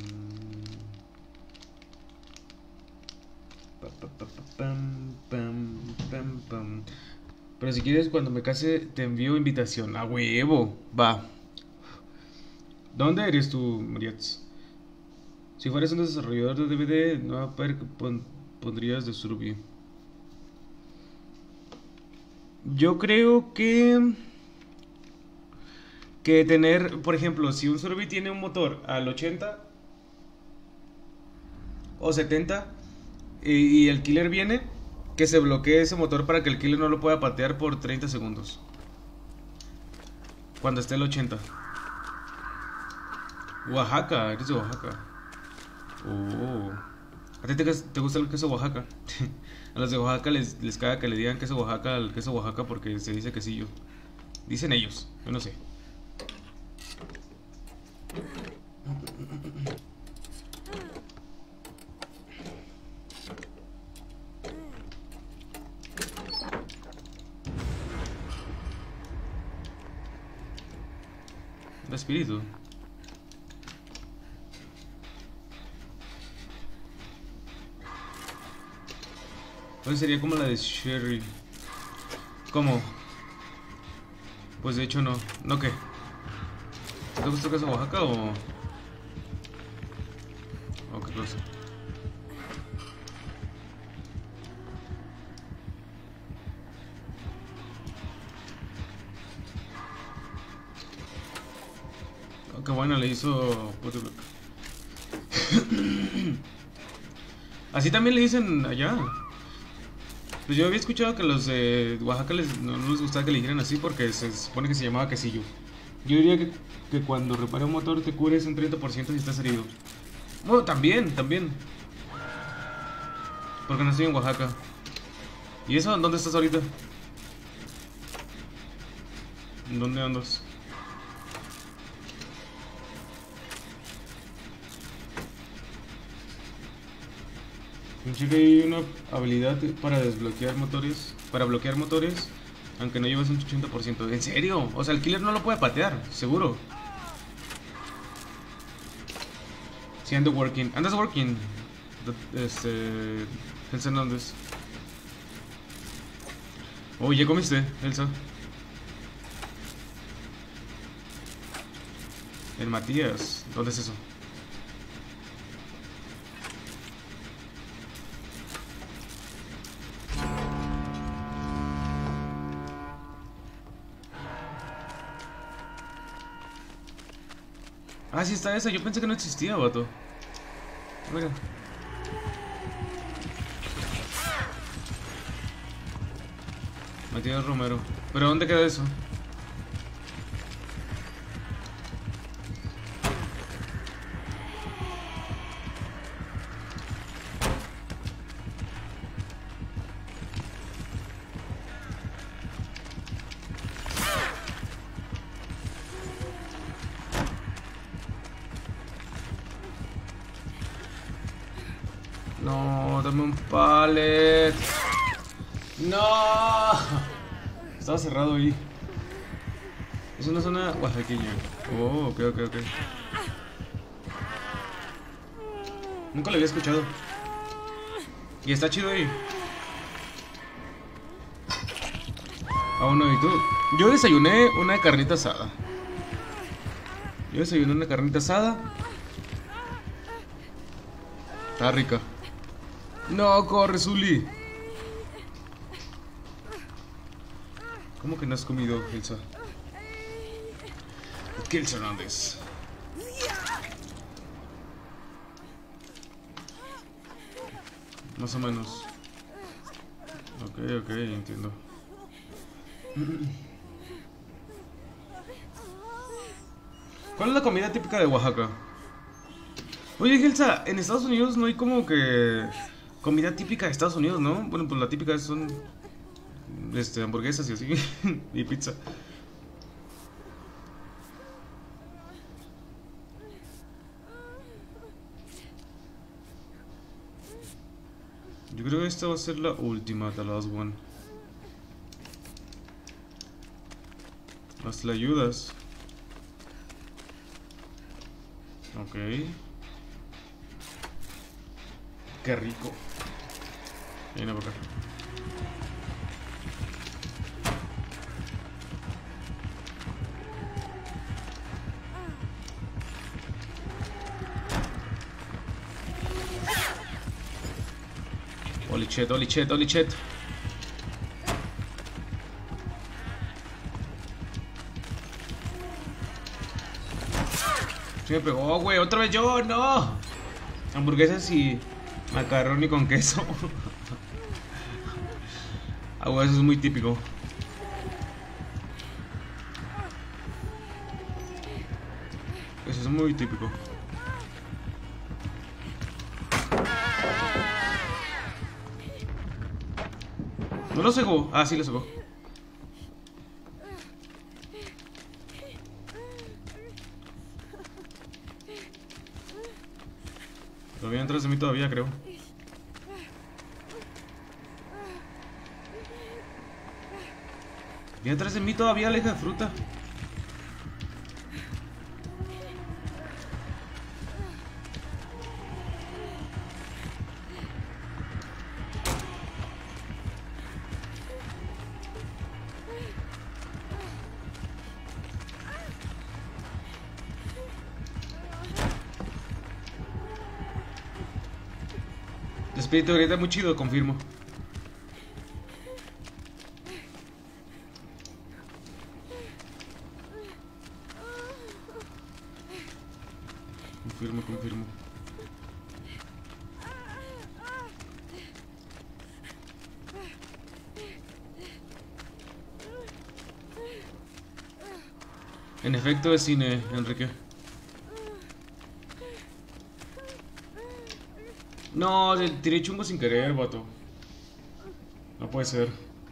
Pa, pa, pa, pa, pam, pam, pam, pam. Pero si quieres, cuando me case, te envío invitación. A huevo. Va. ¿Dónde eres tú, Mariats? Si fueras un desarrollador de D V D, no pon, pondrías de Survey. Yo creo que que tener, por ejemplo, si un Survey tiene un motor al ochenta o setenta y, y el killer viene, que se bloquee ese motor para que el killer no lo pueda patear por treinta segundos cuando esté el ochenta. Oaxaca, eres de Oaxaca. Oh. ¿A ti te, te gusta el queso Oaxaca? A los de Oaxaca les, les caga que le digan queso Oaxaca al queso Oaxaca porque se dice quesillo. Dicen ellos, yo no sé. El espíritu. Entonces sería como la de Sherry. ¿Cómo? Pues de hecho no. ¿No qué? ¿Te gusta que es Oaxaca o...? ¿O qué cosa? Oh, qué bueno, le hizo... Así también le dicen allá. Pues yo había escuchado que los de Oaxaca les, no, no les gustaba que le dijeran así porque se supone que se llamaba quesillo. Yo diría que, que cuando repara un motor te cures un treinta por ciento si estás herido. Bueno, también, también. Porque no estoy en Oaxaca. ¿Y eso? ¿Dónde estás ahorita? ¿Dónde andas? Pensé que hay una habilidad para desbloquear motores, para bloquear motores, aunque no llevas un ochenta por ciento. ¿En serio? O sea, el killer no lo puede patear, seguro. Sí, ando working. Andas working. Este... Elsa Hernández. Oh, ¿ya comiste, Elsa? El Matías. ¿Dónde es eso? Ah, sí está esa. Yo pensé que no existía, vato. Mira. Matías Romero. ¿Pero dónde queda eso? No, dame un pallet. No. Estaba cerrado ahí. Es una zona oaxaqueña. Oh, ok, ok, ok. Nunca lo había escuchado. Y está chido ahí. Aún no, ¿y tú? Yo desayuné una carnita asada. Yo desayuné una carnita asada. Está rica. No, corre, Zuli. ¿Cómo que no has comido, Elsa? ¿Qué Elsa Hernández? Más o menos. Ok, ok, entiendo. ¿Cuál es la comida típica de Oaxaca? Oye, Elsa, en Estados Unidos no hay como que comida típica de Estados Unidos, ¿no? Bueno, pues la típica son este, hamburguesas y así, y pizza. Yo creo que esta va a ser la última, the last one. Hasta la ayudas. Ok. Qué rico. Viene por acá. Holy shit, holy shit, holy shit. Se me pegó, güey, otra vez yo, no. Hamburguesas y macarrón y con queso. Ah, güey, eso es muy típico. Eso es muy típico. ¿No lo cegó? Ah, sí lo cegó. Lo viene atrás de mí todavía, creo. Viene atrás de mí todavía, la hija de fruta. Espíritu grita muy chido, confirmo. Confirmo, confirmo. En efecto es cine, Enrique. No, tiré chungo sin querer, vato. No puede ser.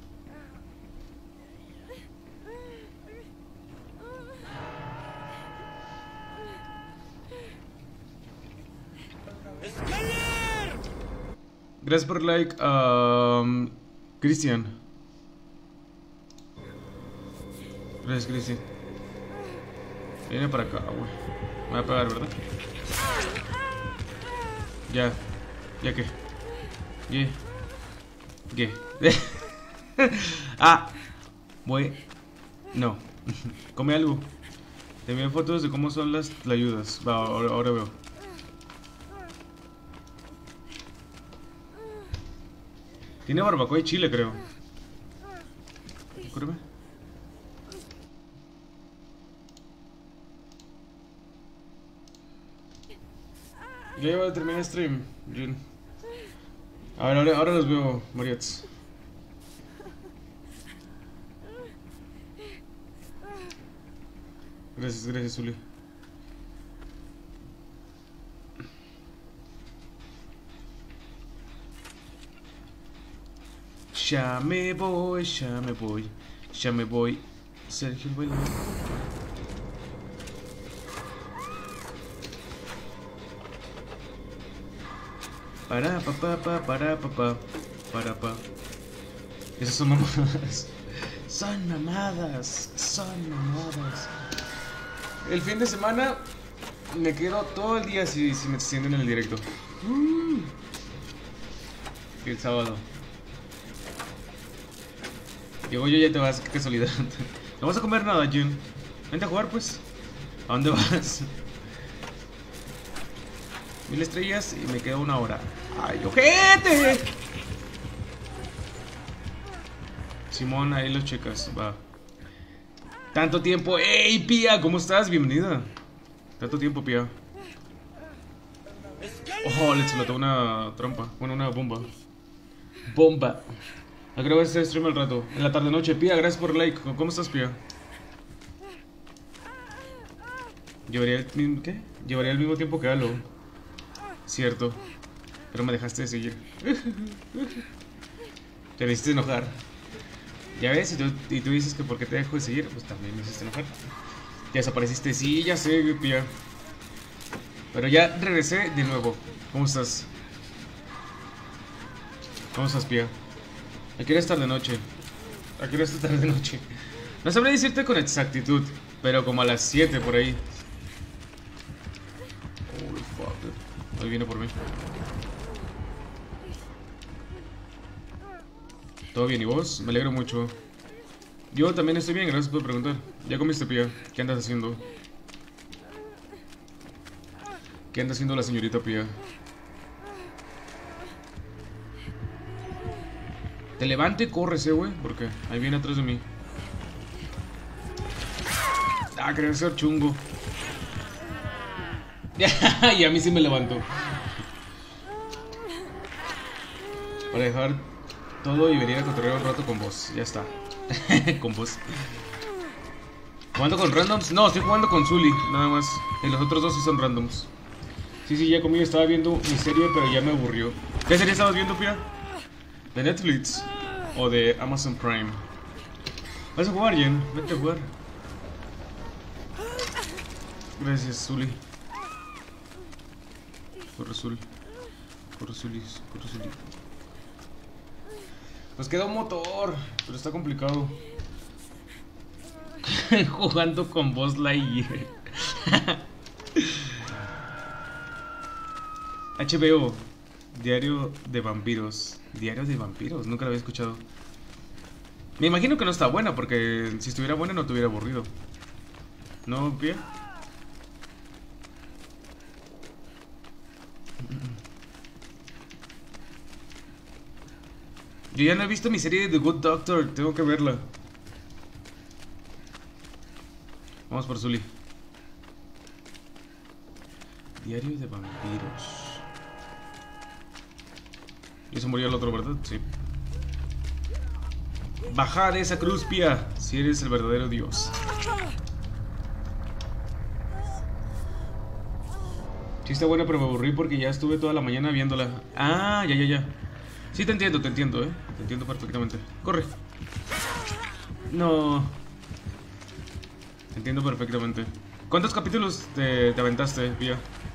Gracias por like, um, Cristian. Gracias, Cristian. Viene para acá, güey. Me va a pegar, ¿verdad? Ya. ¿Ya qué? ¿Qué? ¿Qué? Ah. Voy. No. Come algo. Te envié fotos de cómo son las ayudas. Va, ahora, ahora veo. Tiene barbacoa y chile, creo. Cúrame. Ya iba a terminar el stream, Jun. A ver, ahora, ahora los veo, Mariats. Gracias, gracias, Uli. Ya me voy, ya me voy, ya me voy. Sergio Bailón. Para pa pa pa para pa pa para pa. Esas son mamadas. Son mamadas. Son mamadas. El fin de semana me quedo todo el día si, si me sienten en el directo. Uh. Y el sábado. Llego yo, ya te vas, qué casualidad. No vas a comer nada, Jun. Vente a jugar, pues. ¿A dónde vas? Mil estrellas y me queda una hora. ¡Ay, ojete! Simón, ahí los checas, va. Tanto tiempo. ¡Ey, Pía! ¿Cómo estás? Bienvenida. Tanto tiempo, Pía. Oh, le explotó una trampa. Bueno, una bomba. Bomba. ¿A qué hora vas a hacer stream al rato? En la tarde noche. Pía, gracias por like. ¿Cómo estás, Pía? Llevaría el mismo... ¿Qué? Llevaría el mismo tiempo que Halo. Cierto. Pero me dejaste de seguir. Te me hiciste enojar. Ya ves, y tú, y tú dices que por qué te dejo de seguir, pues también me hiciste enojar. Ya desapareciste, sí, ya sé, Pía. Pero ya regresé de nuevo. ¿Cómo estás? ¿Cómo estás, Pía? ¿A qué hora es tarde noche? ¿A qué hora es tarde noche? No sabré decirte con exactitud, pero como a las siete por ahí. Holy fuck. Hoy viene por mí. ¿Todo bien? ¿Y vos? Me alegro mucho. Yo también estoy bien, gracias por preguntar. ¿Ya comiste, Pía? ¿Qué andas haciendo? ¿Qué anda haciendo la señorita Pía? Te levanto y corres, eh, güey. Porque ahí viene atrás de mí. Ah, quería ser chungo. Y a mí sí me levanto. Para dejar todo y venir a cotorrear un rato con vos. Ya está. Con vos. ¿Jugando con randoms? No, estoy jugando con Zully, nada más. Y los otros dos sí son randoms. Sí, sí, ya conmigo estaba viendo mi serie, pero ya me aburrió. ¿Qué serie estabas viendo, Pia? ¿De Netflix? ¿O de Amazon Prime? ¿Vas a jugar, Jen? Vete a jugar. Gracias, Zully. Corre, Zully. Corre, Zully. Corre, Zully. Nos queda un motor, pero está complicado. Jugando con Buzz Lightyear. H B O, Diario de Vampiros. Diario de Vampiros, nunca lo había escuchado. Me imagino que no está buena, porque si estuviera buena no te hubiera aburrido. ¿No, Pia? Yo ya no he visto mi serie de The Good Doctor. Tengo que verla. Vamos por Zully. Diario de vampiros. Y se murió el otro, ¿verdad? Sí. Baja de esa cruz, Pía, si eres el verdadero Dios. Sí está buena, pero me aburrí porque ya estuve toda la mañana viéndola. Ah, ya, ya, ya. Sí te entiendo, te entiendo, eh. Te entiendo perfectamente. Corre. No. Te entiendo perfectamente. ¿Cuántos capítulos te, te aventaste, Pía?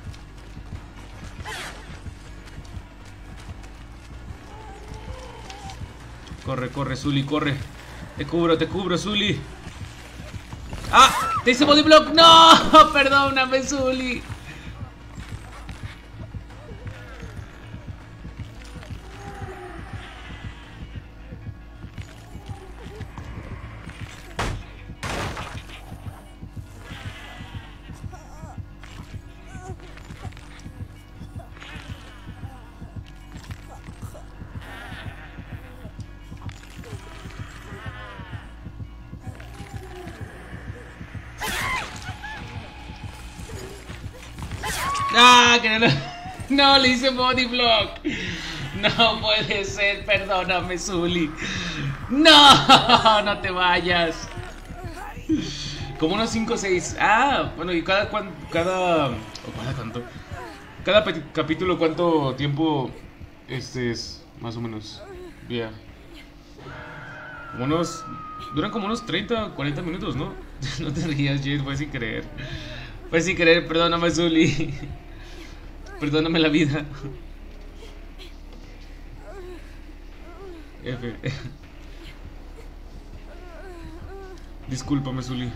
Corre, corre, Zully, corre. Te cubro, te cubro, Zully. ¡Ah! ¡Te hice body block! ¡No! Perdóname, Zully. ¡Ah! Que no, no, le hice body block. No puede ser, perdóname, Zully. ¡No! No te vayas. Como unos cinco o seis. Ah, bueno, y cada cuánto. Cada. ¿O cada cuánto? Cada capítulo, ¿cuánto tiempo este es? Más o menos. Ya. Como unos. Duran como unos treinta, cuarenta minutos, ¿no? No te rías, Jade, fue sin querer. Fue sin querer, perdóname, Zully. Perdóname la vida. F. Discúlpame, Zully.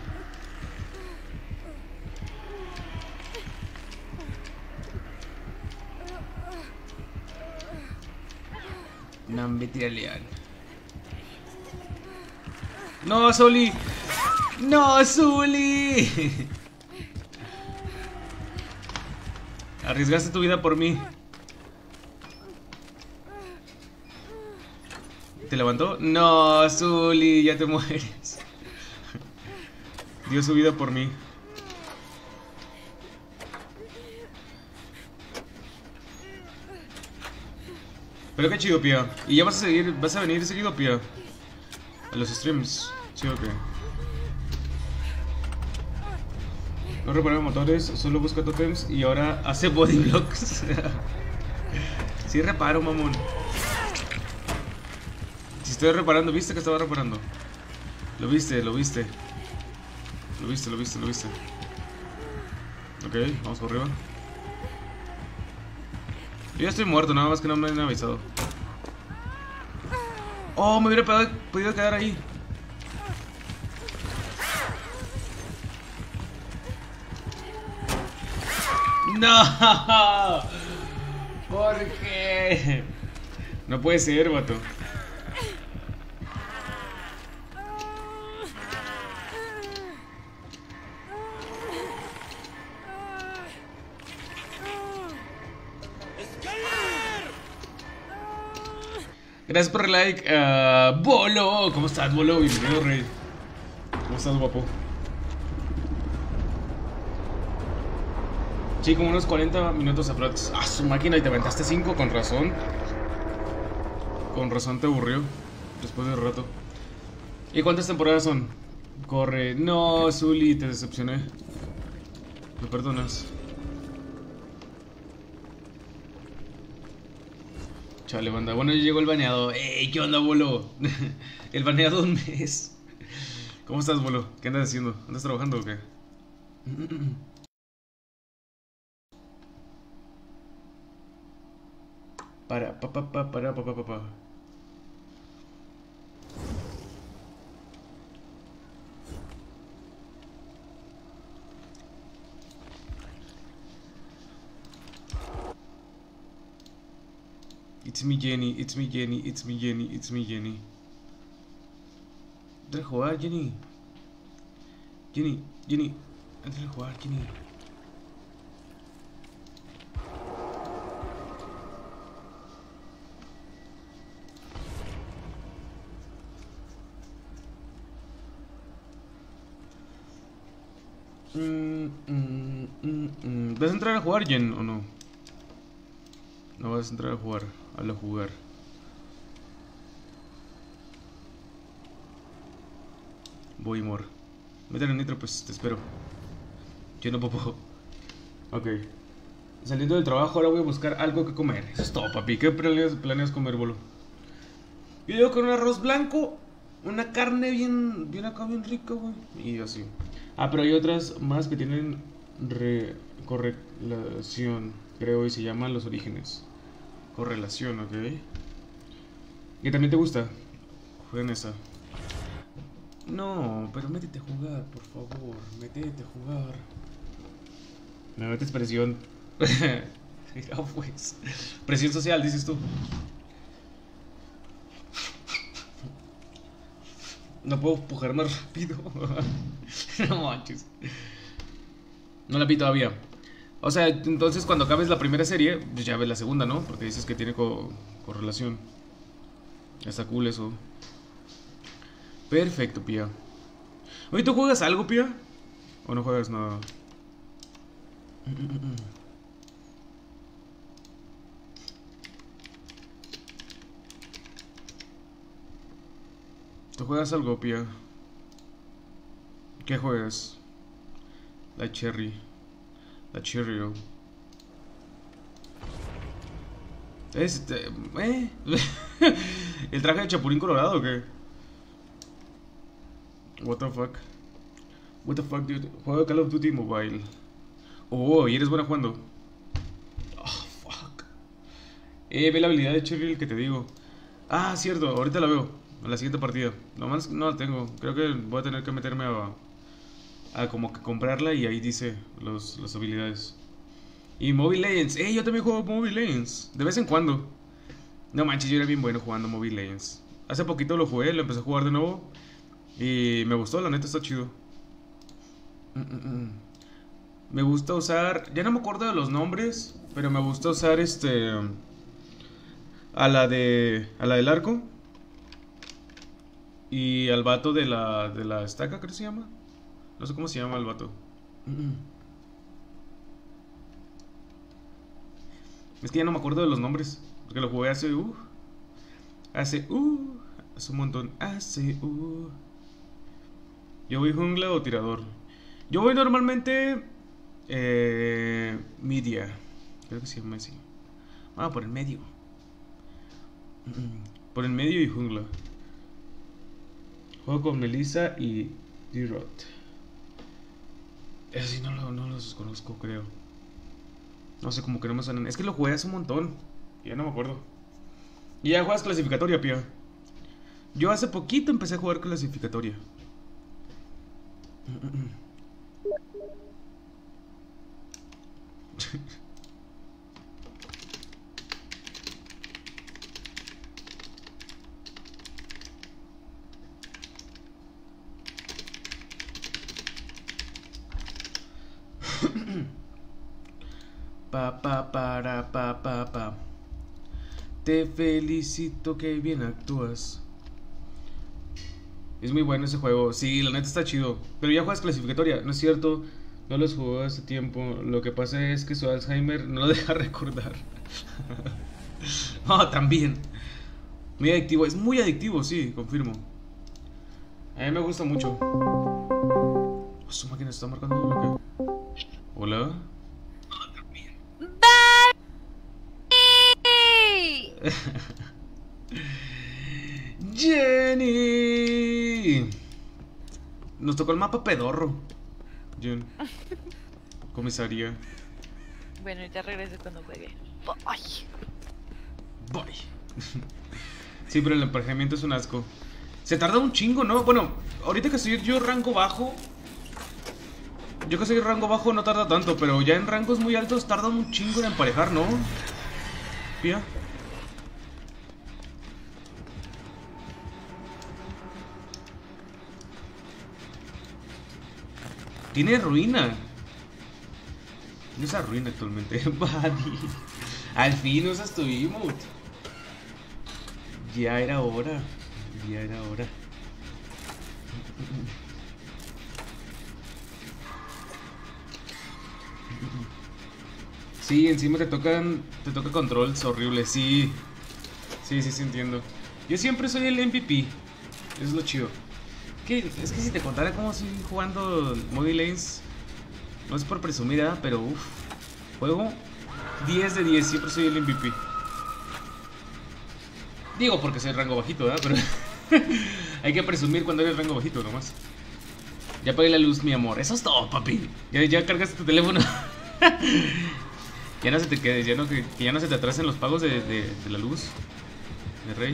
Nambe Tiraleal. No, Zully. No, Zully. Arriesgaste tu vida por mí. ¿Te levantó? No, Zully, ya te mueres. Dio su vida por mí. Pero qué chido, Pía. ¿Y ya vas a seguir, vas a venir seguido, Pía? A los streams. Sí, ok. No repara motores, solo busca totems y ahora hace body blocks. Sí reparo, mamón. Si estoy reparando, ¿viste que estaba reparando? Lo viste, lo viste. Lo viste, lo viste, lo viste. Ok, vamos por arriba. Yo ya estoy muerto, nada más que no me han avisado. Oh, me hubiera podido, podido quedar ahí. No. ¿Por qué? No puede ser, vato. Gracias por el like, uh, Bolo. ¿Cómo estás, Bolo? Bienvenido, rey. ¿Cómo estás, guapo? Sí, como unos cuarenta minutos aprox. Ah, su máquina, y te aventaste cinco, con razón. Con razón te aburrió. Después de un rato. ¿Y cuántas temporadas son? Corre. No, Zully, te decepcioné. ¿Me perdonas? Chale, banda. Bueno, ya llegó el baneado. ¡Ey! ¿Qué onda, Bolo? El baneado de un mes. ¿Cómo estás, Bolo? ¿Qué andas haciendo? ¿Andas trabajando o qué? Para, pa, pa, pa, para, pa, pa, pa, pa. It's me, Jenny, it's me, Jenny, it's me, Jenny, it's me, Jenny. Entra a jugar, Jenny. Jenny, Jenny, entra a jugar, Jenny. Mm, mm, mm, mm. ¿Vas a entrar a jugar, Jen, o no? No vas a entrar a jugar, a la jugar. Voy, mor. Métele nitro, pues te espero. Yo no puedo. Ok. Saliendo del trabajo, ahora voy a buscar algo que comer. Eso es todo, papi. ¿Qué planeas, planeas comer, bolo? Yo llevo con un arroz blanco, una carne bien, bien acá, bien rica, güey. Y así. Ah, pero hay otras más que tienen re, correlación, creo, y se llaman los orígenes. Correlación, ok. ¿Y también te gusta? Jueguen esa. No, pero métete a jugar, por favor. Métete a jugar. Me metes presión. Ah, pues. Presión social, dices tú. No puedo empujar más rápido. No manches. No la vi todavía. O sea, entonces cuando acabes la primera serie, pues ya ves la segunda, ¿no? Porque dices que tiene co correlación. Está cool eso. Perfecto, Pía. Oye, ¿tú juegas algo, Pía? ¿O no juegas nada? ¿Tú juegas algo, Pía? ¿Qué juegas? La Cherry. La Cheerio. Este... ¿Eh? ¿El traje de Chapulín Colorado o qué? What the fuck? What the fuck, dude? Juego Call of Duty Mobile. Oh, y eres buena jugando. Oh, fuck. Eh, ve la habilidad de Cheryl que te digo. Ah, cierto, ahorita la veo. En la siguiente partida. Nomás no la tengo. Creo que voy a tener que meterme a... a como que comprarla y ahí dice los, las habilidades. Y Mobile Legends. Eh, yo también juego Mobile Legends. De vez en cuando. No manches, yo era bien bueno jugando Mobile Legends. Hace poquito lo jugué, lo empecé a jugar de nuevo. Y me gustó, la neta está chido. Mm, mm, mm. Me gusta usar... Ya no me acuerdo de los nombres, pero me gusta usar este... A la de... A la del arco. Y al vato de la... De la estaca, creo que se llama. No sé cómo se llama el vato. Mm. Es que ya no me acuerdo de los nombres. Porque lo jugué hace... Uh, hace... Uh, hace un montón. Hace... Uh. Yo voy jungla o tirador. Yo voy normalmente... Eh, media. Creo que se llama así. Ah, por el medio. Por el medio y jungla. Juego con Melissa y D-Rot. Eso sí no, lo, no los conozco, creo. No sé, como que no me suenan. Es que lo jugué hace un montón. Ya no me acuerdo. Y ya juegas clasificatoria, Pía. Yo hace poquito empecé a jugar clasificatoria. Pa pa para pa pa pa. Te felicito, que bien actúas. Es muy bueno ese juego. Sí, la neta está chido. Pero ya juegas clasificatoria, ¿no es cierto? No los jugó hace tiempo. Lo que pasa es que su Alzheimer no lo deja recordar. Oh, también. Muy adictivo. Es muy adictivo, sí, confirmo. A mí me gusta mucho. Oh, su máquina está marcando lo que... Hola. Jenny. Nos tocó el mapa pedorro. Jen. Comisaría. Bueno, ya regreso cuando juegue. Bye. Bye. Sí, pero el emparejamiento es un asco. Se tarda un chingo, ¿no? Bueno, ahorita que soy yo rango bajo. Yo que soy rango bajo no tarda tanto, pero ya en rangos muy altos tarda un chingo en emparejar, ¿no? Pía. Tiene ruina. No usa ruina actualmente. Buddy. Al fin usas tu emote. Ya era hora. Ya era hora. Sí, encima te tocan. Te toca controls horribles, sí. Sí, sí, sí, entiendo. Yo siempre soy el M V P. Eso es lo chido. Que, es que si te contara cómo estoy jugando Mobile Lanes, no es por presumir, ¿eh? Pero uff. Juego diez de diez, siempre soy el M V P. Digo porque soy rango bajito, ¿verdad? Pero hay que presumir cuando eres rango bajito nomás. Ya apagué la luz, mi amor. Eso es todo, papi. Ya, ya cargaste tu teléfono. Ya no se te quede, ya no, que, que ya no se te atrasen los pagos de, de, de la luz. De rey.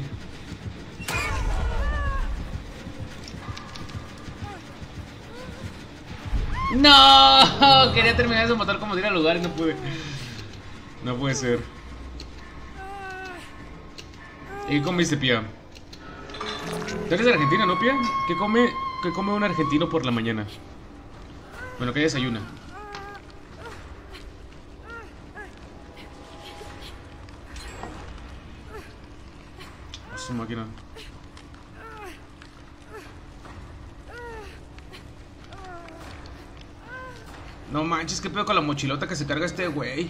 ¡No! Quería terminar de matar como de ir al lugar y no pude. No puede ser. ¿Y qué comiste, Pía? ¿Tú eres de Argentina, no, Pía? ¿Qué come, qué come un argentino por la mañana? Bueno, que desayuna. A su máquina. No manches, qué pedo con la mochilota que se carga este güey.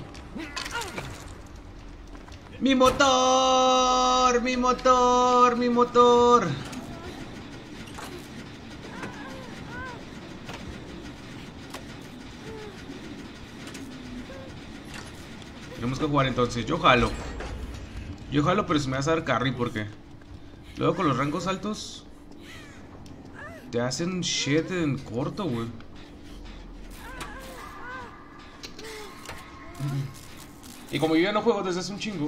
¡Mi motor! ¡Mi motor! ¡Mi motor! Tenemos que jugar entonces. Yo jalo. Yo jalo, pero si me vas a dar carry, porque luego con los rangos altos te hacen shit en corto, güey. Y como yo ya no juego desde hace un chingo.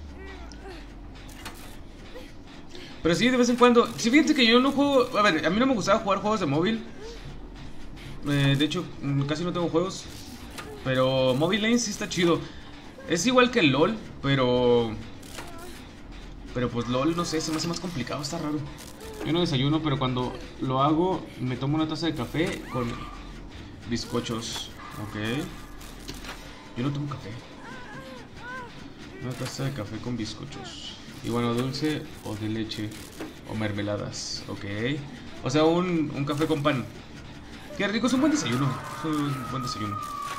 Pero sí, de vez en cuando. Si fíjense que yo no juego. A ver, a mí no me gustaba jugar juegos de móvil. eh, De hecho, casi no tengo juegos. Pero Mobile Lanes sí está chido. Es igual que el LOL, pero Pero pues LOL, no sé, se me hace más complicado, está raro. Yo no desayuno, pero cuando lo hago me tomo una taza de café con bizcochos. Ok. Yo no tomo café. Una taza de café con bizcochos. Y bueno, dulce o de leche o mermeladas. Ok. O sea, un, un café con pan. Qué rico, es un buen desayuno. Es un buen desayuno.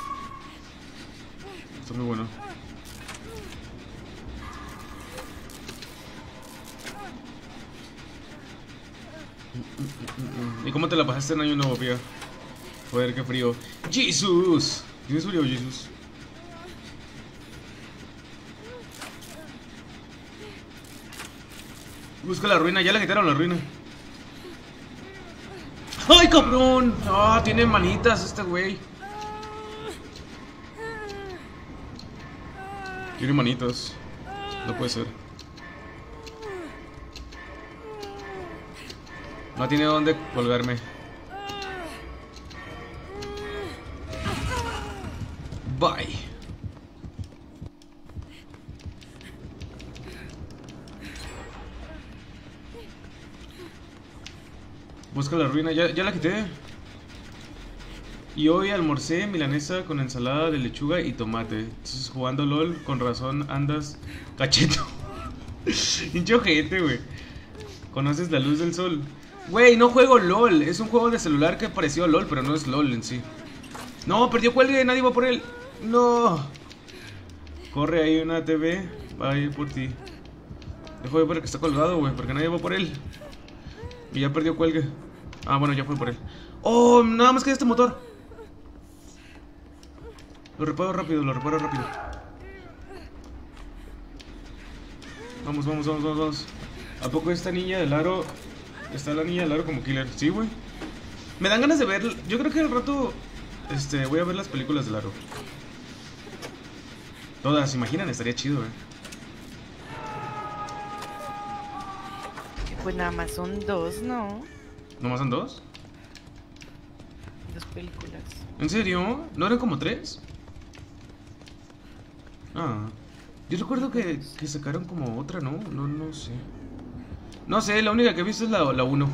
Está muy bueno. ¿Y cómo te la pasaste en año nuevo, Pía? Joder, qué frío. ¡Jesus! ¿Tienes frío, Jesus? Busca la ruina, ya le quitaron la ruina. ¡Ay, cabrón! Ah, tiene manitas este güey. Tiene manitas. No puede ser. No tiene dónde colgarme. Bye. Busca la ruina, ya, ya la quité. Y hoy almorcé milanesa con ensalada de lechuga y tomate. Entonces jugando LOL, con razón andas cacheto. Hincho gente, güey. ¿Conoces la luz del sol? Güey, no juego LOL. Es un juego de celular que pareció a LOL, pero no es LOL en sí. No, perdió cuelgue, nadie va por él. No. Corre ahí una T V. Va a ir por ti. Dejo de ver que está colgado, güey, porque nadie va por él. Y ya perdió cuelgue. Ah, bueno, ya fue por él. Oh, nada más queda este motor. Lo reparo rápido, lo reparo rápido. Vamos, vamos, vamos, vamos, vamos. ¿A poco esta niña del aro? Está la niña del aro como killer. Sí, güey. Me dan ganas de ver. Yo creo que al rato Este, voy a ver las películas del aro. Todas, ¿se imaginan? Estaría chido, eh. Pues nada más son dos, ¿no? ¿Nomás son dos? Dos películas. ¿En serio? ¿No eran como tres? Ah, yo recuerdo que, que sacaron como otra, ¿no? No, no sé. No sé, la única que he visto es la, la uno.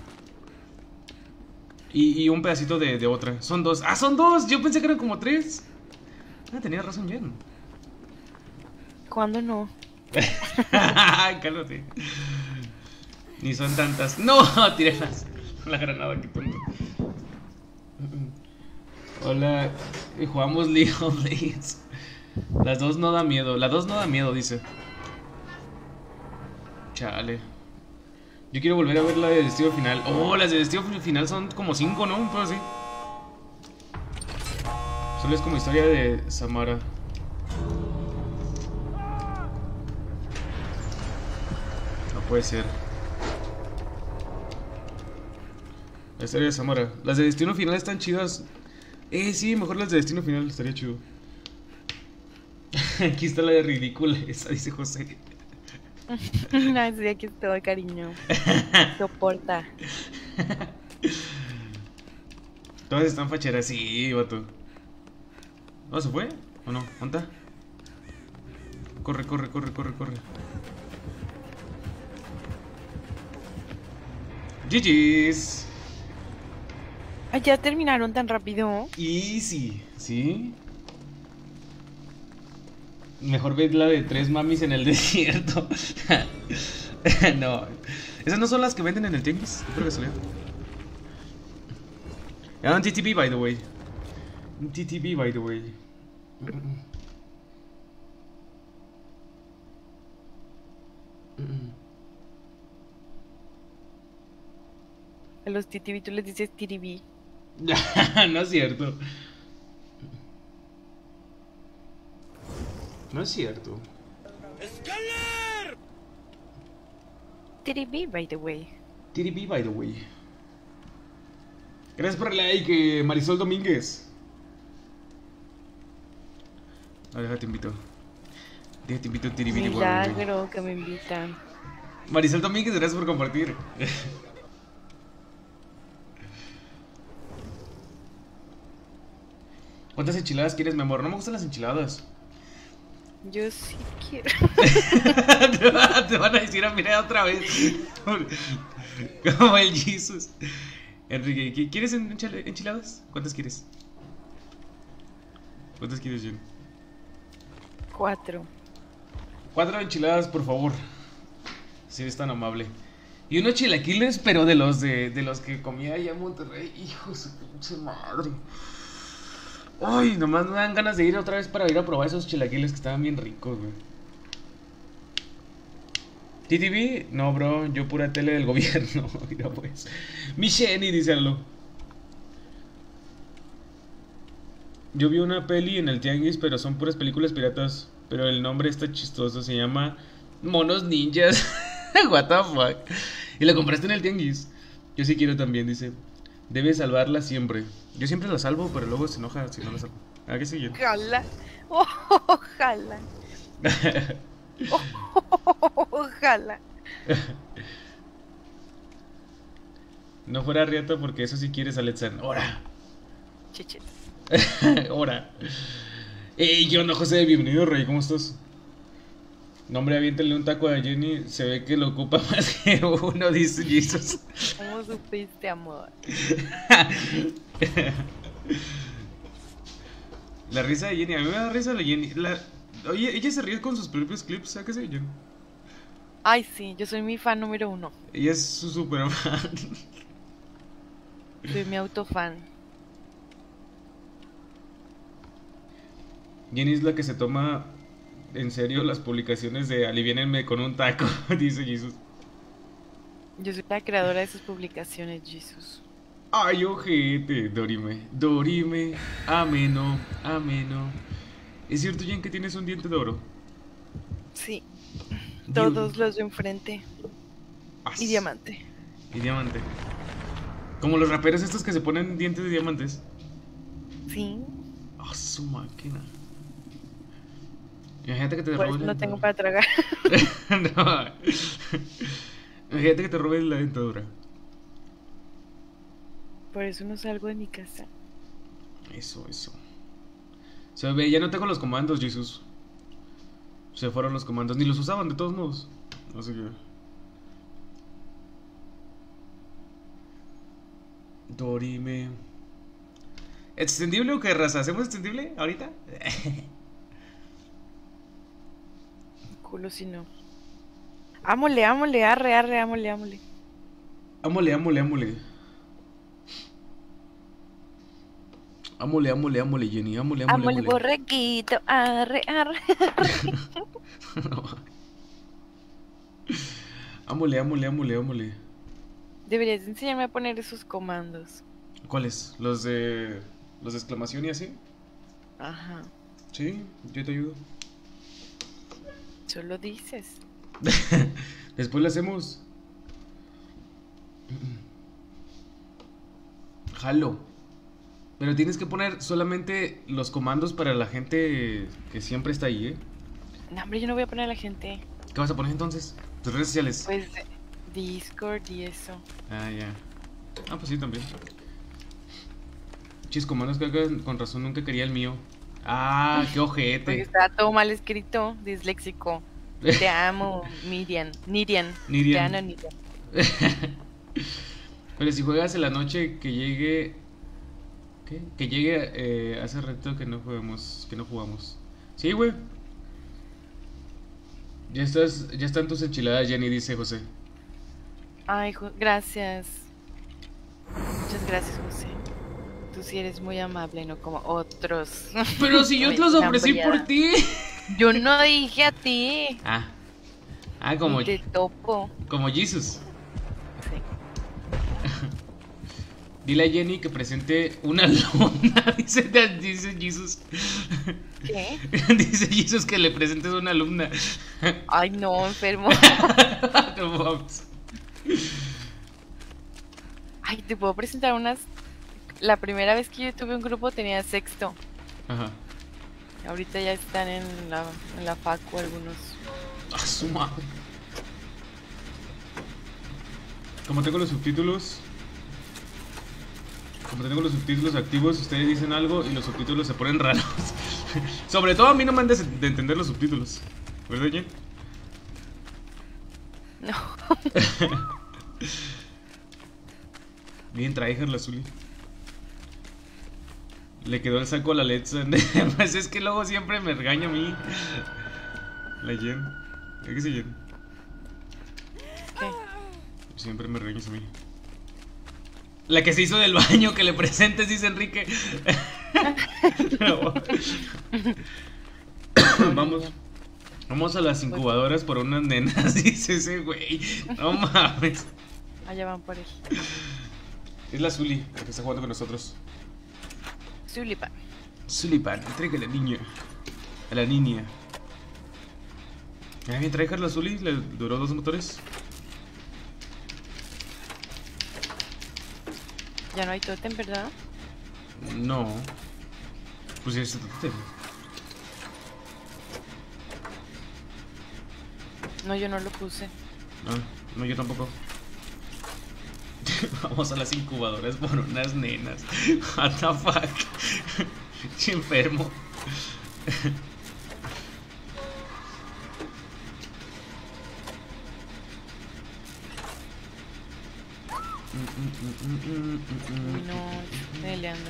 Y, y un pedacito de, de otra. Son dos. ¡Ah, son dos! Yo pensé que eran como tres. Ah, tenía razón, Jen. ¿Cuándo no? Cálmate. Ni son tantas. ¡No! Tiré las, la granada que tengo. Hola. Jugamos League of Legends. Las dos no da miedo. La dos no da miedo, dice. Chale. Yo quiero volver a ver la de Destino Final. Oh, las de Destino Final son como cinco, ¿no? Un poco así. Solo es como historia de Samara. No puede ser. La historia de Samara. Las de Destino Final están chidas. Eh, sí, mejor las de Destino Final. Estaría chido. Aquí está la de ridícula. Esa dice José. No, sí, aquí estoy, cariño. Soporta. Todas están facheras, sí, vato. ¿No se fue? ¿O no? ¿Dónde está? Corre, corre, corre, corre, corre. G G's. Ay, ya terminaron tan rápido. Easy, ¿sí? Mejor ver la de tres mamis en el desierto. No. Esas no son las que venden en el tianguis. Creo que salió. Era un T T B, by the way. Un T T B, by the way. A los T T B tú les dices T T B. No es cierto. No es cierto. ¡Scanner! T T B, by the way. T T B, by the way. Gracias por el like, Marisol Domínguez. Ah, déjate invito. Déjate invito a T T B, by the way. Milagro que me invitan. Marisol Domínguez, gracias por compartir. ¿Cuántas enchiladas quieres, mi amor? No me gustan las enchiladas. Yo sí quiero. Te van a decir a mirar otra vez. Como el Jesus. Enrique, ¿quieres enchiladas? ¿Cuántas quieres? ¿Cuántas quieres, Jen? Cuatro. Cuatro enchiladas, por favor. Si eres tan amable. Y unos chilaquiles, pero de los de, de los que comía allá en Monterrey. Hijo de su pinche madre. Ay, nomás me dan ganas de ir otra vez para ir a probar esos chilaquiles que estaban bien ricos, güey. ¿T T V? No, bro, yo pura tele del gobierno. Mira, pues. Mi Shenny, dice Aldo. Yo vi una peli en el tianguis, pero son puras películas piratas. Pero el nombre está chistoso, se llama Monos Ninjas. What the fuck. Y la compraste en el tianguis. Yo sí quiero también, dice. Debes salvarla siempre. Yo siempre la salvo, pero luego se enoja si no la salvo. ¿A qué sigue? Ojalá. Oh, ojalá. Oh, ojalá. No fuera Riata porque eso sí quieres, Alexan. ¡Hora! Chichis. ¡Hora! ¡Ey! ¿Qué onda, José? Bienvenido, Rey. ¿Cómo estás? No, hombre, aviéntale un taco a Jenny. Se ve que lo ocupa más que uno, dice Jesus. ¿Cómo supiste, amor? La risa de Jenny. A mí me da risa la Jenny. La... Oye, ella se ríe con sus propios clips. ¿Sabes qué sé, Jenny? Ay, sí, yo soy mi fan número uno. Ella es su super fan. Soy mi autofan. Jenny es la que se toma en serio las publicaciones de aliviénenme con un taco, dice Jesus. Yo soy la creadora de sus publicaciones, Jesus. Ay, ojete, Dorime, Dorime, ameno, ameno. ¿Es cierto, Jen, que tienes un diente de oro? Sí, Dios. todos los de enfrente. As. Y diamante. Y diamante. Como los raperos estos que se ponen dientes de diamantes. Sí. Ah, su máquina. Imagínate que te Por robes eso la no tengo dentadura. para tragar. No. Imagínate que te robes la dentadura. Por eso no salgo de mi casa. Eso, eso. Se ve, ya no tengo los comandos, Jesus. Se fueron los comandos. Ni los usaban, de todos modos. Así que... Dorime. ¿Extendible o qué, raza? ¿Hacemos extendible ahorita? Culo si no. Ámole, ámole, arre, arre, ámole, ámole. Ámole, ámole, ámole. Ámole, ámole, ámole, Jenny. Ámole, ámole, Amo el ámole. borreguito. Arre, arre. Ámole, ámole, ámole, ámole. Deberías enseñarme a poner esos comandos. ¿Cuáles? ¿Los de. los de exclamación y así? Ajá. Sí, yo te ayudo. Solo dices. Después lo hacemos. Jalo. Pero tienes que poner solamente los comandos para la gente que siempre está ahí, ¿eh? No, hombre, yo no voy a poner a la gente. ¿Qué vas a poner entonces? Tus redes sociales. Pues Discord y eso. Ah, ya. Ah, pues sí, también. Chis, comandos que hagan, con razón nunca quería el mío. Ah, qué Porque ojete. está todo mal escrito, disléxico. Te amo, Miriam. Nirian. Nirian. Te amo, Nirian. Pero si juegas en la noche, que llegue. ¿Qué? Que llegue. Eh, hace rato que no jugamos. Que no jugamos. Sí, güey. Ya estás. Ya están tus enchiladas, Jenny, dice José. Ay, jo- gracias. Muchas gracias, José. Tú sí eres muy amable, no como otros. Pero si yo te los ofrecí por ti. Yo no dije a ti. Ah. Ah, como. Ni te topo. Como Jesus. Sí. Dile a Jenny que presente una alumna. Dice, dice Jesus. ¿Qué? Dice Jesus que le presentes una alumna. Ay, no, enfermo. No vamos. Ay, te puedo presentar unas. La primera vez que yo tuve un grupo tenía sexto. Ajá. Ahorita ya están en la, en la facu algunos. A su madre. Como tengo los subtítulos. Como tengo los subtítulos activos, ustedes dicen algo y los subtítulos se ponen raros. Sobre todo a mí no me han de, de entender los subtítulos. ¿Verdad, Jen? No. Bien tryhard la Zuli. Le quedó el saco a la Letza. Pues es que luego siempre me regaña a mí. La Jen. ¿Qué dice Jen? ¿Qué? Siempre me regañas a mí. La que se hizo del baño, que le presentes, dice Enrique. Vamos. Vamos a las incubadoras por unas nenas, dice ese güey. No mames. Allá van por él. Es la Zuli, la que está jugando con nosotros. Zulipa. Zulipan, entrega a la niña. A la niña. Ah, bien, trae la Zuli, le duró dos motores. Ya no hay totem, ¿verdad? No. Pues ya está totem. No, yo no lo puse. No, no, yo tampoco. Vamos a las incubadoras por unas nenas. What the fuck. Qué enfermo. Uy, no, estoy peleando.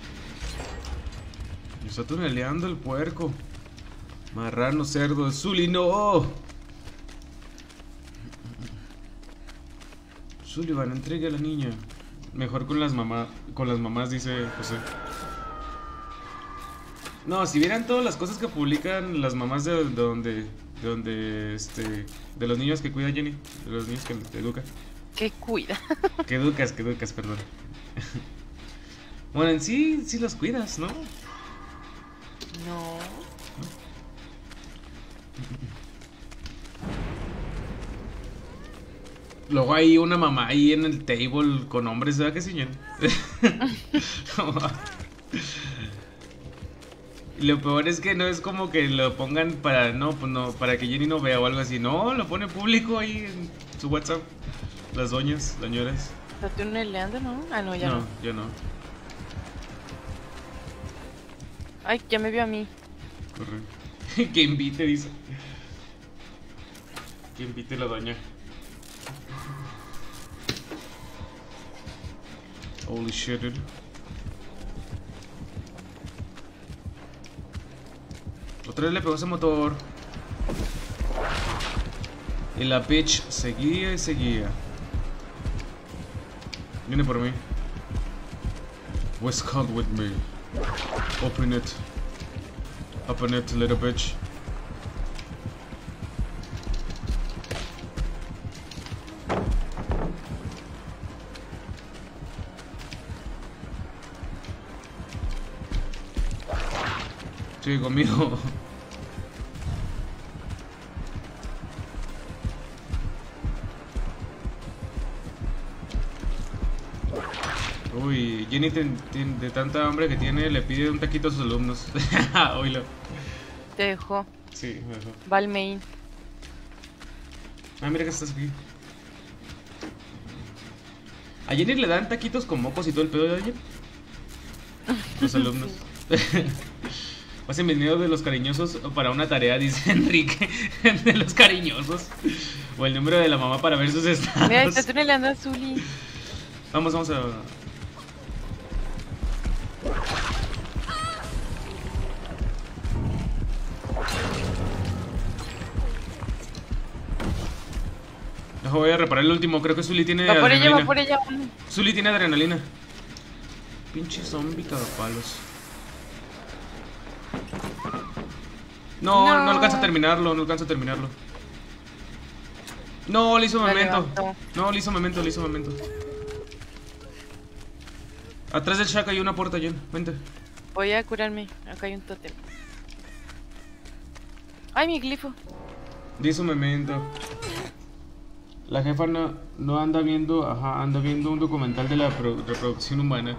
Me está tuneleando el puerco. Marrano, cerdo, Zuli, no. Sullivan, entregue a la niña. Mejor con las mamás, con las mamás, dice José. No, si vieran todas las cosas que publican las mamás de, de donde, de donde, este, de los niños que cuida Jenny, de los niños que te educa. Que cuida. Que educas, que educas, perdón. Bueno, en sí, sí los cuidas, ¿no? No. Luego hay una mamá ahí en el table con hombres, ¿verdad que sí, Jen? Y lo peor es que no es como que lo pongan para, no, pues no, para que Jenny no vea o algo así. No, lo pone público ahí en su WhatsApp. Las doñas, las señoras. ¿Está tuneleando, no? Ah, no, ya no. No, yo no. Ay, ya me vio a mí. Corre. Que invite, dice. Que invite la doña. Holy shit, dude. Otra vez le pegó ese motor. Y la bitch seguía y seguía. Viene por mí. West Coast with me. Open it. Open it, little bitch. Sí, conmigo. Uy, Jenny ten, ten, de tanta hambre que tiene le pide un taquito a sus alumnos. Oílo. Te dejó. Sí, me dejó. Valmain. Ah, mira que estás aquí. A Jenny le dan taquitos con mocos y todo el pedo de ayer. Los alumnos. Pasen bienvenido de los cariñosos para una tarea, dice Enrique. De los cariñosos. O el número de la mamá para ver sus estados. Mira, está tunelando a Zully. Vamos, vamos a... No, voy a reparar el último. Creo que Zully tiene Va por ella, adrenalina. va por ella. Zully tiene adrenalina. Pinche zombie cagapalos. No, no, No. alcanza a terminarlo, no alcanza a terminarlo. No, le hizo La memento. levantó. No, le hizo memento, le hizo memento. Atrás del shack hay una puerta, Jen. Vente. Voy a curarme. Acá hay un tótem. Ay, mi glifo. Le hizo memento. La jefa no, no anda viendo, ajá, anda viendo un documental de la pro- reproducción humana.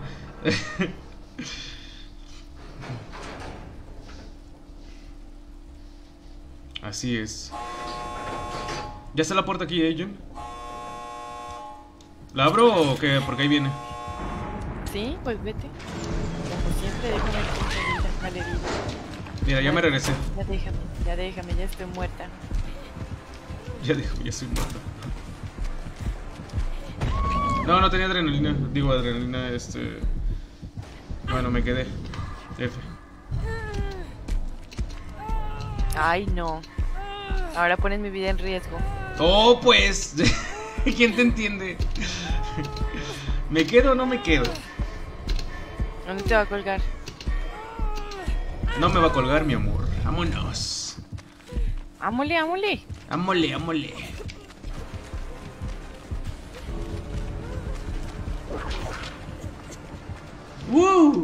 Así es. Ya está la puerta aquí, ¿eh, Jen? ¿La abro o qué? Porque ahí viene. Sí, pues vete. Como siempre, déjame aquí, malherida. Mira, ya me regresé. Ya déjame, ya déjame, ya estoy muerta. Ya dijo, ya estoy muerto. No, no tenía adrenalina. Digo, adrenalina, este... Bueno, me quedé. F. Ay, no. Ahora pones mi vida en riesgo. Oh, pues. ¿Quién te entiende? ¿Me quedo o no me quedo? ¿Dónde te va a colgar? No me va a colgar, mi amor. Vámonos. Ámole, ámole. Ámole, ámole. ¡Woo!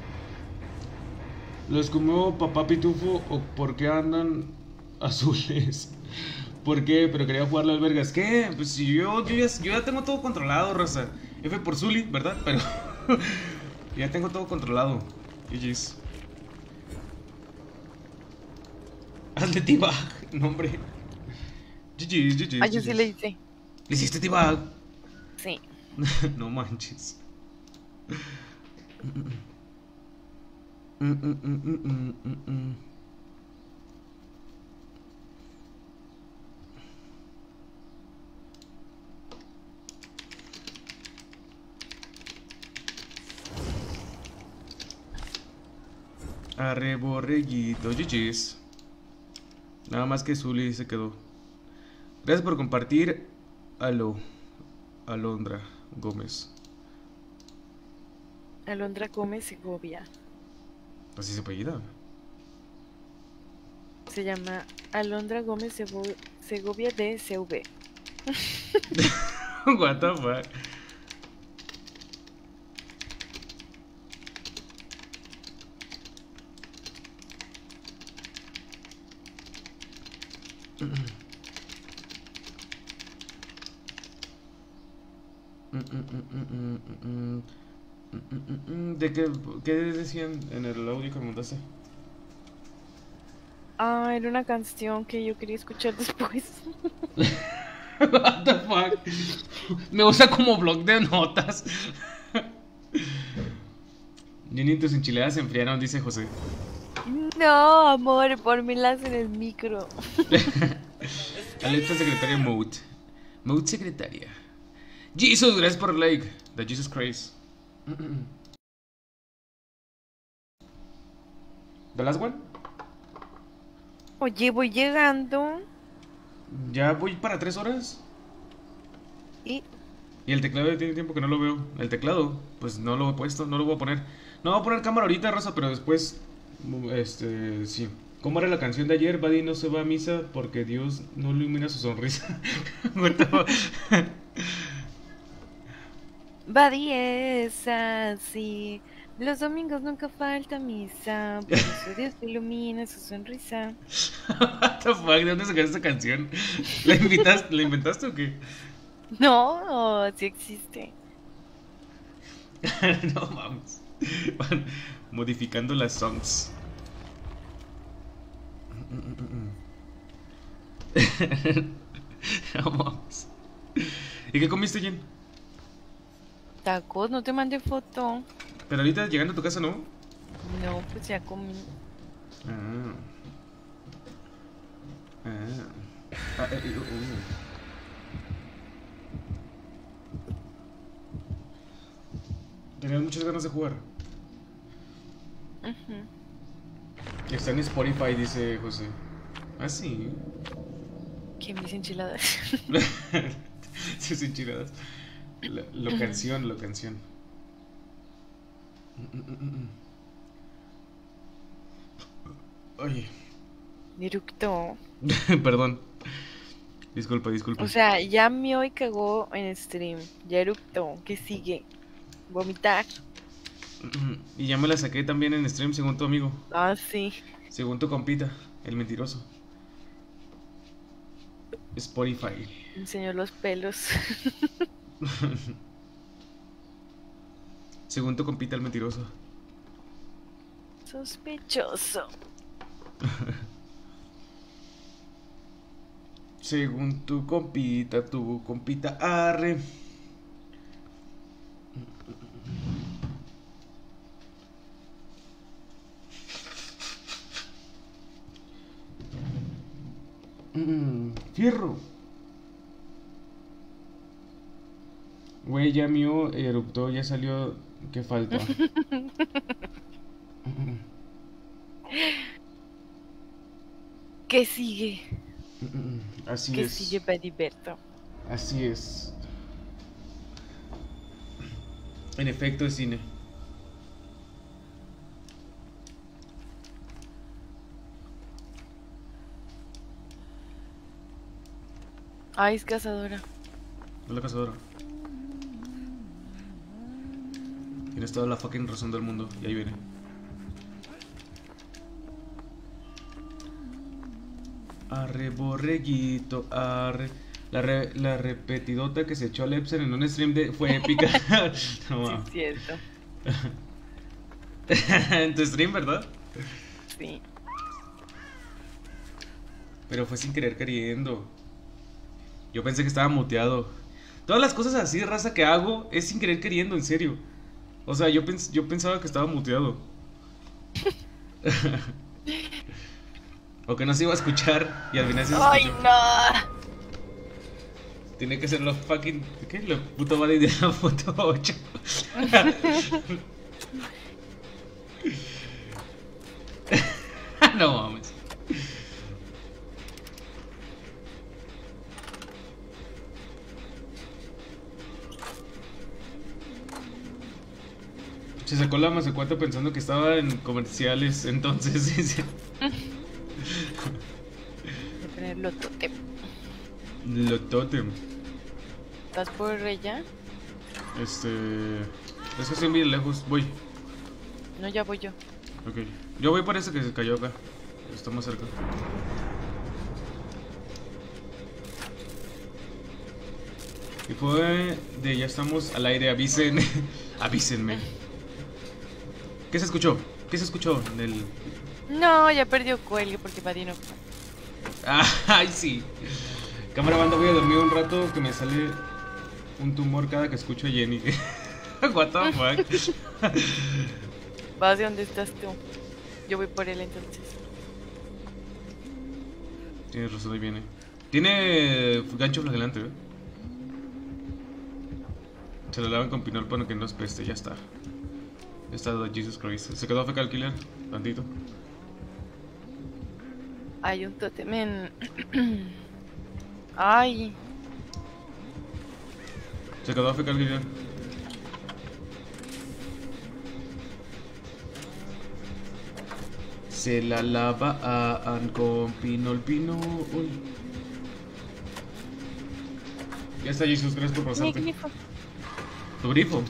¿Los comió papá pitufo o por qué andan azules? ¿Por qué? Pero quería jugarle al vergas. ¿Qué? Pues si yo, yo, ya, yo ya tengo todo controlado, raza. F por Zully, ¿verdad? Pero ya tengo todo controlado. G G's. Hazle T-Bag. No, hombre. G G's, G G's. Ay, yo sí le hice. ¿Le hiciste T-Bag? Sí. No manches. Mm, mm, mm, mm, mm, mm, mm. Arre borreguito, G G's. Nada más que Zully se quedó. Gracias por compartir. Aló, Alondra Gómez. Alondra Gómez Segovia. Así se apellida. Se llama Alondra Gómez Sego- Segovia de C V. What the fuck. ¿De qué, qué decían en el audio que me mandaste? Ah, era una canción que yo quería escuchar después. What the fuck. Me usa como blog de notas. Jenny, tus enchiladas se enfriaron, dice José. No, amor, ponmelas en el micro. Alerta secretaria Mode. Mode secretaria. Jesus, gracias por el like. The Jesus Christ. ¿The last one? Oye, voy llegando. Ya voy para tres horas. Y Y el teclado ya tiene tiempo que no lo veo. El teclado, pues no lo he puesto, no lo voy a poner. No voy a poner cámara ahorita, Rosa, pero después. Este. Sí. ¿Cómo era la canción de ayer? Buddy no se va a misa porque Dios no ilumina su sonrisa. Buddy es así. Los domingos nunca falta misa. Por eso Dios te ilumina su sonrisa. What the fuck, ¿de dónde sacaste esta canción? ¿La invitaste, ¿la inventaste o qué? No, sí existe. No mames. Modificando las songs. No mames. ¿Y qué comiste, Jen? Tacos, no te mandé foto. Pero ahorita llegando a tu casa, ¿no? No, pues ya comí. Ah. Ah. Ah, eh, eh, uh, uh. Tenías muchas ganas de jugar. Ujú. Está en Spotify, dice José. Ah, sí. ¿Qué mis enchiladas? Sus enchiladas. Lo, lo canción, lo canción. Oye. Eructó. Perdón. Disculpa, disculpa. O sea, ya me hoy cagó en stream. Ya eructó. ¿Qué sigue? Vomitar. Y ya me la saqué también en stream, según tu amigo. Ah, sí. Según tu compita, el mentiroso. Spotify. Enseñó los pelos. Según tu compita, el mentiroso. Sospechoso. Según tu compita, tu compita arre. Mm, fierro. Güey, ya mío eruptó, ya salió. ¿Qué falta? ¿Qué sigue? Así ¿Qué es. sigue, Bediberto? Así es. En efecto, es cine. Ay, es cazadora. Es la cazadora. Tienes toda la fucking razón del mundo. Y ahí viene. Arre, borreguito, arre. La, re, la repetidota que se echó a Lepsen en un stream de, fue épica. No, Sí, es cierto. en tu stream, ¿verdad? Sí. Pero fue sin querer queriendo. Yo pensé que estaba muteado. Todas las cosas así de raza que hago es sin querer queriendo, en serio. O sea, yo, pens yo pensaba que estaba muteado. O que no se iba a escuchar y al final se escuchó. ¡Ay, no! Tiene que ser los fucking... ¿Qué? Lo puto vale de la foto ocho. No mames. Se sacó la mazacuata pensando que estaba en comerciales, entonces dice. Voy a poner lo totem. Lo totem. ¿Estás por ella? Este. Es que estoy muy lejos, voy. No, ya voy yo. Ok. Yo voy por ese que se cayó acá. Está más cerca. Y fue de ya estamos al aire, avisen. Avísenme. ¿Qué se escuchó? ¿Qué se escuchó en el... No, ya perdió cuelgue porque Paddy no fue. Ah, ay, sí. Cámara banda, voy a dormir un rato que me sale un tumor cada que escucho a Jenny. What the fuck. ¿Vas de dónde estás tú? Yo voy por él entonces. Tienes razón, ahí viene. Tiene gancho flagelante, ¿eh? Se lo lavan con pinol para que no peste, ya está. Ya está, Jesus Christ. Se quedó fecal killer, tantito. Hay un totem en... Ay, Se quedó fecal killer. Se la lava a An con pinol pinol. Ya está, Jesus, gracias por Mi pasarte. grifo. Tu grifo.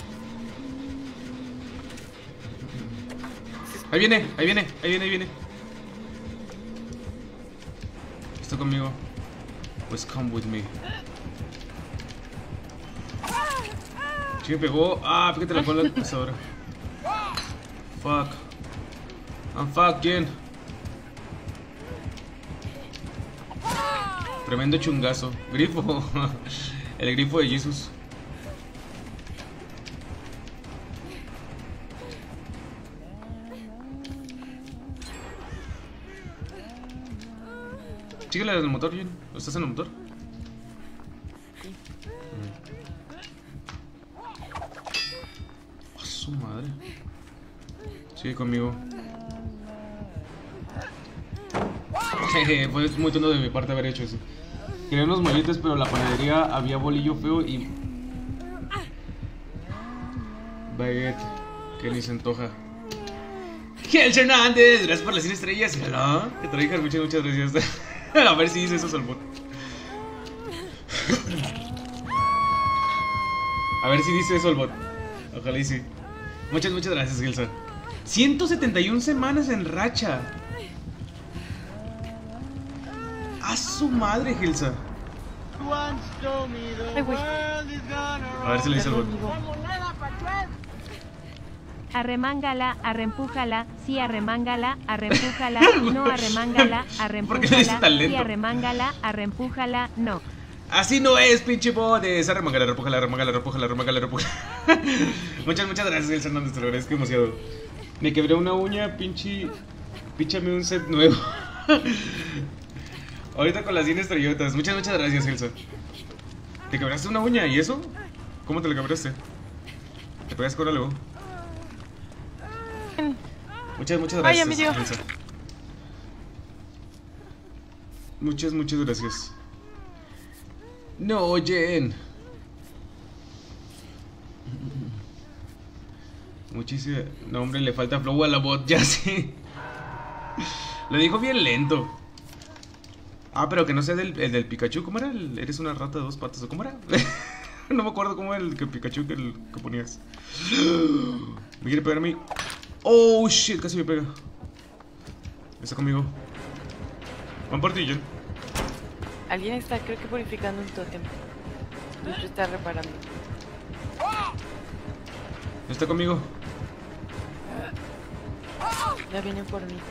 Ahí viene, ahí viene, ahí viene, ahí viene. Está conmigo. Pues come with me. Sí me pegó. Ah, fíjate la cola ahora. Fuck. I'm fuck, Jen. Tremendo chungazo. Grifo. El grifo de Jesus. Síguele del motor, Jen. ¿Estás en el motor? A su madre. Sigue conmigo. Jeje, fue muy tonto de mi parte haber hecho eso. Quería unos molletes, pero en la panadería había bolillo feo y... baguette, que ni se antoja. Gels Hernández, gracias por las cien estrellas. Hola, que te lo dije, muchas, muchas gracias. A ver si dice eso Salmón. A ver si dice eso el bot. Ojalá y sí. Muchas, muchas gracias, Gelsa. ciento setenta y una semanas en racha. A su madre, Gelsa. Ay, güey. A ver si le dice el bot. Arremángala, arrempújala, sí arremángala, arrempújala, no arremángala, ¿Por qué le dice arrempújala, tan sí lento? arremángala, arrempújala, no. Así no es, pinche bot. Es arremangala, repújala, repújala, repújala, repújala, repújala. Muchas, muchas gracias, Gelsa Hernández. Te lo agradezco demasiado. Me quebré una uña, pinche. Píchame un set nuevo. Ahorita con las cien estrellotas. Muchas, muchas gracias, Gelsa. ¿Te quebraste una uña? ¿Y eso? ¿Cómo te la quebraste? ¿Te pegas con algo? Muchas, muchas Ay, ya gracias, me dio. Gelsa. Muchas, muchas gracias. No, Jen. Muchísimo. No, hombre, le falta flow a la bot, ya sí. Lo dijo bien lento. Ah, pero que no sea del, el del Pikachu. ¿Cómo era? El, ¿Eres una rata de dos patas? ¿O cómo era? No me acuerdo cómo era el que Pikachu que, el, que ponías. Me quiere pegar a mí. Oh, shit, casi me pega. Está conmigo. Van por ti, Jen. Alguien está, creo que purificando un tótem. Y otro está reparando. Está conmigo. Ya vienen por mí.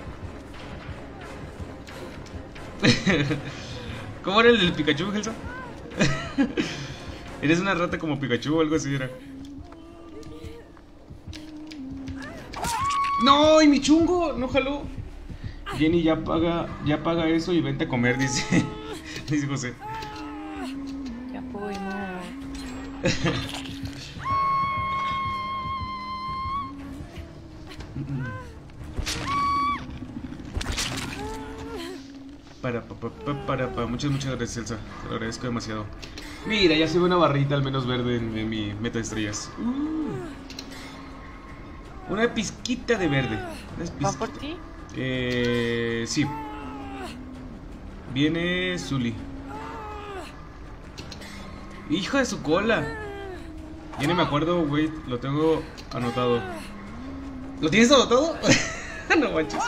¿Cómo era el del Pikachu, Gelsa? Eres una rata como Pikachu o algo así era. ¡No! ¡Y mi chungo! ¡No jaló! Jenny ya paga, ya paga eso y vente a comer, dice. Dice José. Ya voy, no. Para, pa, pa, pa, para, pa. Muchas, muchas gracias, Elsa. Te lo agradezco demasiado. Mira, ya se ve una barrita al menos verde en, en mi meta de estrellas. Uh. Una pizquita de verde. ¿Va por ti? Eh, sí. Viene Zully. Hija de su cola. Ya ni me acuerdo, güey. Lo tengo anotado. ¿Lo tienes anotado? No manches.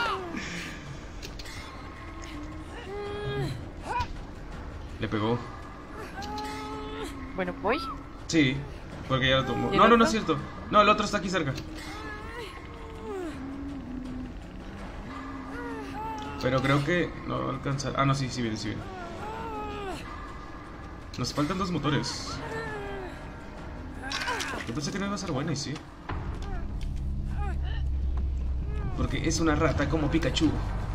Le pegó. Bueno, voy. Sí, porque ya lo tomó. ¿Y el No, no, no otro? es cierto. No, el otro está aquí cerca. Pero creo que no va a alcanzar. Ah, no, sí, sí viene, sí viene. Nos faltan dos motores. Yo pensé que no iba a ser buena y sí. Porque es una rata como Pikachu.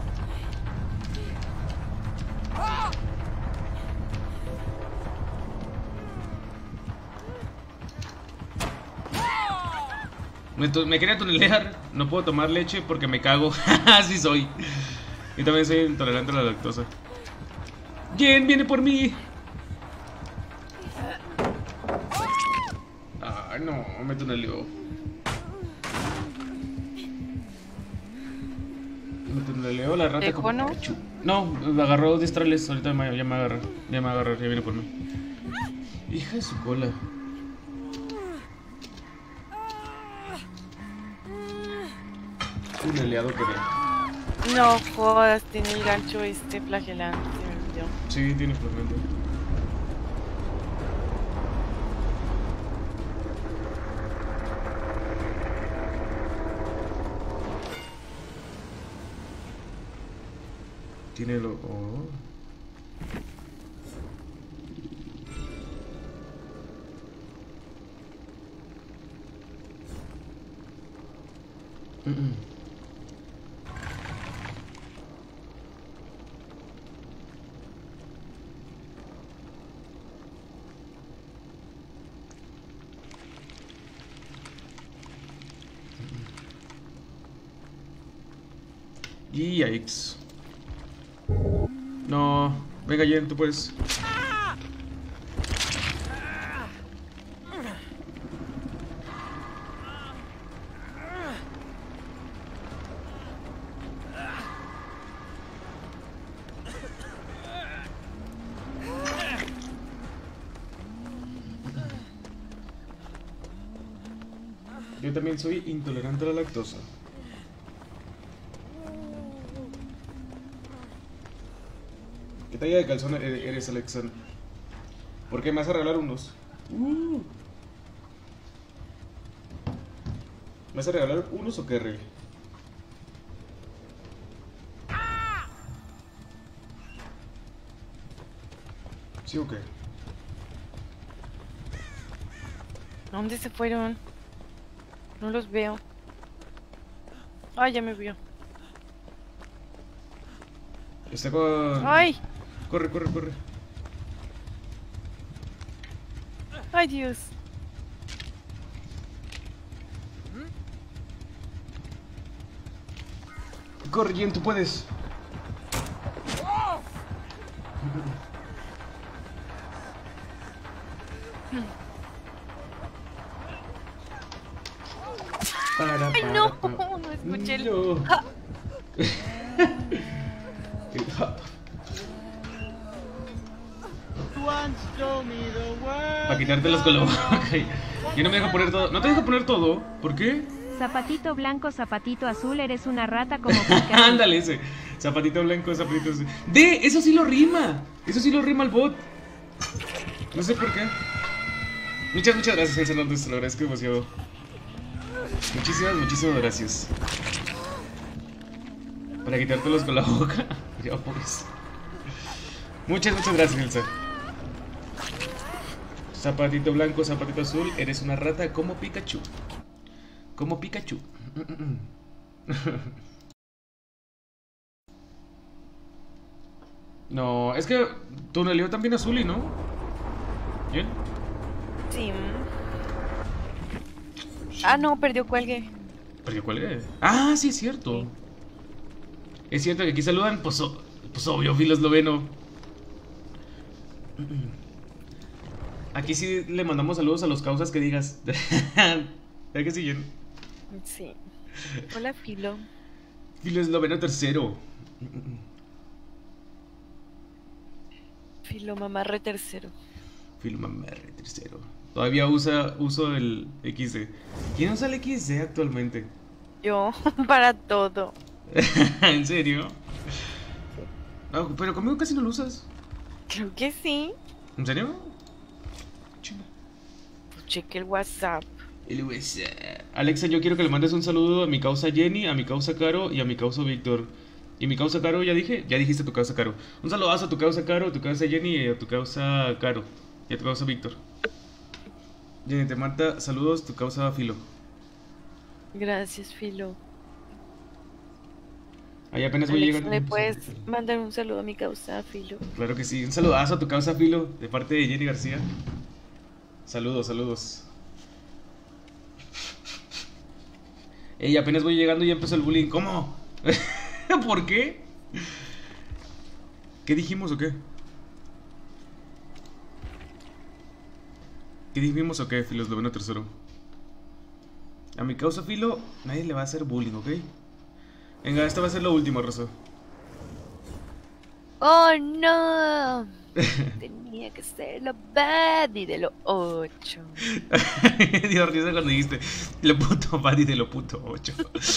Me, tu- me quería tunelear. No puedo tomar leche porque me cago. Así soy. Y también soy intolerante a la lactosa. Jen, viene por mí. Ah, no, me tuneleó. Me leo la rata ¿Dejó, como no? Pikachu. No, agarró distrales. Ahorita me, ya me agarra. Ya me va a agarrar, ya viene por mí. Hija de su cola. Un aliado que ve. No jodas, tiene el gancho este flagelante. Se me olvidó. Sí, tiene fragmento. Tiene lo... Oh. Mm -mm. Yikes. No, venga Jen, tú puedes. Yo también soy intolerante a la lactosa. ¿Qué talla de calzón eres, Alexan? ¿Por qué me vas a regalar unos? Uh. ¿Me vas a regalar unos o qué, Rey? ¿Sí o qué? ¿Dónde se fueron? No los veo. Ay, ya me vio. Está con... ¡Ay! Corre, corre, corre. ¡Ay, Dios! Corre, Jen, tú puedes. Para, ¡Ay, para, no! para. No escuché el... No. Para quitártelos con la boca. Yo no me dejo poner todo. ¿No te dejo poner todo? ¿Por qué? Zapatito blanco, zapatito azul, eres una rata como Pikachu. Ándale ese. Zapatito blanco, zapatito azul. De, eso sí lo rima. Eso sí lo rima el bot. No sé por qué. Muchas, muchas gracias, Elsa Hernández. Te lo agradezco demasiado. Muchísimas, muchísimas gracias. Para quitártelos con la boca. Ya, pues. Muchas, muchas gracias, Elsa. Zapatito blanco, zapatito azul, eres una rata como Pikachu. Como Pikachu. No, es que tunelió también a Zully, ¿no? ¿Bien? Sí. Ah, no, perdió cuelgue. ¿Perdió cuelgue? Ah, sí, es cierto. Es cierto que aquí saludan, pues, pues obvio, filo esloveno. Aquí sí le mandamos saludos a los causas que digas. ¿Verdad que sí, Jen? Sí. Hola, Filo. Filo esloveno tercero. Filo mamarre tercero. Filo mamarre tercero. Todavía usa uso el equis de. ¿Quién usa el equis de actualmente? Yo, para todo. ¿En serio? No, pero conmigo casi no lo usas. Creo que sí. ¿En serio? Chinga. Pues cheque el WhatsApp. El WhatsApp. Alexa, yo quiero que le mandes un saludo a mi causa Jenny, a mi causa Caro y a mi causa Víctor. ¿Y mi causa Caro ya dije? Ya dijiste tu causa Caro. Un saludazo a tu causa Caro, a tu causa Jenny y a tu causa Caro. Y a tu causa Víctor. Jenny te manda saludos, tu causa Filo. Gracias, Filo. Ahí apenas voy Alex, llegando. ¿le puedes mandar un saludo a mi causa, Filo? Claro que sí. Un saludazo a tu causa Filo de parte de Jenny García. Saludos, saludos. Ey, apenas voy llegando y ya empezó el bullying. ¿Cómo? ¿Por qué? ¿Qué dijimos o qué? ¿Qué dijimos o qué, Filo esloveno tercero? A mi causa Filo nadie le va a hacer bullying, ¿ok? Venga, esta va a ser la última, Rosa. ¡Oh, no! Tenía que ser lo buddy de lo ocho. Dios, risa cuando dijiste lo puto buddy de lo puto ocho.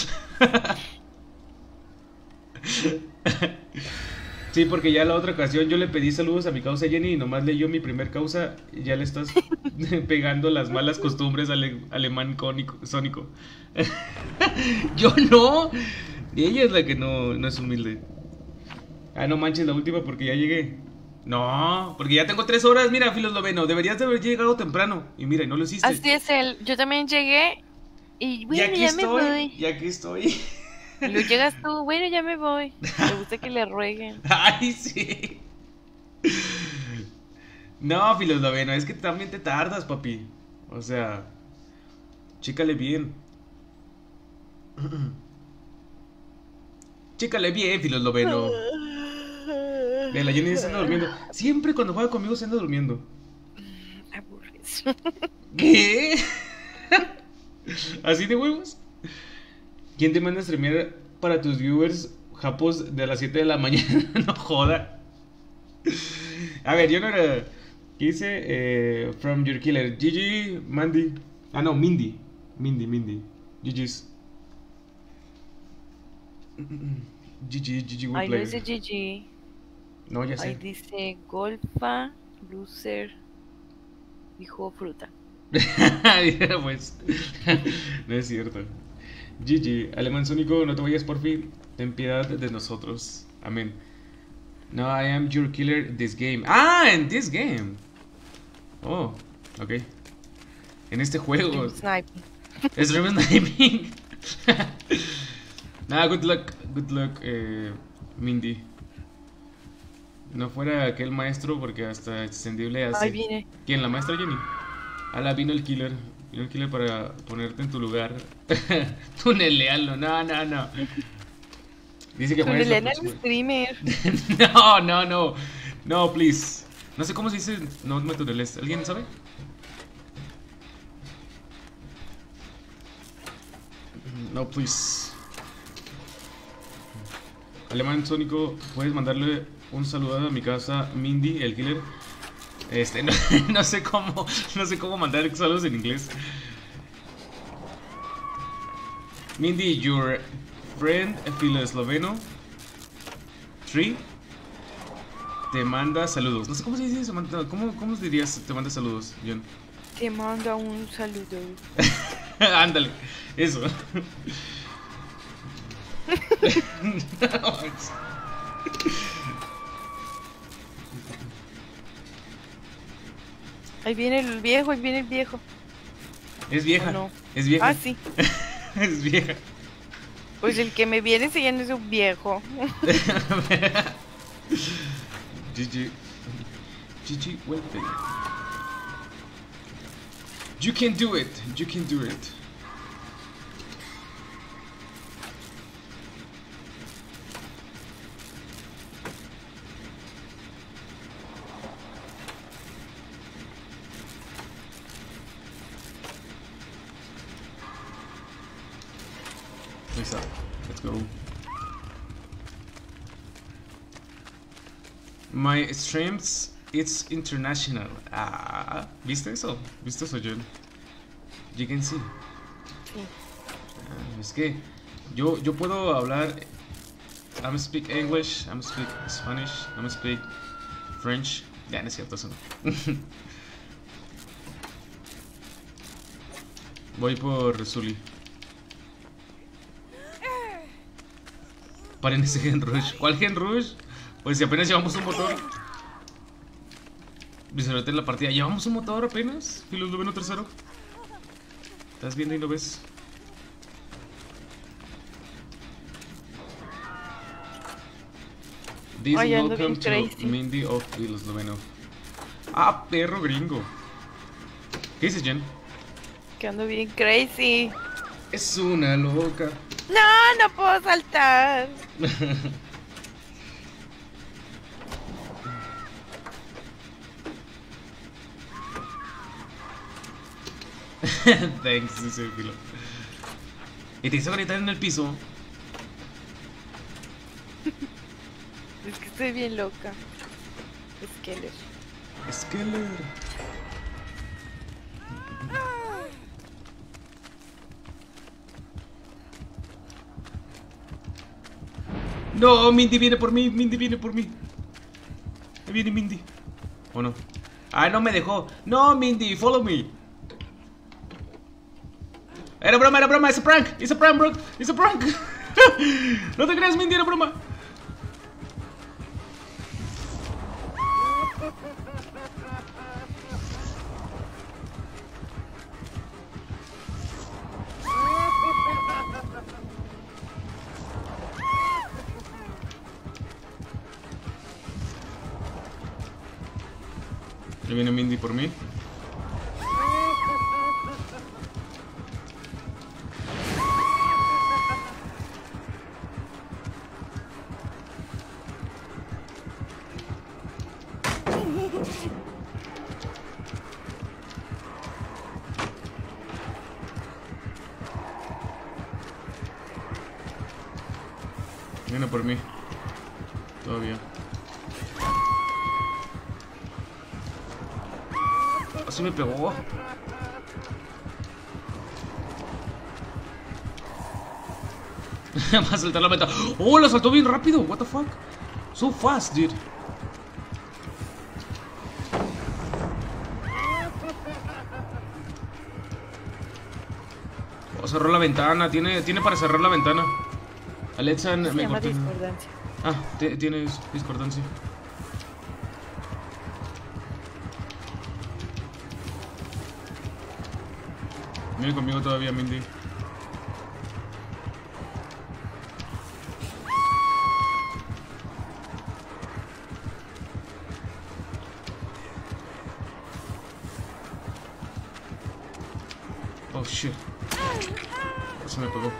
Sí, porque ya la otra ocasión yo le pedí saludos a mi causa Jenny y nomás leyó mi primer causa y ya le estás pegando las malas costumbres al alemán cónico, sónico. Yo no. Ella es la que no, no es humilde. Ah, no manches, la última porque ya llegué. No, porque ya tengo tres horas. Mira, Filosloveno, deberías de haber llegado temprano. Y mira, y no lo hiciste. Así es él. Yo también llegué. Y bueno, y aquí ya estoy, me voy. y aquí estoy. Lo llegas tú, bueno, ya me voy. Me gusta que le rueguen. Ay, sí. No, Filosloveno, es que también te tardas, papi. O sea, chécale bien. Chécale bien, Filosloveno. Ve, la Jenny se anda durmiendo. Siempre cuando juega conmigo se anda durmiendo. Aburres. ¿Qué? ¿Así de huevos? ¿Quién te manda a streamear para tus viewers japos de las siete de la mañana? No joda. A ver, yo no era... ¿Qué dice? Eh, from your killer. G G, Mandy. Ah, no, Mindy. Mindy, Mindy. G G's. G G, G G will Ahí no play. dice G G. No, ya Ahí sé. dice golfa, loser, hijo fruta. Pues. No es cierto. G G, alemán sónico, no te vayas por fin. Ten piedad de nosotros. Amén. No, I am your killer this game. Ah, en this game. Oh, ok. En este juego. Sniping. Es Dream Sniping. Nah, good luck. Good luck, eh, Mindy. No fuera aquel maestro porque hasta extendible hace. Ahí viene. ¿Quién? ¿La maestra Jenny? Ala, vino el killer. Vino el killer para ponerte en tu lugar. Tunelealo. No, no, no. Dice que juegues la Tunelean al próxima- streamer. No, no, no. No, please. No sé cómo se dice. No me tuneles. ¿Alguien sabe? No, please. Alemán Sónico, ¿puedes mandarle un saludo a mi casa Mindy, el killer? Este, no, no sé cómo, no sé cómo mandar saludos en inglés. Mindy, your friend Filosloveno Tree te manda saludos. No sé cómo se dice eso, manda- ¿cómo, cómo dirías te manda saludos, John? Te manda un saludo. Ándale, eso. Ahí viene el viejo, ahí viene el viejo. Es vieja, ¿O no? es vieja. Ah, sí. Es vieja. Pues el que me viene siguiendo es un viejo. G G. G G, well played. You can do it. You can do it. Nice up. Let's go. My streams, it's international. Ah, ¿viste eso? ¿Viste eso, John? You can see. Sí. Ah, es que yo, yo puedo hablar. I'm speak English, I'm speak Spanish, I'm speak French. Ya, no es cierto eso no. Voy por Zully. Paren ese Gen Rush. ¿Cuál Gen Rush? Pues si apenas llevamos un motor. Visualmente en la partida. ¿Llevamos un motor apenas? Filosloveno tercero. ¿Estás viendo y no ves? This Ay, ando welcome bien to crazy. Mindy of Filosloveno. Ah, perro gringo. ¿Qué dices, Jen? Que ando bien crazy. Es una loca. No, no puedo saltar. Thanks, dice Filo. Y te hizo gritar en el piso. Estoy bien loca. Skeller. Skeller. No, Mindy viene por mí, Mindy viene por mí. Ahí viene Mindy. ¿O no? Ah, no me dejó. No, Mindy, follow me. Era broma, era broma, es a prank. Es a prank, bro. Es a prank. No te creas, Mindy, era broma. Ya viene Mindy por mí. Viene por mí. Todavía. Así me pegó. Va a saltar la meta. Oh, lo saltó bien rápido. What the fuck? So fast, dude. Oh, cerró la ventana. Tiene, tiene para cerrar la ventana. Alexa, Se me llama corté. discordancia. Ah, tienes discordancia. Viene conmigo todavía, Mindy. Oh shit. Se me pegó.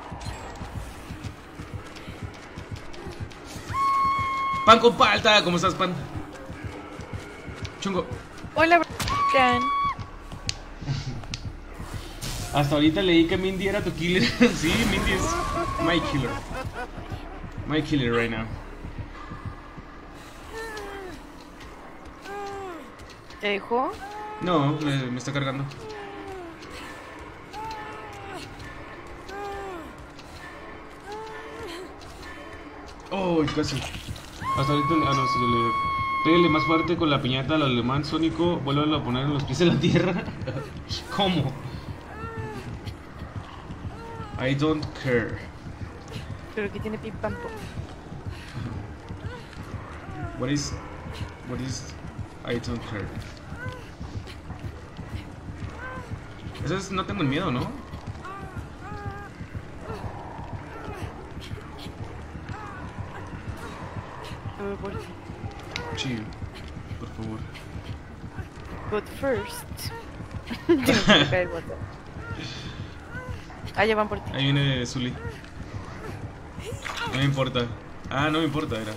Pan con palta, ¿cómo estás, Pan? Chungo. Hola, Brian. Hasta ahorita leí que Mindy era tu killer. Sí, Mindy es my killer. My killer right now. ¿Te dejó? No, me, me está cargando. Oh, casi. Hasta ahorita, ah no, se le... Pégale más fuerte con la piñata al alemán sónico. Vuélvalo a poner en los pies de la tierra. ¿Cómo? I don't care. Pero que tiene pim pam pum. What is... What is... I don't care. Eso es... No tengo miedo, ¿no? Todo por ti. Sí, por favor. But first. Tengo que caer el botón. Ah, ya van por ti. Ahí viene Zully. No me importa. Ah, no me importa, era.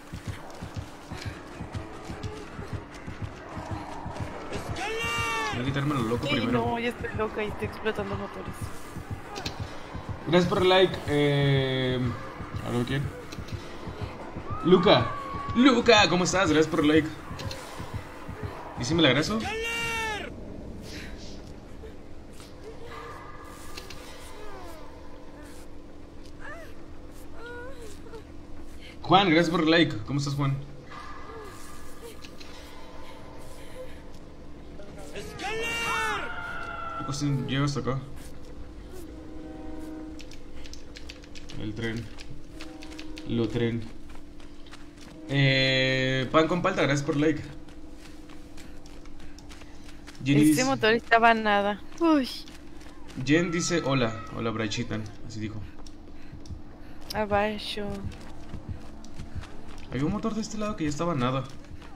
Voy a quitarme lo loco Ey, primero. no, ya estoy loca y estoy explotando motores. Gracias por el like. Eh... ¿Algo quién? Luca. Luca, ¿cómo estás? Gracias por el like. ¿Y si me la agrazo? Juan, gracias por el like. ¿Cómo estás, Juan? Pues llego hasta acá. El tren. Lo tren. Eh, pan con palta, gracias por el like. Jenny Este dice, motor estaba nada. Uy. Jen dice hola. Hola, Braichitan. Así dijo. Abajo. Había un motor de este lado que ya estaba nada.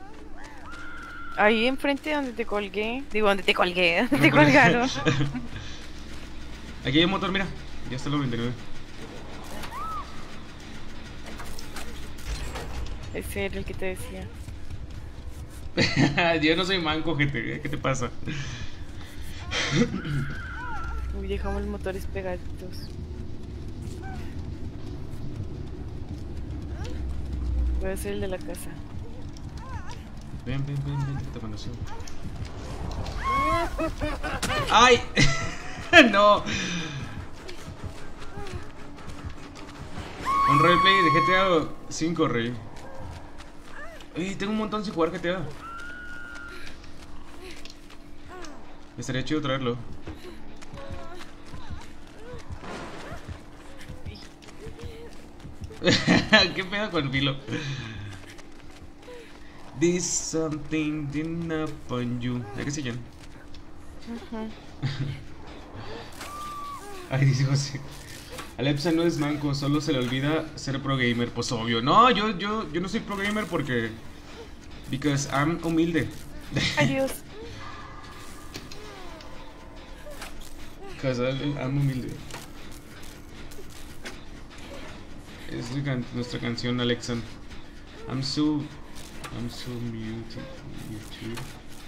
Ahí enfrente donde te colgué. Digo, donde te colgué. Donde te colgaron. Aquí hay un motor, mira. Ya está el noventa y nueve. Ese era el que te decía. Yo no soy manco, gente. ¿Qué te pasa? Uy, dejamos los motores pegaditos. Voy a ser el de la casa. Ven, ven, ven, ven, que te conocí. ¡Ay! No. Un roleplay de G T A cinco, rey. Uy, tengo un montón sin jugar G T A. Estaría chido traerlo. ¿Qué pedo con el filo? This something didn't upon you. ¿A qué se llama? Ay, dice José. Alepsa no es manco, solo se le olvida ser pro gamer. Pues obvio. No, yo, yo, yo no soy pro gamer porque... Because I'm humilde. Adiós. Because I'm humilde. Es nuestra canción, Alexan. I'm so... I'm so muted YouTube.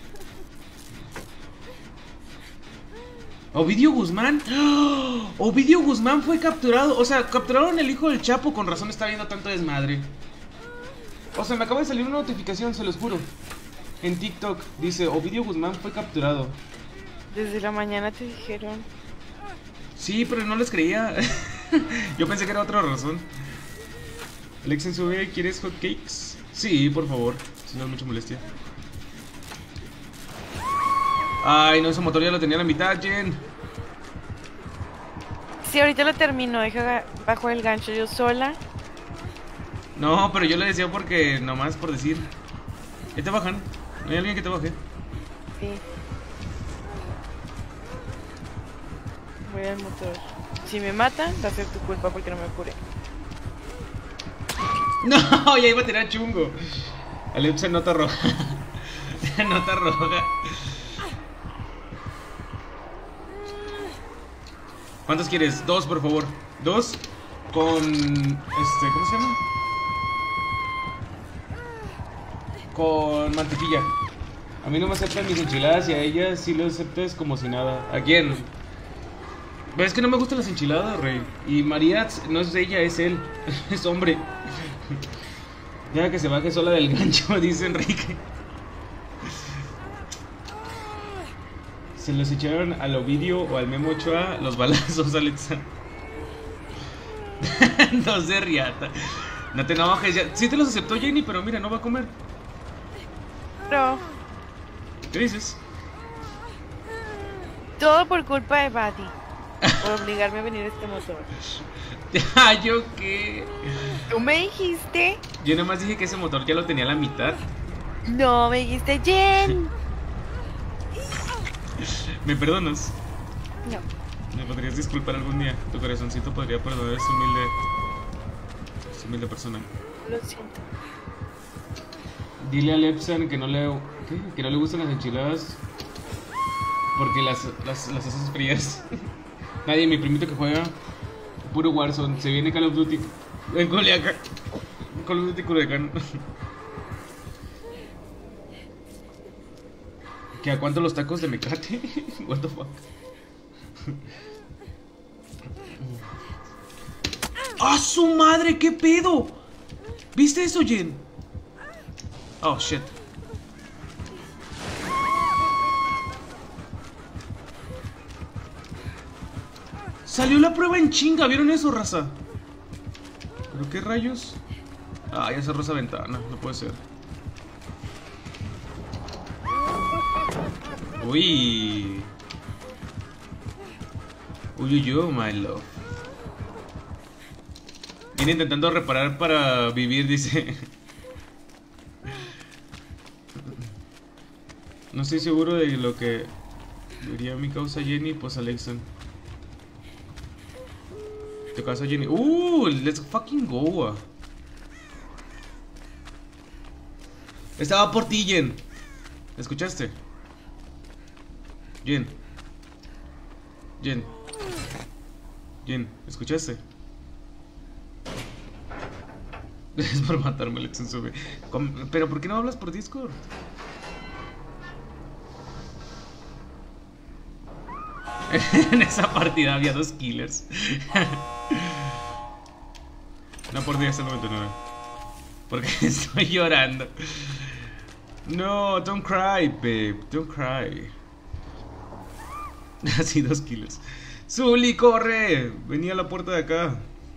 Ovidio Guzmán. ¡Oh! Ovidio Guzmán fue capturado. O sea, capturaron el hijo del Chapo. Con razón está viendo tanto desmadre. O sea, me acaba de salir una notificación, se los juro. En TikTok dice: Ovidio Guzmán fue capturado. Desde la mañana te dijeron. Sí, pero no les creía. Yo pensé que era otra razón. Alexen sube, ¿quieres hotcakes? Sí, por favor, si no es mucha molestia. Ay, no, ese motor ya lo tenía a la mitad, Jen. Sí, ahorita lo termino, deja bajo el gancho yo sola. No, pero yo le decía porque, nomás por decir. ¿Qué te bajan? ¿No hay alguien que te baje? Sí. Voy al motor. Si me matan, va a ser tu culpa porque no me apuré. No, ya iba a tirar chungo. Alepsa, nota roja. Nota roja. ¿Cuántos quieres? Dos, por favor. Dos con... Este, ¿cómo se llama? Con mantequilla. A mí no me aceptan mis enchiladas y a ella sí lo aceptas como si nada. ¿A quién? Es que no me gustan las enchiladas, rey. Y María no es ella, es él. Es hombre. Ya que se baje sola del gancho, dice Enrique. Se los echaron al Ovidio o al Memo Ochoa los balazos, Alexa. No se riata. No te enojes, ya. Sí te los aceptó Jenny, pero mira, no va a comer. No. ¿Qué dices? Todo por culpa de Buddy. Por obligarme a venir a este motor. Ah, ¿yo qué? ¿Tú me dijiste? Yo nada más dije que ese motor ya lo tenía a la mitad. No, me dijiste Jen. ¿Me perdonas? No. ¿Me podrías disculpar algún día? Tu corazoncito podría perdonar a esa humilde... esa humilde persona. Lo siento. Dile a Lepsan que no le... ¿qué? Que no le gustan las enchiladas porque las, las, las haces frías. Nadie, mi primito que juega puro Warzone. Se viene Call of Duty en Culiacán. Call of Duty Culiacán. ¿Que a cuánto los tacos de mecate? What the fuck. ¡Ah, su madre! ¿Qué pedo? ¿Viste eso, Jen? Oh, shit. Salió la prueba en chinga, ¿vieron eso, raza? ¿Pero qué rayos? Ah, ya cerró esa ventana, no puede ser. Uy. Uy, uy, uy, my love. Viene intentando reparar para vivir, dice. No estoy seguro de lo que diría mi causa Jenny, pues Alexan. Tu causa Jenny. Uh, let's fucking go. Estaba por ti, Jen. ¿Escuchaste? Jen. Jen. Jen, ¿escuchaste? Es por matarme, Alexan sube. ¿Pero por qué no hablas por Discord? En esa partida había dos killers. No, por diez al noventa y nueve. Porque estoy llorando. No, don't cry, babe. Don't cry. Así dos kilos. Zully, corre. Venía a la puerta de acá.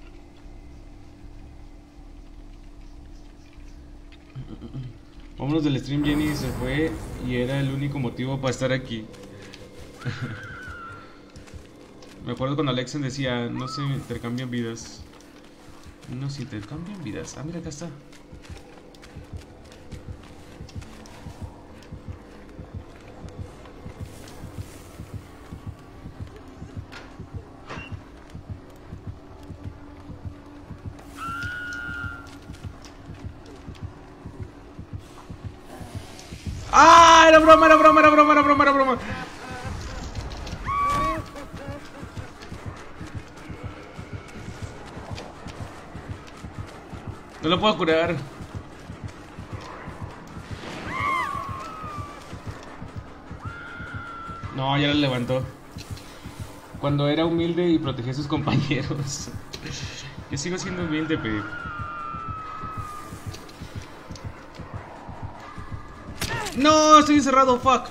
Vámonos del stream. Jenny se fue y era el único motivo para estar aquí. Me acuerdo cuando Alexen decía, no se intercambian vidas. No se intercambian vidas. Ah, mira, acá está. ¡Ah! Era broma, era broma, era broma, era broma, era broma. No lo puedo curar. No, ya lo levantó. Cuando era humilde y protegía a sus compañeros. Yo sigo siendo humilde, Pep. No, estoy encerrado, fuck.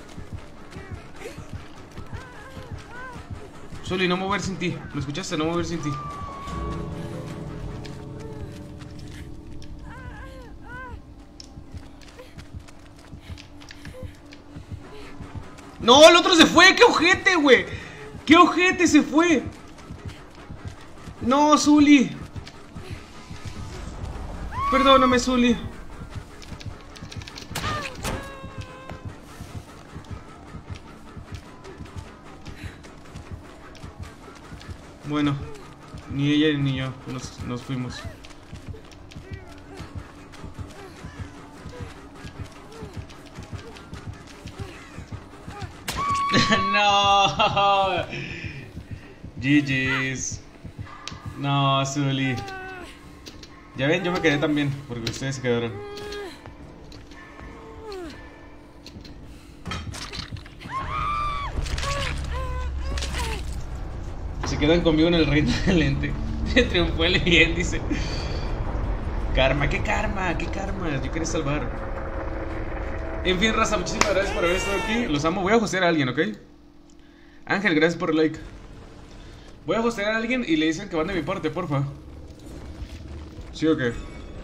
Zully, no mover sin ti. ¿Lo escuchaste? No mover sin ti. No, el otro se fue. ¡Qué ojete, güey! ¡Qué ojete se fue! No, Zully. Perdóname, Zully. Bueno, ni ella ni yo nos, nos fuimos. No. G G's. No, Zully. Ya ven, yo me quedé también, porque ustedes se quedaron. Se quedan conmigo en el reino del lente. Triunfó el bien, dice. Karma, qué karma, qué karma. Yo quería salvar. En fin, raza, muchísimas gracias por haber estado aquí. Los amo. Voy a hostear a alguien, ¿ok? Ángel, gracias por el like. Voy a hostear a alguien y le dicen que van de mi parte, porfa. ¿Sí o qué?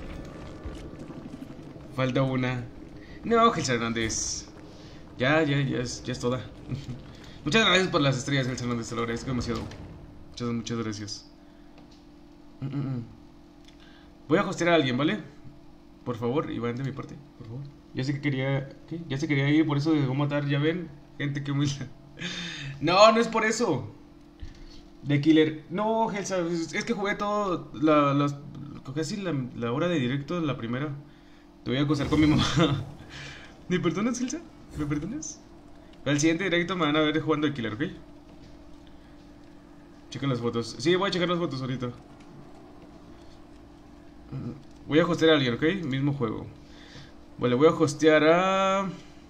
Falta una. No, Ángel Hernández. Ya, ya, ya es, ya es toda. Muchas gracias por las estrellas, Ángel Hernández. Te lo agradezco demasiado. Muchas, muchas gracias. Mm, mm, mm. Voy a hostear a alguien, ¿vale? Por favor, y van de mi parte, por favor. Ya sé que quería... ¿Qué? Ya se quería ir, por eso dejó matar, ya ven. Gente, que humilde. No, no es por eso. De Killer. No, Helsa, es que jugué todo... La, las, casi la, la hora de directo, la primera. Te voy a acosar con mi mamá. ¿Me perdonas, Helsa? ¿Me perdonas? Al siguiente directo me van a ver jugando de Killer, ¿ok? Chequen las fotos. Sí, voy a checar las fotos ahorita. Voy a hostear a alguien, ¿ok? Mismo juego. Vale, voy a hostear a...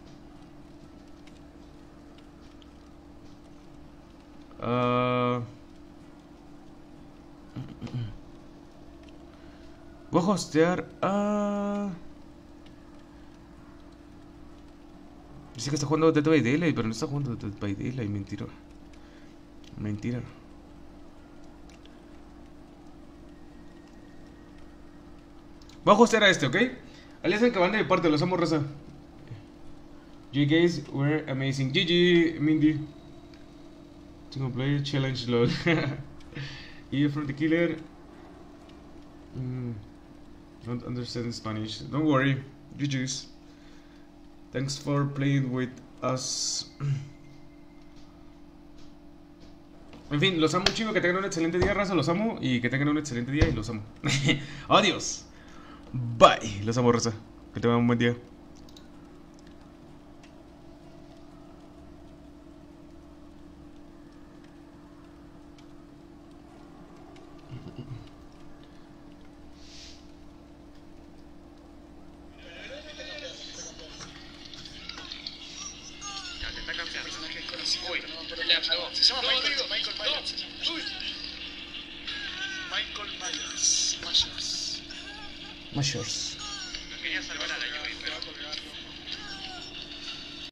Uh... Voy a hostear a... Dice que está jugando Dead by Daylight, pero no está jugando Dead by Daylight, mentira. Mentira. Voy a hostear a este, ¿ok? Alianza que van de mi parte, los amo, raza. You guys were amazing. G G, Mindy. Single player challenge lol. You from the Killer. Mm, don't understand Spanish. Don't worry. G G's. Thanks for playing with us. En fin, los amo un chingo. Que tengan un excelente día, raza. Los amo. Y que tengan un excelente día y los amo. Adiós. Bye. Los amo, raza. Que tengan un buen día. Se llama Michael, Michael Myers. Michael Myers. Myers. Measures. No quería salvar a la Yui, pero